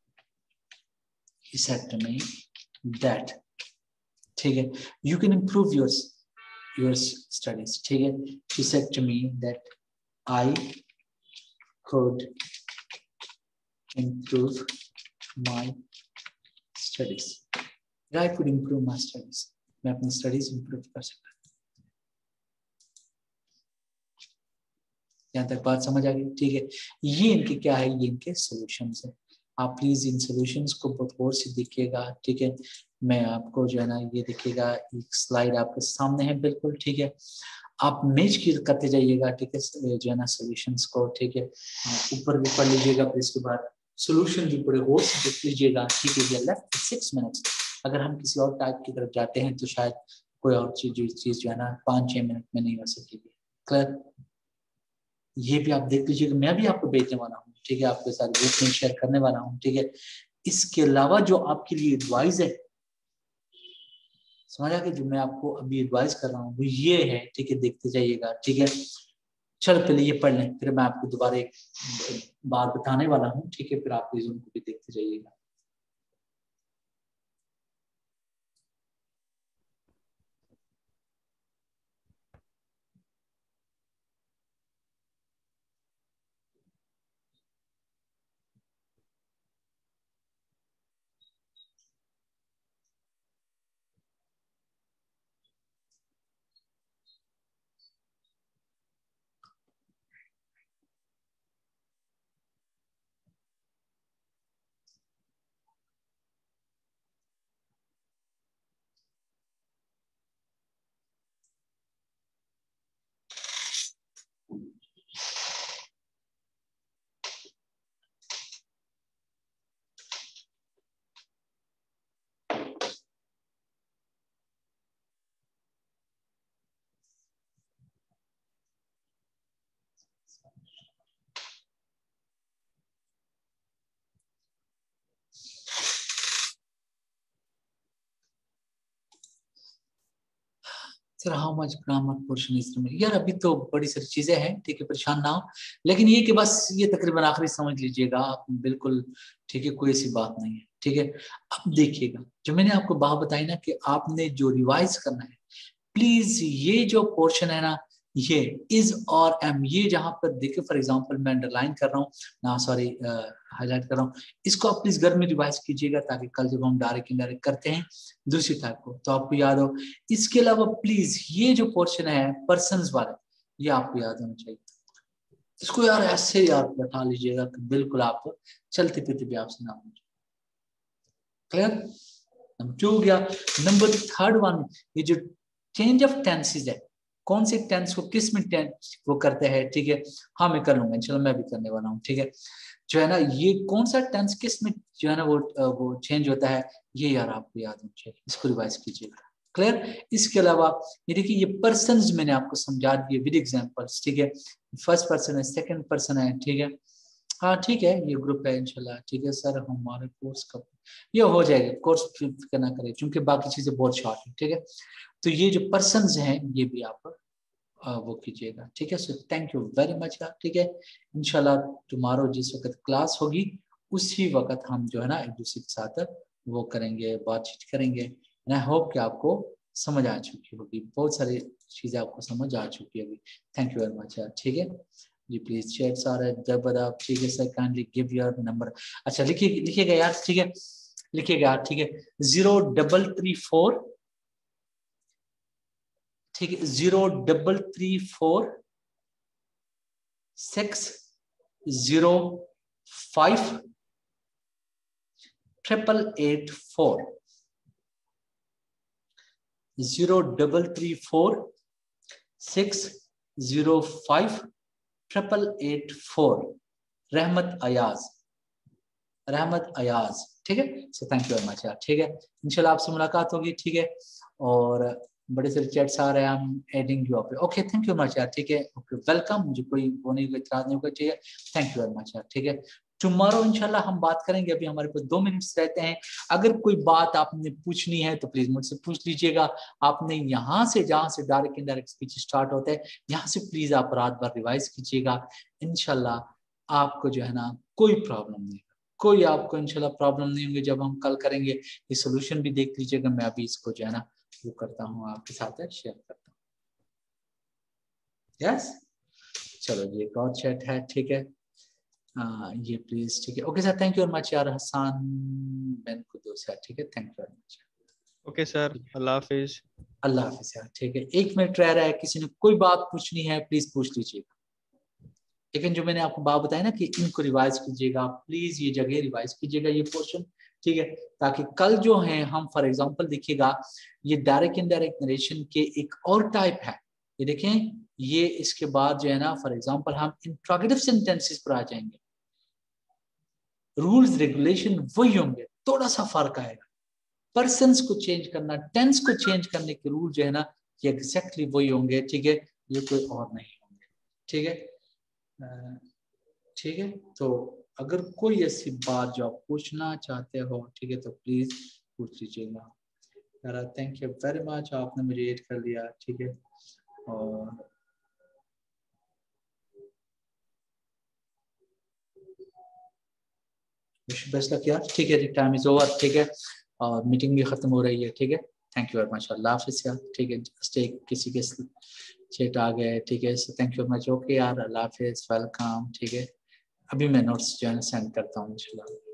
he said to me that, ठीक है, you can improve your your studies, ठीक है, she said to me that I could improve my studies, that I could improve my studies, मैं अपनी स्टडीज इंप्रूव कर सकता हूँ। यहाँ तक बात समझ आ गई? ठीक है, ये इनके क्या है, ये इनके सॉल्यूशंस है। आप प्लीज इन सॉल्यूशंस को बहुत गौर से देखिएगा, ठीक है। मैं आपको जो है ना ये देखिएगा, एक स्लाइड आपके सामने है बिल्कुल, ठीक है। आप मैच की करते जाइएगा, ठीक है, जो है ना सॉल्यूशंस को, ठीक है। ऊपर भी पढ़ लीजिएगा, फिर इसके बाद सॉल्यूशन भी बड़े गौर से देख लीजिएगा, ठीक है। लेफ्ट सिक्स मिनट्स, अगर हम किसी और टाइप की तरफ जाते हैं तो शायद कोई और चीज चीज जो है ना पाँच छह मिनट में नहीं हो सकेगी। क्लियर? ये भी आप देख लीजिएगा, मैं भी आपको भेजने वाला हूँ, ठीक है, आपके साथ ग्रुप में शेयर करने वाला हूँ, ठीक है। इसके अलावा जो आपके लिए एडवाइस है, समझ आ गया, जो मैं आपको अभी एडवाइस कर रहा हूँ वो ये है, ठीक है, देखते जाइएगा, ठीक है। चल पहले ये पढ़ लें, फिर मैं आपको दोबारा एक बार बताने वाला हूँ, ठीक है, फिर आप प्लीज उनको भी देखते जाइएगा। Sir how much grammar portion is remaining, यार अभी तो बड़ी सारी चीजें हैं, ठीक है, परेशान ना हो, लेकिन ये कि बस ये तकरीबन आखिरी समझ लीजिएगा आप, बिल्कुल ठीक है, कोई ऐसी बात नहीं है, ठीक है। अब देखिएगा, जो मैंने आपको बात बताई ना कि आपने जो रिवाइज करना है, प्लीज ये जो पोर्शन है ना, ये इज और एम, ये जहां पर देखिए फॉर एग्जांपल मैं अंडरलाइन कर रहा हूँ ना, सॉरी हाईलाइट कर रहा हूँ, इसको आप प्लीज घर में रिवाइज कीजिएगा, ताकि कल जब हम डायरेक्ट इनडायरेक्ट करते हैं दूसरी टाइप को तो आपको याद हो। इसके अलावा प्लीज ये जो पोर्शन है पर्सन्स वाला, ये आपको याद होना चाहिए। इसको यार ऐसे याद बैठा लीजिएगा कि बिल्कुल आप चलते फिरते भी आपसे नाम हो जाए। क्लियर? नंबर टू हो गया। नंबर थर्ड वन, ये जो चेंज ऑफ टेंसेज है, कौन से टेंस को किस में टेंस वो करते हैं, ठीक है। हाँ मैं कर लूंगा, चलो मैं भी करने वाला हूँ, ठीक है। जो है ना ये कौन सा टेंस किस में जो है ना वो वो चेंज होता है, ये यार आपको याद होना चाहिए, इसको रिवाइज कीजिएगा। क्लियर? इसके अलावा ये देखिए, ये पर्सन्स मैंने आपको समझा दिए विद एग्जांपल्स, ठीक है। फर्स्ट पर्सन है, सेकंड पर्सन है, ठीक है। हाँ ठीक है, ये ग्रुप है इंशाल्लाह, ठीक है सर। हमारे कोर्स का ये हो जाएगा, कोर्स करना करें, क्योंकि बाकी चीजें बहुत शॉर्ट है, ठीक है। तो ये जो पर्सन्स हैं ये भी आप वो कीजिएगा, ठीक है। So thank you very much, ठीक है। इंशाल्लाह टुमारो जिस वक्त क्लास होगी उसी वक्त हम जो है ना एक दूसरे के साथ वो करेंगे, बातचीत करेंगे। एंड आई होप कि आपको समझ आ चुकी होगी, बहुत सारी चीजें आपको समझ आ चुकी होगी। थैंक यू वेरी मच, ठीक है जी। प्लीज चैट सारे जब आप, ठीक है sir, kindly give your number. अच्छा लिखिए, लिखिएगा यार, ठीक है, लिखिएगा यार, ठीक है। जीरो डबल थ्री फोर, ठीक है, zero double three four six zero five triple eight four, zero double three four six zero five triple eight four. Rahmat Ayaz, Rahmat Ayaz, ठीक है। So thank you very much यार, ठीक है। इंशाल्लाह आपसे मुलाकात होगी, ठीक है। और बड़े सारे चैट्स आ रहे हैं, हम एडिंग यू पे। ओके थैंक यू मच यार, ठीक है। ओके वेलकम, मुझे कोई वो नहीं होगा, इतराज नहीं होगा, ठीक है। थैंक यू वेरी मच यार, ठीक है। टुमारो इंशाल्लाह हम बात करेंगे, अभी हमारे पास दो मिनट्स रहते हैं। अगर कोई बात आपने पूछनी है तो प्लीज मुझसे पूछ लीजिएगा। आपने यहाँ से, जहाँ से डायरेक्ट इनडायरेक्ट स्पीच स्टार्ट होता है, यहाँ से प्लीज आप रात भर रिवाइज कीजिएगा। इंशाल्लाह आपको जो है ना कोई प्रॉब्लम नहीं, कोई आपको इंशाल्लाह प्रॉब्लम नहीं होंगी। जब हम कल करेंगे ये सोल्यूशन भी देख लीजिएगा। मैं अभी इसको जो है ना वो करता हूँ, आपके साथ शेयर करता हूँ। यस चलो जी, एक और चैट है, ठीक है। आ, ये प्लीज, ठीक है। Okay sir, thank you very much यार, हसन बिन कुद्दूस यार, ठीक है। Thank you very much. Okay sir, अल्लाह हाफिज। अल्लाह हाफिज यार, ठीक है। एक मिनट रह रहा है, किसी ने कोई बात पूछनी है प्लीज पूछ लीजिएगा। लेकिन जो मैंने आपको बात बताया ना कि इनको रिवाइज कीजिएगा, प्लीज ये जगह रिवाइज कीजिएगा, ये पोर्शन, ठीक है। ताकि कल जो है हम, फॉर एग्जांपल देखिएगा, ये डायरेक्ट इनडायरेक्ट नरेशन के एक और टाइप है, ये देखें। ये इसके बाद जो है ना, फॉर एग्जांपल हम इंट्रोगेटिव सेंटेंसेस पर आ जाएंगे। रूल्स रेगुलेशन वही होंगे, थोड़ा सा फर्क आएगा। पर्सन्स को चेंज करना, टेंस को चेंज करने के रूल जो है ना, ये एग्जैक्टली वही होंगे, ठीक है। ये कोई और नहीं होंगे, ठीक है। ठीक है। तो अगर कोई ऐसी बात जो आप पूछना चाहते हो, ठीक है, तो प्लीज पूछ लीजिएगा। थैंक यू वेरी मच, आपने मुझे ऐड कर लिया, ठीक है। और बेस्ट लक यार, ठीक है। टाइम इज ओवर, ठीक है। और मीटिंग भी खत्म हो रही है, ठीक है। थैंक यू वेरी मच, अल्लाह हाफिज़ यार, ठीक है। जस्ट एक किसी के चैट आ गए, ठीक है। So thank you very much, okay यार, अल्लाह हाफिज़, वेलकम, ठीक है। अभी मैं नोट्स जो है सेंड करता हूँ इंशाल्लाह।